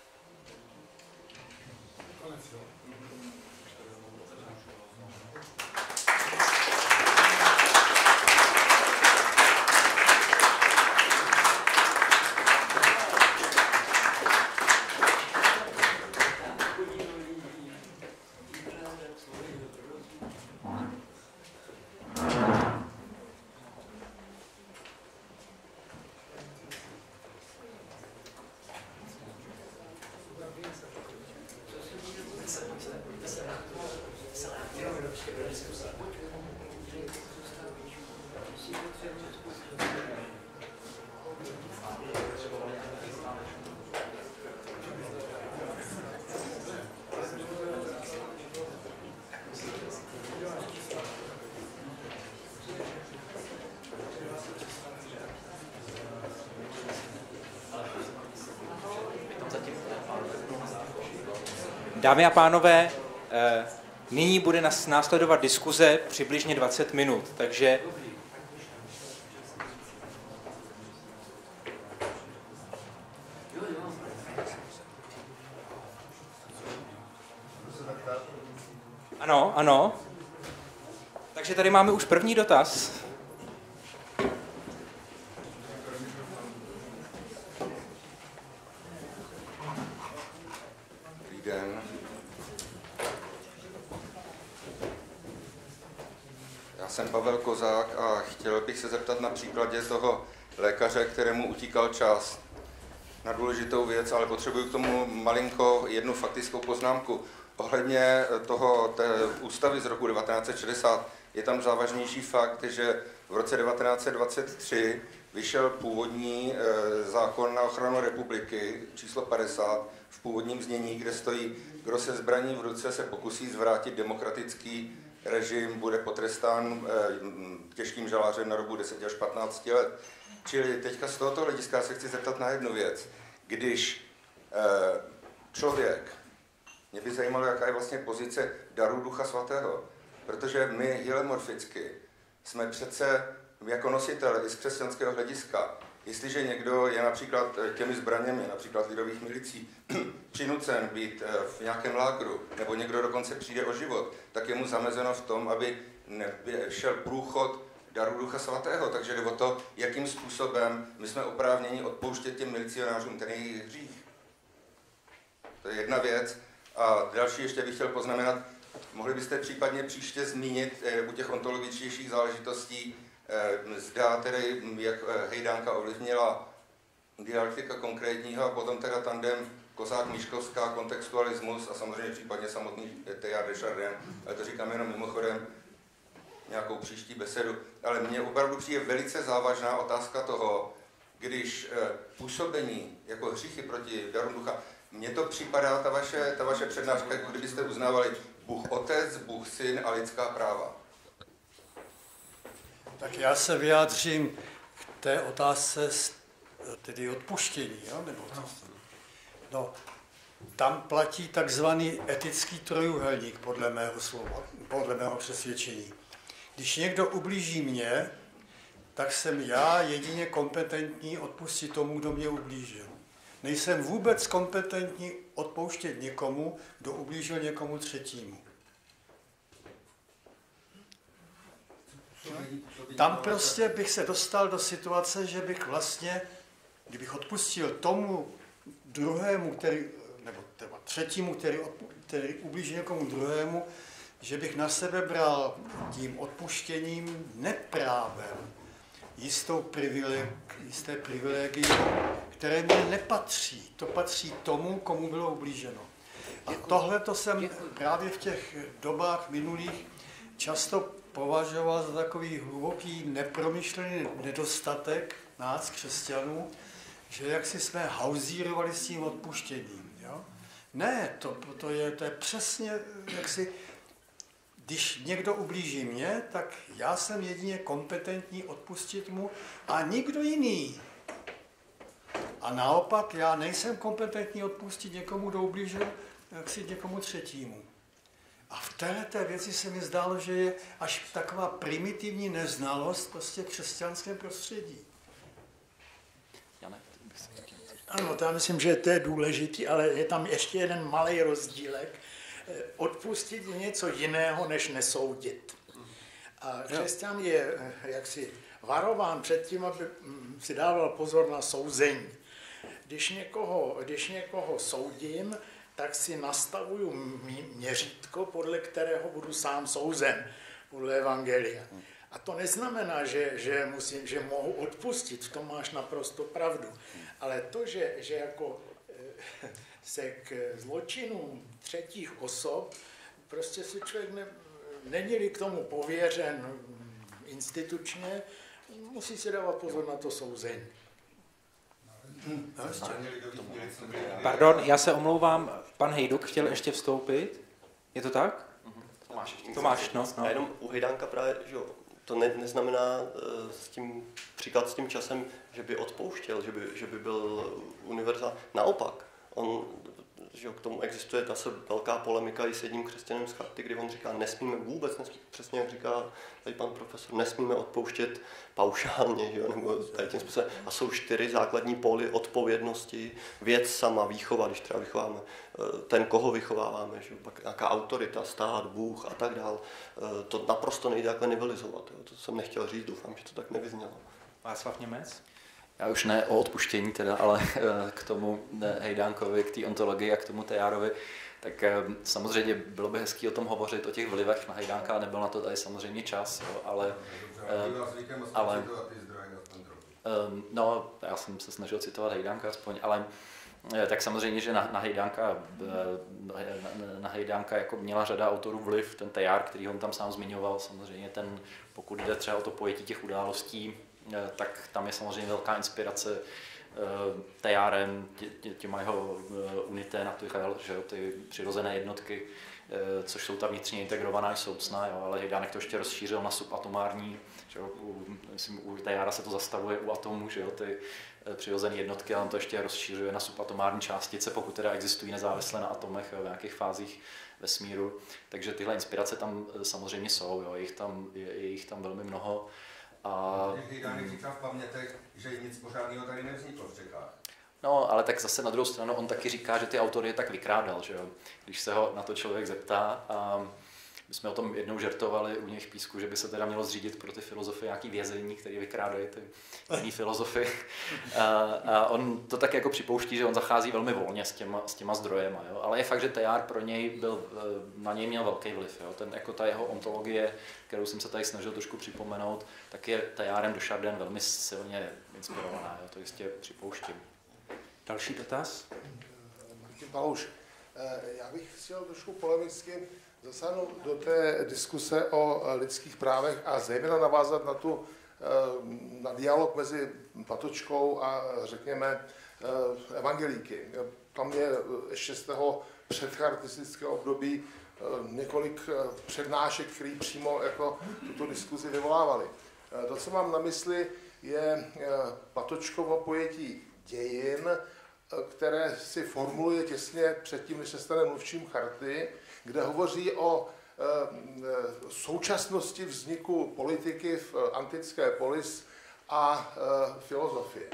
Dámy a pánové, nyní bude následovat diskuze přibližně dvacet minut, takže ano, ano. Takže tady máme už první dotaz. Jsem Pavel Kozák a chtěl bych se zeptat na příkladě toho lékaře, kterému utíkal čas, na důležitou věc, ale potřebuji k tomu malinko jednu faktickou poznámku. Ohledně toho té ústavy z roku devatenáct set šedesát je tam závažnější fakt, že v roce devatenáct set dvacet tři vyšel původní zákon na ochranu republiky číslo padesát v původním znění, kde stojí, kdo se zbraní v ruce se pokusí zvrátit demokratický režim, bude potrestán e, těžkým žalářem na dobu deset až patnáct let. Čili teďka z tohoto hlediska se chci zeptat na jednu věc. Když e, člověk, mě by zajímalo, jaká je vlastně pozice daru Ducha Svatého, protože my hylemorficky jsme přece jako nositele i z křesťanského hlediska, jestliže někdo je například těmi zbraněmi, například lidových milicí, přinucen být v nějakém lágru, nebo někdo dokonce přijde o život, tak je mu zamezeno v tom, aby šel průchod daru Ducha Svatého. Takže jde o to, jakým způsobem my jsme oprávněni odpouštět těm milicionářům ten jejich hřích. To je jedna věc. A další ještě bych chtěl poznamenat, mohli byste případně příště zmínit u těch ontologičtějších záležitostí, zda tedy, jak Hejdánka ovlivnila dialektika konkrétního a potom teda tandem Kozák-Miškovská, kontextualismus a samozřejmě případně samotný Teilhard de Chardin, ale to říkám jenom mimochodem nějakou příští besedu. Ale mně opravdu přijde velice závažná otázka toho, když působení jako hříchy proti daru ducha, mně to připadá ta vaše, ta vaše přednáška, jako kdybyste uznávali Bůh Otec, Bůh Syn a lidská práva. Tak já se vyjádřím k té otázce tedy odpuštění, jo? Nebo to. No, tam platí takzvaný etický trojúhelník podle mého slova, podle mého přesvědčení. Když někdo ublíží mně, tak jsem já jedině kompetentní odpustit tomu, kdo mě ublížil. Nejsem vůbec kompetentní odpouštět někomu, kdo ublížil někomu třetímu. Tam prostě bych se dostal do situace, že bych vlastně kdybych odpustil tomu druhému, který, nebo třeba třetímu, který, který ublíží někomu druhému, že bych na sebe bral tím odpuštěním neprávem jistou privileg, jisté privilegium, které mě nepatří. To patří tomu, komu bylo ublíženo. A tohle to jsem právě v těch dobách minulých často považoval za takový hluboký, nepromyšlený nedostatek nás, křesťanů, že jak si jsme hauzírovali s tím odpuštěním. Jo? Ne, to, to, je, to je přesně, jak si, když někdo ublíží mě, tak já jsem jedině kompetentní odpustit mu a nikdo jiný. A naopak, já nejsem kompetentní odpustit někomu, kdo ublížil, jak si někomu třetímu. A v této věci se mi zdálo, že je až taková primitivní neznalost prostě v křesťanském prostředí. Ano, to já myslím, že to je důležitý, ale je tam ještě jeden malý rozdílek. Odpustit je něco jiného, než nesoudit. A křesťan je jaksi varován před tím, aby si dával pozor na souzení. Když někoho, když někoho soudím, tak si nastavuju měřítko, podle kterého budu sám souzen, podle evangelia. A to neznamená, že, že, musím, že mohu odpustit, v tom máš naprosto pravdu. Ale to, že, že jako se k zločinům třetích osob, prostě si člověk ne, není-li k tomu pověřen institučně, musí si dávat pozor na to souzení. Hmm. Pardon, já se omlouvám, pan Hejduk chtěl ještě vstoupit. Je to tak? Tomáš, Tomáš, no. no. A jenom u Hejdánka právě, že to ne, neznamená uh, s tím, příklad s tím časem, že by odpouštěl, že by, že by byl univerzál. Naopak, on, že k tomu existuje zase velká polemika i s jedním křesťanem z Charty, kdy on říká, nesmíme vůbec, nesmíme, přesně jak říká tady pan profesor, nesmíme odpouštět paušálně, že jo, nebo tady tím způsobem. A jsou čtyři základní póly odpovědnosti, věc sama, výchova, když třeba vychováme, ten, koho vychováváme, že jo, pak nějaká autorita, stát, Bůh a tak dál. To naprosto nejde takhle nivelizovat, jo. To jsem nechtěl říct, doufám, že to tak nevyznělo. Václav Němec? Já už ne o odpuštění teda, ale k tomu Hejdánkovi, k té ontologii a k tomu Tejárovi, tak samozřejmě bylo by hezký o tom hovořit, o těch vlivech na Hejdánka, a nebyl na to tady samozřejmě čas, jo, ale... ale no, já jsem se snažil citovat Hejdánka aspoň, ale tak samozřejmě, že na, na Hejdánka, na Hejdánka jako měla řada autorů vliv, ten Tejár, který on tam sám zmiňoval, samozřejmě ten, pokud jde třeba o to pojetí těch událostí, tak tam je samozřejmě velká inspirace Tejárem, tě, těma jeho unité natural, že jo, ty přirozené jednotky, což jsou ta vnitřně integrovaná soucna, jo, ale Hejdánek to ještě rozšířil na subatomární, že jo, u, myslím, u Tejára se to zastavuje u atomů, že jo, ty přirozené jednotky, ale on to ještě rozšířuje na subatomární částice, pokud teda existují nezávisle na atomech v nějakých fázích vesmíru. Takže tyhle inspirace tam samozřejmě jsou, jo, je jich tam, je, je jich tam velmi mnoho. A... Hejdánek říká v pamětech, že nic pořádného tady nevzniklo v Čechách. No, ale tak zase na druhou stranu on taky říká, že ty autory tak vykrádal, že jo. Když se ho na to člověk zeptá, a my jsme o tom jednou žertovali u něj v Písku, že by se teda mělo zřídit pro ty filozofy nějaký vězení, který vykrádají ty jiný filozofy. A, a on to tak jako připouští, že on zachází velmi volně s těma, s těma zdrojema, jo. Ale je fakt, že Teilhard pro něj byl, na něj měl velký vliv, jo. Ten, jako ta jeho ontologie, kterou jsem se tady snažil trošku připomenout, tak je Teilhardem de Chardin velmi silně inspirovaná, jo. To jistě připouštím. Další dotaz? Martin Palouš, já bych chtěl trošku polemicky zasáhnout do té diskuse o lidských právech a zejména navázat na, tu, na dialog mezi Patočkou a řekněme evangelíky. Tam je ještě z toho předchartistického období několik přednášek, které přímo jako tuto diskuzi vyvolávaly. To, co mám na mysli, je Patočkovo pojetí dějin, které si formuluje těsně předtím, než se stane mluvčím Charty, kde hovoří o e, současnosti vzniku politiky v antické polis a e, filozofie.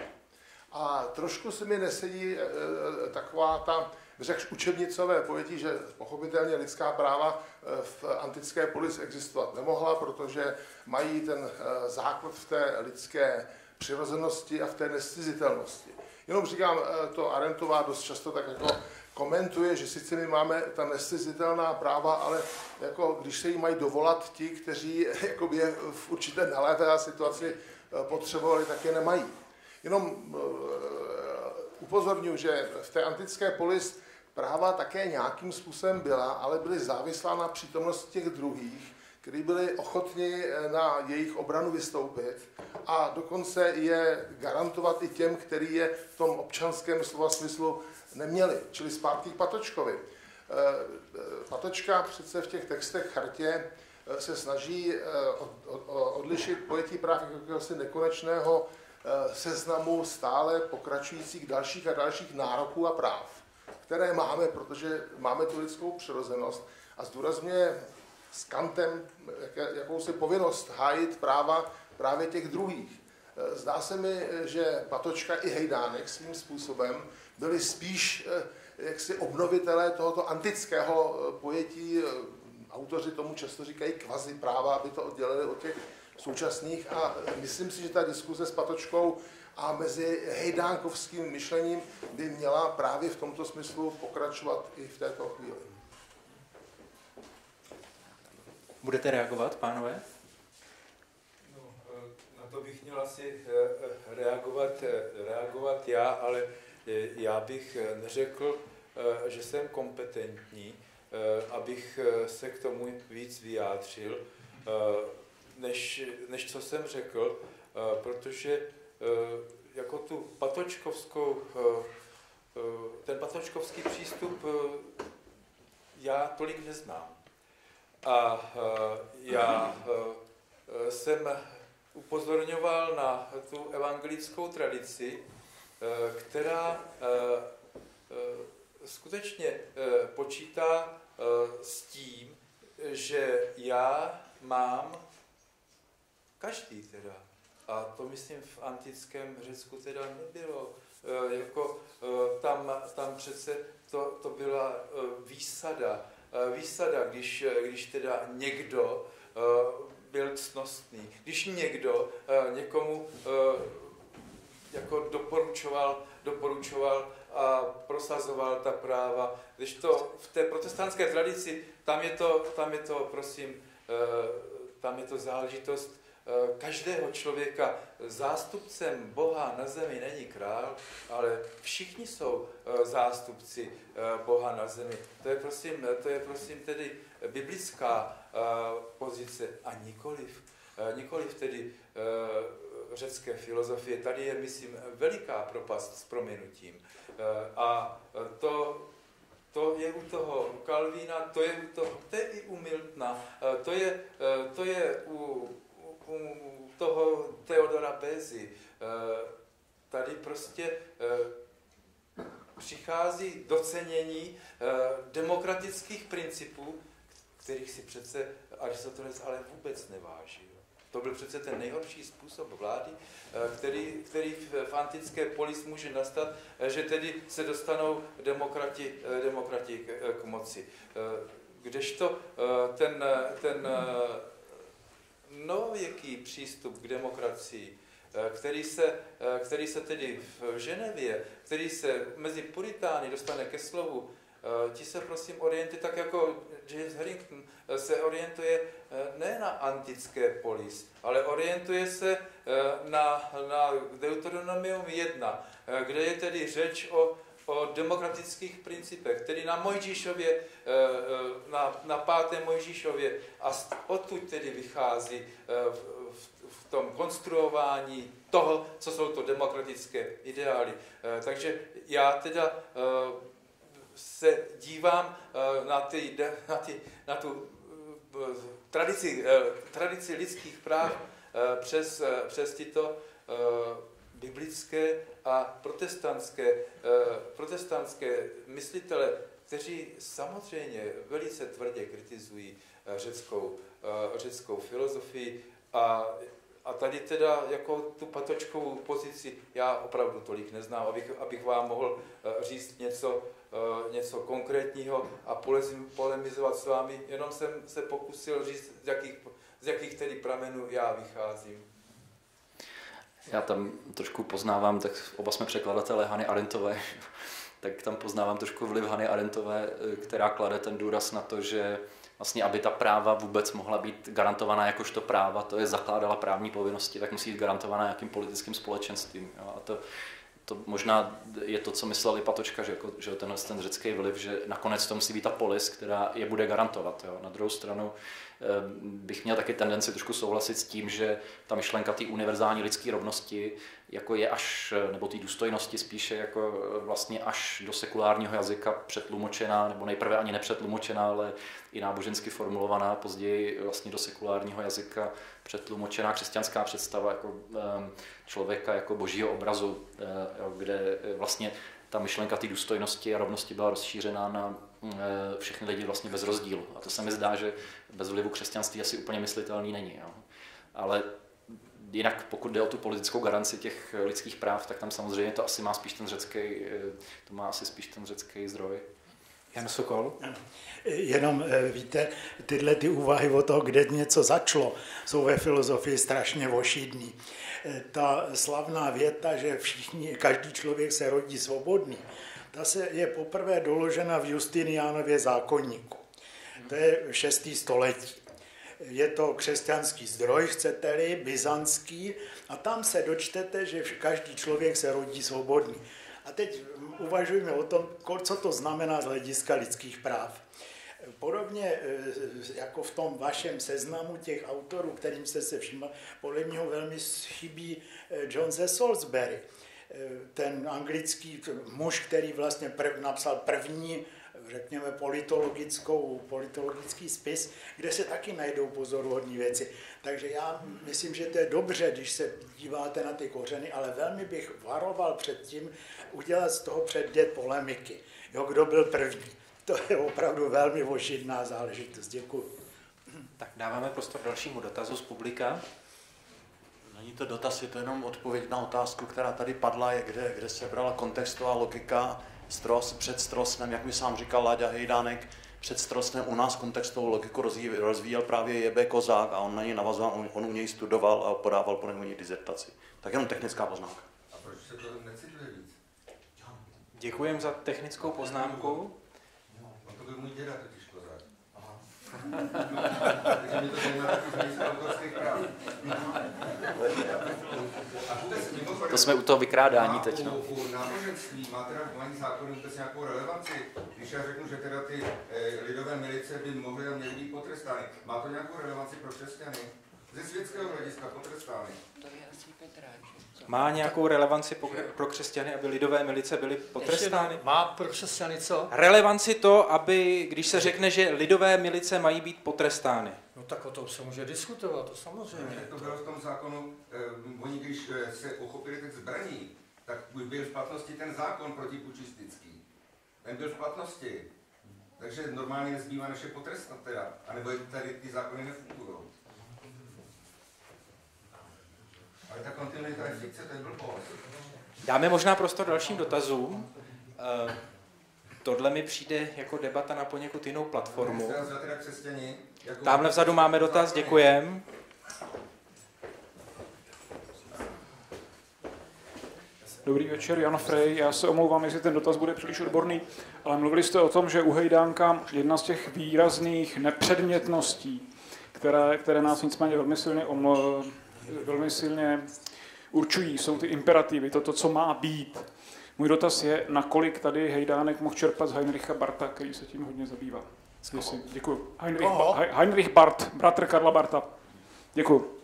A trošku se mi nesedí e, taková ta, řekl, učebnicové pojetí, že pochopitelně lidská práva v antické polis existovat nemohla, protože mají ten e, základ v té lidské přirozenosti a v té nezcizitelnosti. Jenom říkám, to Arendtová dost často tak jako komentuje, že sice my máme ta nescizitelná práva, ale jako když se jí mají dovolat ti, kteří jakoby je v určité nalévé situaci potřebovali, tak je nemají. Jenom upozorňuji, že v té antické polis práva také nějakým způsobem byla, ale byly závislá na přítomnosti těch druhých, kteří byli ochotni na jejich obranu vystoupit a dokonce je garantovat i těm, kteří je v tom občanském slova smyslu neměli, čili zpátky k Patočkovi. Patočka přece v těch textech chartě se snaží odlišit pojetí práv jako jakéhosi nekonečného seznamu stále pokračujících dalších a dalších nároků a práv, které máme, protože máme tu lidskou přirozenost a zdůrazňuje s Kantem jakousi povinnost hájit práva právě těch druhých. Zdá se mi, že Patočka i Hejdánek svým způsobem byli spíš jaksi obnovitelé tohoto antického pojetí. Autoři tomu často říkají kvazi práva, aby to oddělili od těch současných a myslím si, že ta diskuze s Patočkou a mezi hejdánkovským myšlením by měla právě v tomto smyslu pokračovat i v této chvíli. Budete reagovat, pánové? No, na to bych měl asi reagovat, reagovat já, ale já bych neřekl, že jsem kompetentní, abych se k tomu víc vyjádřil, než, než co jsem řekl, protože jako tu patočkovskou, ten patočkovský přístup já tolik neznám. A já jsem upozorňoval na tu evangelickou tradici, která skutečně počítá s tím, že já mám, každý teda, a to myslím v antickém Řecku teda nebylo, jako tam, tam přece to, to byla výsada, výsada, když, když teda někdo byl ctnostný, když někdo někomu jako doporučoval, doporučoval a prosazoval ta práva. Když to v té protestantské tradici, tam je to, tam je to prosím, tam je to záležitost každého člověka. Zástupcem Boha na zemi není král, ale všichni jsou zástupci Boha na zemi. To je prosím, to je prosím tedy biblická pozice a nikoliv, nikoliv tedy řecké filozofie. Tady je, myslím, veliká propast s prominutím. A to, to je u toho u Kalvína, to je u toho, to je i u Miltona, to je, to je u, u toho Theodora Bézy. Tady prostě přichází docenění demokratických principů, kterých si přece Aristoteles ale vůbec nevážil. To byl přece ten nejhorší způsob vlády, který, který v antické polis může nastat, že tedy se dostanou demokrati, demokrati k, k moci. Kdežto ten, ten nověký přístup k demokracii, který se, který se tedy v Ženevě, který se mezi Puritány dostane ke slovu, ti se prosím orientuje tak jako James Harrington se orientuje ne na antické polis, ale orientuje se na, na Deuteronomium jedna, kde je tedy řeč o, o demokratických principech, tedy na Mojžíšově, na, na pátém Mojžíšově a odtud tedy vychází v, v, v tom konstruování toho, co jsou to demokratické ideály. Takže já teda se dívám na, ty, na, ty, na tu tradici, tradici lidských práv přes, přes tyto biblické a protestantské, protestantské myslitele, kteří samozřejmě velice tvrdě kritizují řeckou, řeckou filozofii a A tady teda jako tu patočkovou pozici já opravdu tolik neznám, abych, abych vám mohl říct něco, něco konkrétního a polemizovat s vámi. Jenom jsem se pokusil říct, z jakých, z jakých tedy pramenů já vycházím. Já tam trošku poznávám, tak oba jsme překladatelé Hany Arendtové, tak tam poznávám trošku vliv Hany Arendtové, která klade ten důraz na to, že vlastně, aby ta práva vůbec mohla být garantovaná jakožto práva, to je zakládala právní povinnosti, tak musí být garantovaná nějakým politickým společenstvím. Jo? A to, to možná je to, co myslel i Patočka, že, jako, že tenhle ten řecký vliv, že nakonec to musí být ta polis, která je bude garantovat. Jo? Na druhou stranu bych měl taky tendenci trošku souhlasit s tím, že ta myšlenka té univerzální lidské rovnosti jako je až, nebo té důstojnosti spíše jako vlastně až do sekulárního jazyka přetlumočená, nebo nejprve ani nepřetlumočená, ale i nábožensky formulovaná, později vlastně do sekulárního jazyka přetlumočená křesťanská představa jako člověka jako božího obrazu, kde vlastně ta myšlenka té důstojnosti a rovnosti byla rozšířená na všechny lidi vlastně bez rozdílu. A to se mi zdá, že bez vlivu křesťanství asi úplně myslitelný není. Jo. Ale jinak pokud jde o tu politickou garanci těch lidských práv, tak tam samozřejmě to asi má spíš ten řecký, to má asi spíš ten řecký zdroj. Jan Sokol? Jenom víte, tyhle ty úvahy o toho, kde něco začalo, jsou ve filozofii strašně ošidný. Ta slavná věta, že všichni, každý člověk se rodí svobodný, ta se je poprvé doložena v Justiniánově zákoníku. To je šestý století. Je to křesťanský zdroj, chcete-li, byzantský, a tam se dočtete, že každý člověk se rodí svobodný. A teď uvažujeme o tom, co to znamená z hlediska lidských práv. Podobně jako v tom vašem seznamu těch autorů, kterým jste se všiml, podle mě velmi chybí John ze Salisbury, ten anglický muž, který vlastně prv, napsal první, řekněme, politologickou, politologický spis, kde se taky najdou pozoruhodné věci. Takže já myslím, že to je dobře, když se díváte na ty kořeny, ale velmi bych varoval před tím udělat z toho předmět polemiky. Jo, kdo byl první. To je opravdu velmi ošidná záležitost. Děkuji. Tak dáváme prostor dalšímu dotazu z publika. Není to dotaz, je to jenom odpověď na otázku, která tady padla, je, kde, kde se brala kontextová logika Stros, před Strosnem, jak mi sám říkal Láďa Hejdánek, před Strosnem u nás kontextovou logiku rozvíjel, rozvíjel právě J B Kozák a on na něj navazoval, on, on u něj studoval a podával po něj dizertaci. Tak jenom technická poznámka. A proč se to necituje víc? Děkujem za technickou poznámku. On to byl můj děda totiž Kozák. Aha. Takže mě to zajímá taky z hlediska autorských práv. To jsme u toho vykrádání teď. No. U, u náboženství má teda humánní zákony vůbec nějakou relevanci? Když já řeknu, že teda ty eh, lidové milice by mohly a měly být potrestány, má to nějakou relevanci pro křesťany? Ze světského hlediska potrestány? Má nějakou relevanci pro křesťany, aby lidové milice byly potrestány? Má pro křesťany co? Relevanci to, aby, když se řekne, že lidové milice mají být potrestány. No tak o tom se může diskutovat, to samozřejmě. To bylo v tom zákonu, eh, oni když se uchopili těch zbraní, tak byl v platnosti ten zákon protipučistický. Ten byl v platnosti. Takže normálně nezbývá než je potrestat teda. A nebo tady ty zákony nefungují. Ale ta kontinuita je fikce, to je blbost. Dáme možná prostor dalším dotazům. Uh, tohle mi přijde jako debata na poněkud jinou platformu. Tamhle vzadu máme dotaz, děkujem. Dobrý večer, Jan Frej. Já se omlouvám, jestli ten dotaz bude příliš odborný, ale mluvili jste o tom, že u Hejdánka jedna z těch výrazných nepředmětností, které, které nás nicméně velmi silně, omlo, velmi silně určují, jsou ty imperativy, to, to, co má být. Můj dotaz je, nakolik tady Hejdánek mohl čerpat z Heinricha Barta, který se tím hodně zabývá. Děkuji. Heinrich, ba, Heinrich Barth, bratr Karla Barta. Děkuji.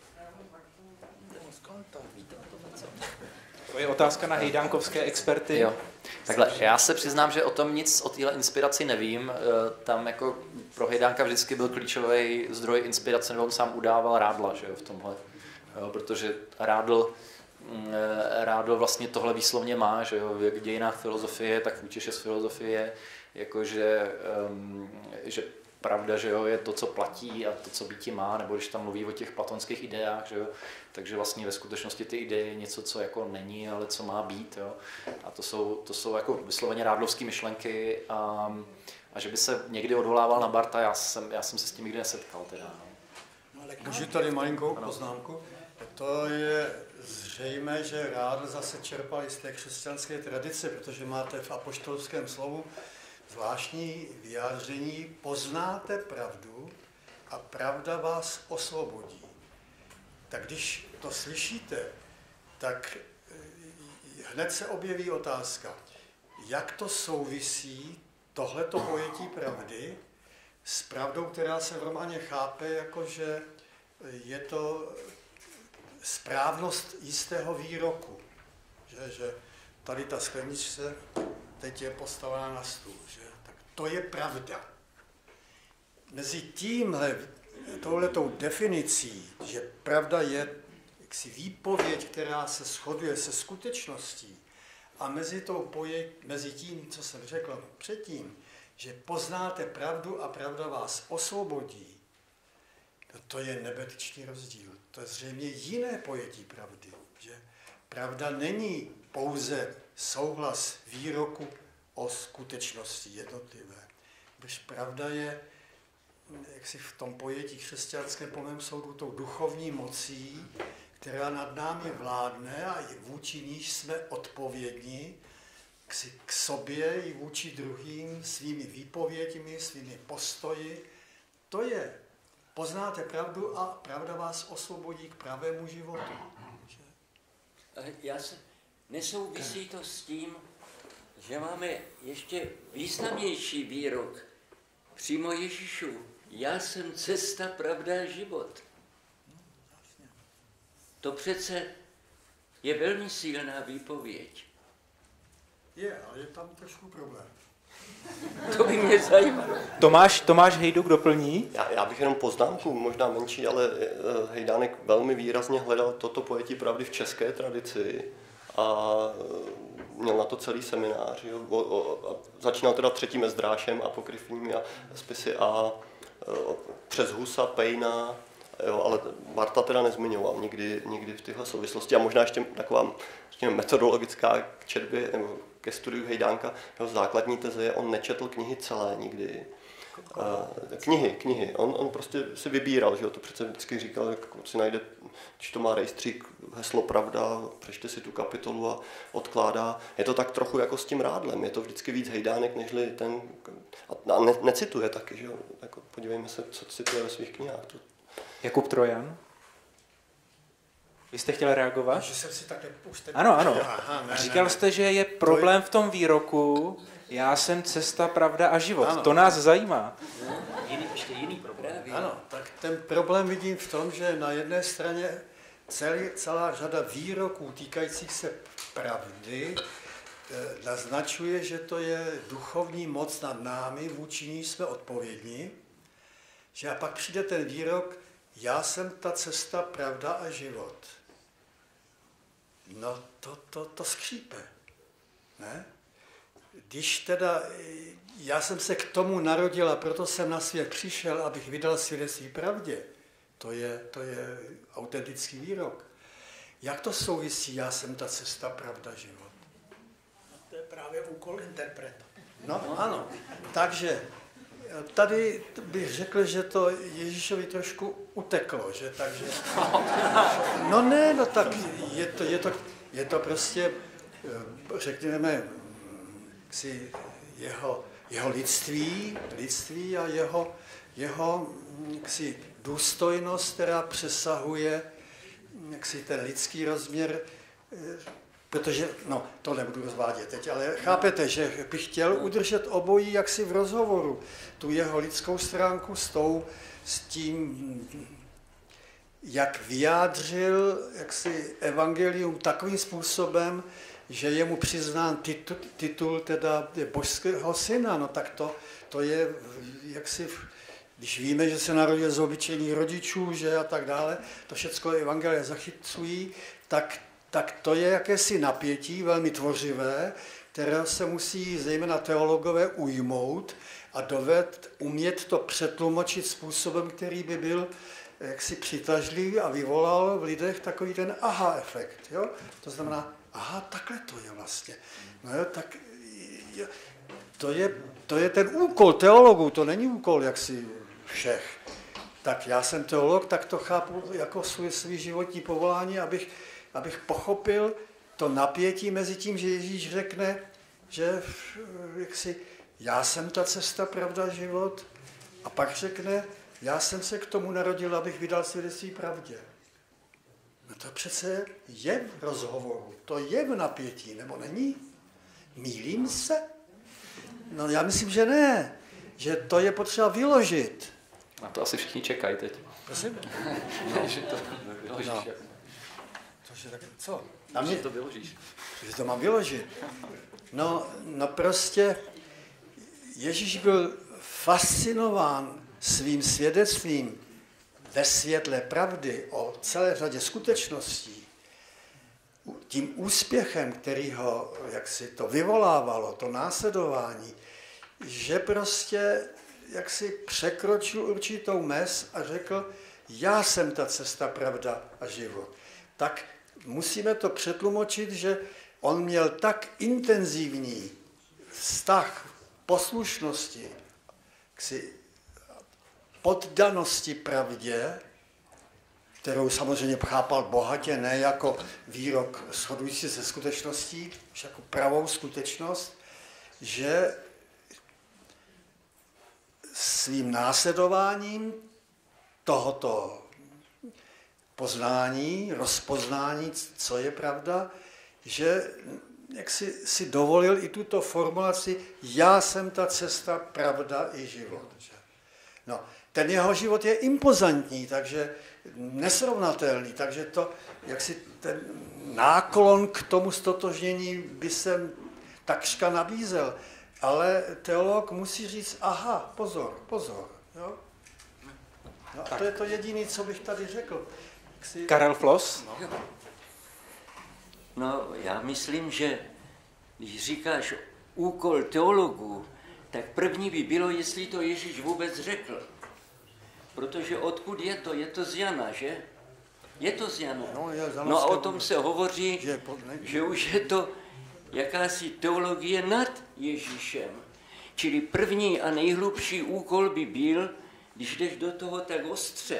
To je otázka na hejdánkovské experty. Jo. Takhle, já se přiznám, že o tom nic o téhle inspiraci nevím. Tam jako pro Hejdánka vždycky byl klíčový zdroj inspirace, nebo on sám udával Rádla, že jo, v tomhle. Jo, protože Rádl, Rádl vlastně tohle výslovně má, že jo, jak v dějinách filozofie, tak v útěše z filozofie, jakože, um, že pravda, že jo, je to, co platí a to, co býti má, nebo když tam mluví o těch platonských ideách, že jo, takže vlastně ve skutečnosti ty ideje je něco, co jako není, ale co má být, jo. A to jsou, to jsou jako vysloveně rádlovské myšlenky a, a že by se někdy odvolával na Barta, já jsem, já jsem se s tím nikdy nesetkal teda. No. Můžu tady malinkou poznámku? To je zřejmé, že Rádl zase čerpal z té křesťanské tradice, protože máte v apoštolském slovu zvláštní vyjádření: poznáte pravdu a pravda vás osvobodí. Tak když to slyšíte, tak hned se objeví otázka, jak to souvisí tohleto pojetí pravdy s pravdou, která se v románě chápe jako, že je to správnost jistého výroku. Že, že tady ta skleničce teď je postavená na stůl. Že? Tak to je pravda. Mezi tímhle, touhletou definicí, že pravda je jaksi výpověď, která se shoduje se skutečností, a mezi, tou poje, mezi tím, co jsem řekl předtím, že poznáte pravdu a pravda vás osvobodí, to je nebetičný rozdíl. To je zřejmě jiné pojetí pravdy. Že pravda není pouze souhlas výroku o skutečnosti jednotlivé. Když pravda je, jak si v tom pojetí křesťanském po mém soudu, tou duchovní mocí, která nad námi vládne a vůči níž jsme odpovědní k sobě i vůči druhým svými výpověďmi, svými postoji. To je, poznáte pravdu a pravda vás osvobodí k pravému životu. Já se, nesouvisí to s tím, že máme ještě významnější výrok přímo Ježíšu. Já jsem cesta, pravda a život. To přece je velmi silná výpověď. Je, ale je tam trošku problém. To by mě zajímalo. Tomáš, Tomáš Hejduk doplní? Já, já bych jenom poznámku, možná menší, ale Hejdánek velmi výrazně hledal toto pojetí pravdy v české tradici a měl na to celý seminář. Jo. O, o, a začínal teda třetím Ezdrášem, apokryfními a spisy a o, přes Husa, Pejna, jo, ale Barta teda nezmiňoval nikdy, nikdy v téhle souvislosti. A možná ještě taková řekněme, metodologická k četbě nebo ke studiu Hejdánka. Jeho základní teze je, on nečetl knihy celé nikdy. Uh, knihy, knihy. On, on prostě si vybíral, že jo, to přece vždycky říkal, jak si najde, když to má rejstřík, heslo pravda, přečte si tu kapitolu a odkládá. Je to tak trochu jako s tím Rádlem, je to vždycky víc Hejdánek, nežli ten, a ne, necituje taky, že jo, jako podívejme se, co cituje ve svých knihách. To... Jakub Trojan? Vy jste chtěl reagovat? Že jsem si také pustil. Ano, ano. Aha, ne, Říkal ne, jste, že je problém v tom výroku, já jsem cesta, pravda a život. Ano. To nás zajímá. Jiný, ještě jiný problém. Ano, tak ten problém vidím v tom, že na jedné straně celý, celá řada výroků týkajících se pravdy eh, naznačuje, že to je duchovní moc nad námi, vůči ní jsme odpovědní, že a pak přijde ten výrok, já jsem ta cesta, pravda a život. No to, to, to skřípe, ne? Když teda, já jsem se k tomu narodil a proto jsem na svět přišel, abych vydal svědectví pravdě. To je, to je autentický výrok. Jak to souvisí, já jsem ta cesta, pravda, život? No, to je právě úkol interpreta. No ano, takže tady bych řekl, že to Ježíšovi trošku uteklo, že takže... No ne, no tak je to, je to, je to prostě, řekněme, si jeho, jeho lidství, lidství a jeho, jeho si důstojnost, která přesahuje si ten lidský rozměr, protože, no, to nebudu rozvádět teď, ale chápete, že bych chtěl udržet obojí jaksi v rozhovoru, tu jeho lidskou stránku s tou, s tím, jak vyjádřil jaksi evangelium takovým způsobem, že je mu přiznán titul, titul teda božského syna, no tak to, to je jaksi, když víme, že se narodil z obyčejných rodičů, že a tak dále, to všechno evangelia zachycují, tak, tak to je jakési napětí velmi tvořivé, které se musí zejména teologové ujmout a doved umět to přetlumočit způsobem, který by byl jaksi přitažlivý a vyvolal v lidech takový ten aha efekt. Jo? To znamená, aha, takhle to je vlastně. No jo, tak jo, to, je, to je ten úkol teologů, to není úkol jaksi všech. Tak já jsem teolog, tak to chápu jako svůj, svůj životní povolání, abych abych pochopil to napětí mezi tím, že Ježíš řekne, že jaksi, já jsem ta cesta, pravda, život, a pak řekne, já jsem se k tomu narodil, abych vydal svědectví pravdě. No to přece je v rozhovoru, to je v napětí, nebo není? Mýlím se? No já myslím, že ne, že to je potřeba vyložit. Na to asi všichni čekají teď. Prosím? No, že to vyložíš. No. Cože, tak co? Na mě to vyložíš. Že to mám vyložit. No, no prostě Ježíš byl fascinován svým svědectvím ve světle pravdy o celé řadě skutečností, tím úspěchem, který ho, jak si to vyvolávalo, to následování, že prostě jak si překročil určitou mez a řekl, já jsem ta cesta, pravda a život. Tak musíme to přetlumočit, že on měl tak intenzivní vztah poslušnosti, ksi poddanosti pravdě, kterou samozřejmě chápal bohatě, ne jako výrok shodující se skutečností, už jako pravou skutečnost, že svým následováním tohoto poznání, rozpoznání, co je pravda, že jak si, si dovolil i tuto formulaci, já jsem ta cesta, pravda i život. No, ten jeho život je impozantní, takže nesrovnatelný, takže to, jak si ten náklon k tomu stotožnění by se takřka nabízel. Ale teolog musí říct, aha, pozor, pozor. Jo? No a to je to jediné, co bych tady řekl. Si... Karel Floss? No. no, já myslím, že když říkáš úkol teologů, tak první by bylo, jestli to Ježíš vůbec řekl. Protože odkud je to? Je to z Jana, že? Je to z Jana. No, no a o tom se hovoří, že, že už je to jakási teologie nad Ježíšem. Čili první a nejhlubší úkol by byl, když jdeš do toho tak ostře,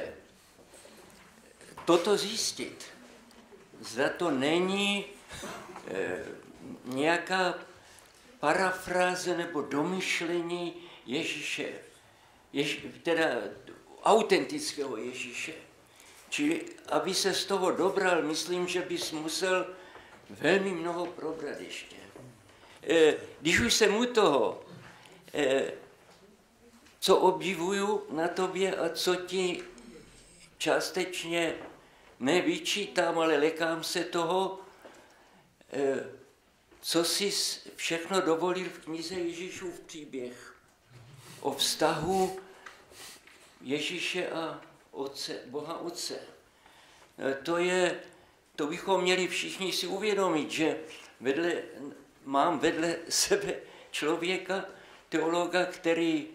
toto zjistit. Zda to není e, nějaká parafráze nebo domyšlení Ježíše, Jež, teda autentického Ježíše. Čili, aby se z toho dobral, myslím, že bys musel velmi mnoho probrat ještě. E, když už jsem u toho, e, co obdivuju na tobě a co ti částečně nevyčítám, ale lekám se toho, e, co jsi všechno dovolil v knize Ježíšův příběh o vztahu Ježíše a Otce, Boha Otce. E, to je, to bychom měli všichni si uvědomit, že vedle, mám vedle sebe člověka, teologa, který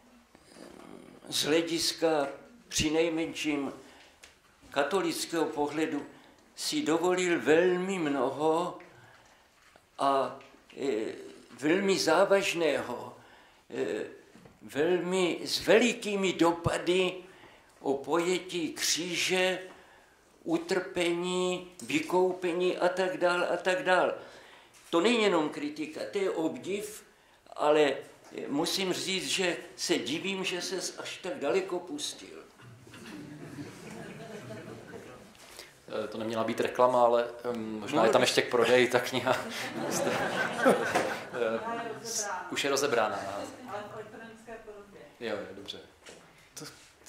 z hlediska přinejmenším katolického pohledu si dovolil velmi mnoho a e, velmi závažného, e, velmi s velikými dopady o pojetí kříže, utrpení, vykoupení a tak dál a tak dál. To není jenom kritika, to je obdiv, ale musím říct, že se divím, že ses až tak daleko pustil. To neměla být reklama, ale um, možná no, je tam ještě k prodeji ta kniha. Už je rozebrána. Ale v elektronické podobě. Jo, jo, dobře. To,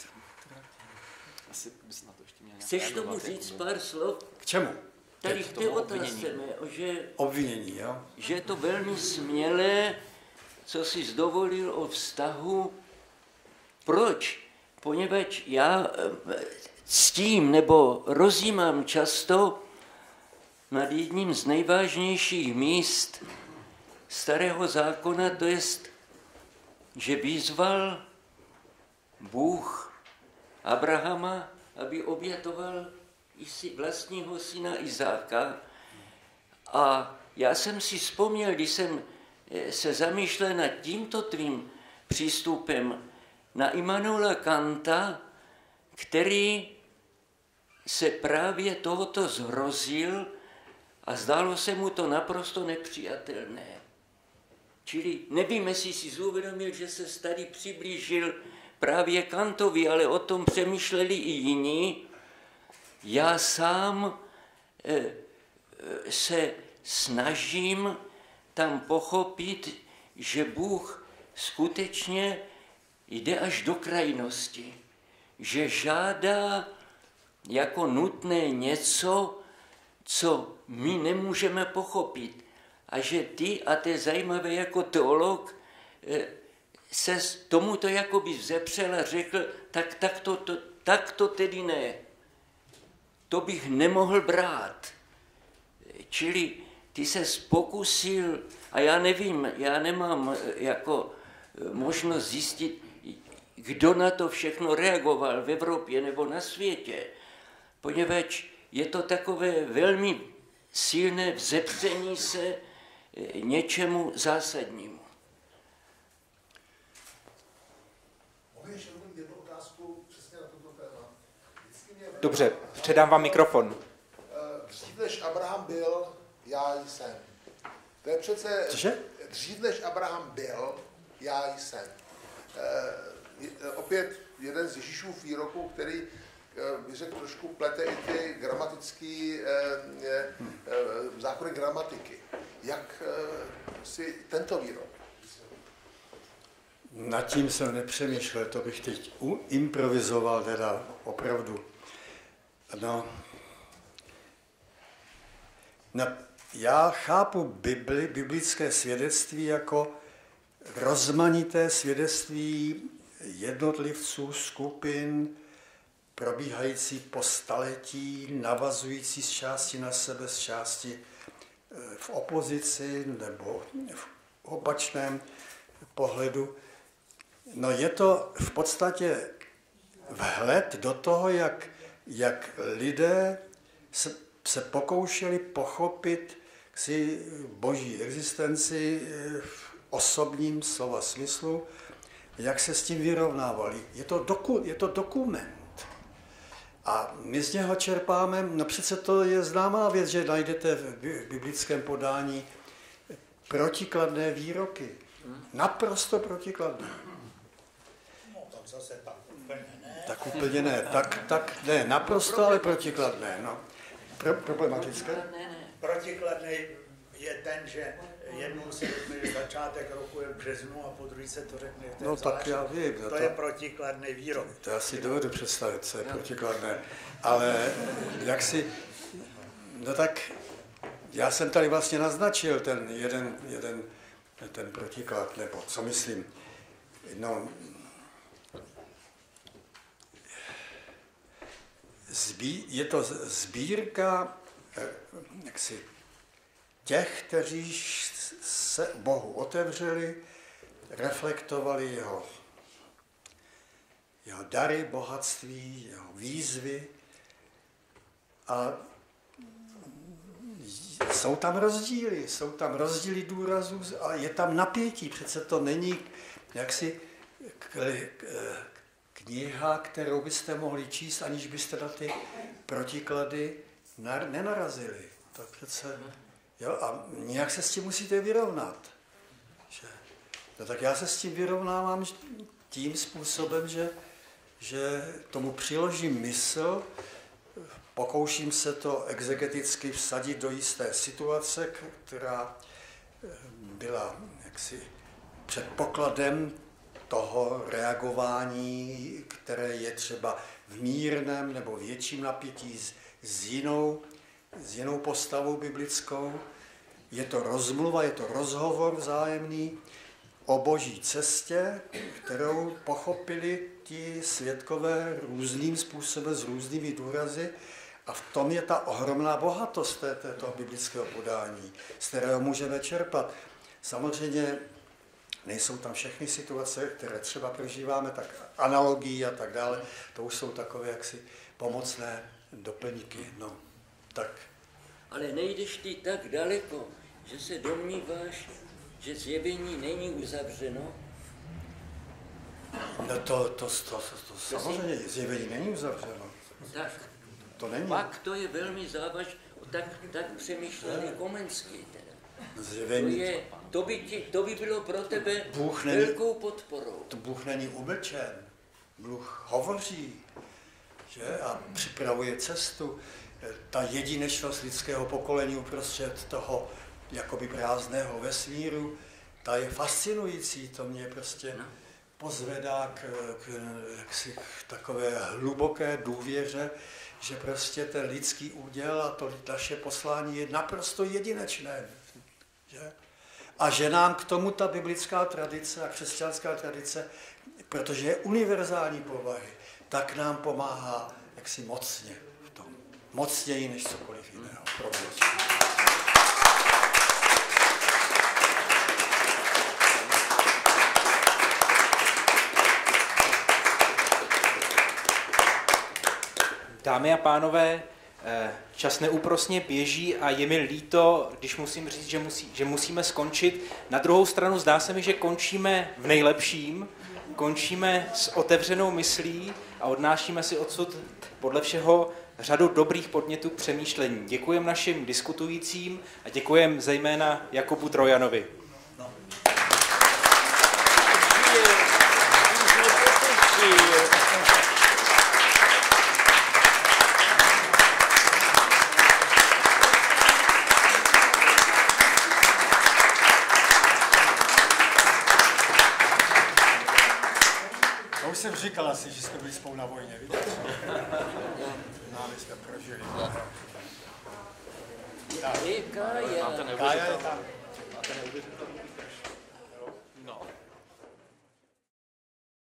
asi bys na to ještě měl. Chceš tomu říct pár slov? K čemu? Tady v té otázce, že, obvinění, jo? že je to velmi smělé, co jsi dovolil o vztahu. Proč? Poněvadž já ctím nebo rozjímám často nad jedním z nejvážnějších míst Starého zákona, to jest, že vyzval Bůh Abrahama, aby obětoval vlastního syna Izáka. A já jsem si vzpomněl, když jsem se zamýšlel nad tímto tvým přístupem, na Immanuela Kanta, který se právě tohoto zhrozil a zdálo se mu to naprosto nepřijatelné. Čili nevím, jestli si uvědomil, že se tady přiblížil právě Kantovi, ale o tom přemýšleli i jiní. Já sám eh, se snažím tam pochopit, že Bůh skutečně jde až do krajnosti, že žádá jako nutné něco, co my nemůžeme pochopit. A že ty, a to je zajímavé jako teolog, se tomuto jakoby vzepřel a řekl, tak, tak, to, to, tak to tedy ne. To bych nemohl brát. Čili ty se pokusil, a já nevím, já nemám jako možnost zjistit, kdo na to všechno reagoval v Evropě nebo na světě, poněvadž je to takové velmi silné vzepření se něčemu zásadnímu. Dobře, předám vám mikrofon. Dřív než Abraham byl, já jsem. To je přece... Cože? Dřív než Abraham byl, já jsem. E, opět jeden z Ježíšův výroků, který bych řekl trošku plete i ty gramatický e, e, zákony gramatiky. Jak e, si tento výrok? Nad tím jsem nepřemýšlel, to bych teď improvizoval teda opravdu. No, no, já chápu Bibli, biblické svědectví jako rozmanité svědectví jednotlivců, skupin, probíhající po staletí, navazující z části na sebe, z části v opozici nebo v opačném pohledu. No je to v podstatě vhled do toho, jak, jak lidé se, se pokoušeli pochopit si boží existenci v osobním slova smyslu, jak se s tím vyrovnávali. Je to, doku, je to dokument. A my z něho čerpáme, no přece to je známá věc, že najdete v biblickém podání protikladné výroky. Naprosto protikladné. No, tak zase tak úplně ne. Tak úplně ne, tak, tak ne, naprosto, ale protikladné. No. Pro, problematické? Protikladný je ten, že jednou se řekne, že začátek roku je v březnu a po druhé se to řekne v No tak já vím. To, to to je protikladný výrok. To já si dovedu představit, co je protikladné. Ale jak si, no tak já jsem tady vlastně naznačil ten jeden, jeden ten protiklad, nebo co myslím. No, zbí, je to sbírka jaksi, těch, kteří se Bohu otevřeli, reflektovali jeho, jeho dary, bohatství, jeho výzvy a jsou tam rozdíly, jsou tam rozdíly důrazů a je tam napětí. Přece to není jaksi kniha, kterou byste mohli číst, aniž byste na ty protiklady nenarazili. To přece, jo, a nějak se s tím musíte vyrovnat. Že? No tak já se s tím vyrovnávám tím způsobem, že, že tomu přiložím mysl, pokouším se to exegeticky vsadit do jisté situace, která byla jaksi předpokladem toho reagování, které je třeba v mírném nebo větším napětí s, s, jinou, s jinou postavou biblickou. Je to rozmluva, je to rozhovor vzájemný o boží cestě, kterou pochopili ti svědkové různým způsobem, s různými důrazy. A v tom je ta ohromná bohatost této biblického podání, z kterého můžeme čerpat. Samozřejmě nejsou tam všechny situace, které třeba prožíváme, tak analogii a tak dále, to už jsou takové jaksi pomocné doplňky. No, tak. Ale nejdeš ty tak daleko, že se domníváš, že zjevení není uzavřeno? No to, to, to, to, to samozřejmě zjevení není uzavřeno. Tak. To není. Pak to je velmi závažné, tak, tak přemýšlel i Komenský teda. To, je, to, by ti, to by bylo pro tebe Bůh není, velkou podporou. To Bůh není umlčen. Bůh hovoří, že? A připravuje cestu. Ta jedinečnost lidského pokolení uprostřed toho jakoby prázdného vesmíru, ta je fascinující, to mě prostě pozvedá k, k, jaksi, k takové hluboké důvěře, že prostě ten lidský úděl a to naše poslání je naprosto jedinečné. Že? A že nám k tomu ta biblická tradice a křesťanská tradice, protože je univerzální povahy, tak nám pomáhá jaksi mocně v tom. Mocněji než cokoliv jiného. Dámy a pánové, čas neúprosně běží a je mi líto, když musím říct, že, musí, že musíme skončit. Na druhou stranu zdá se mi, že končíme v nejlepším, končíme s otevřenou myslí a odnášíme si odsud podle všeho řadu dobrých podnětů k přemýšlení. Děkujem našim diskutujícím a děkujem zejména Jakubu Trojanovi. No. Už jsem říkal asi, že jsme byli spolu na vojně, víte? Námi jsme prožili. I Kája. Kája je tam.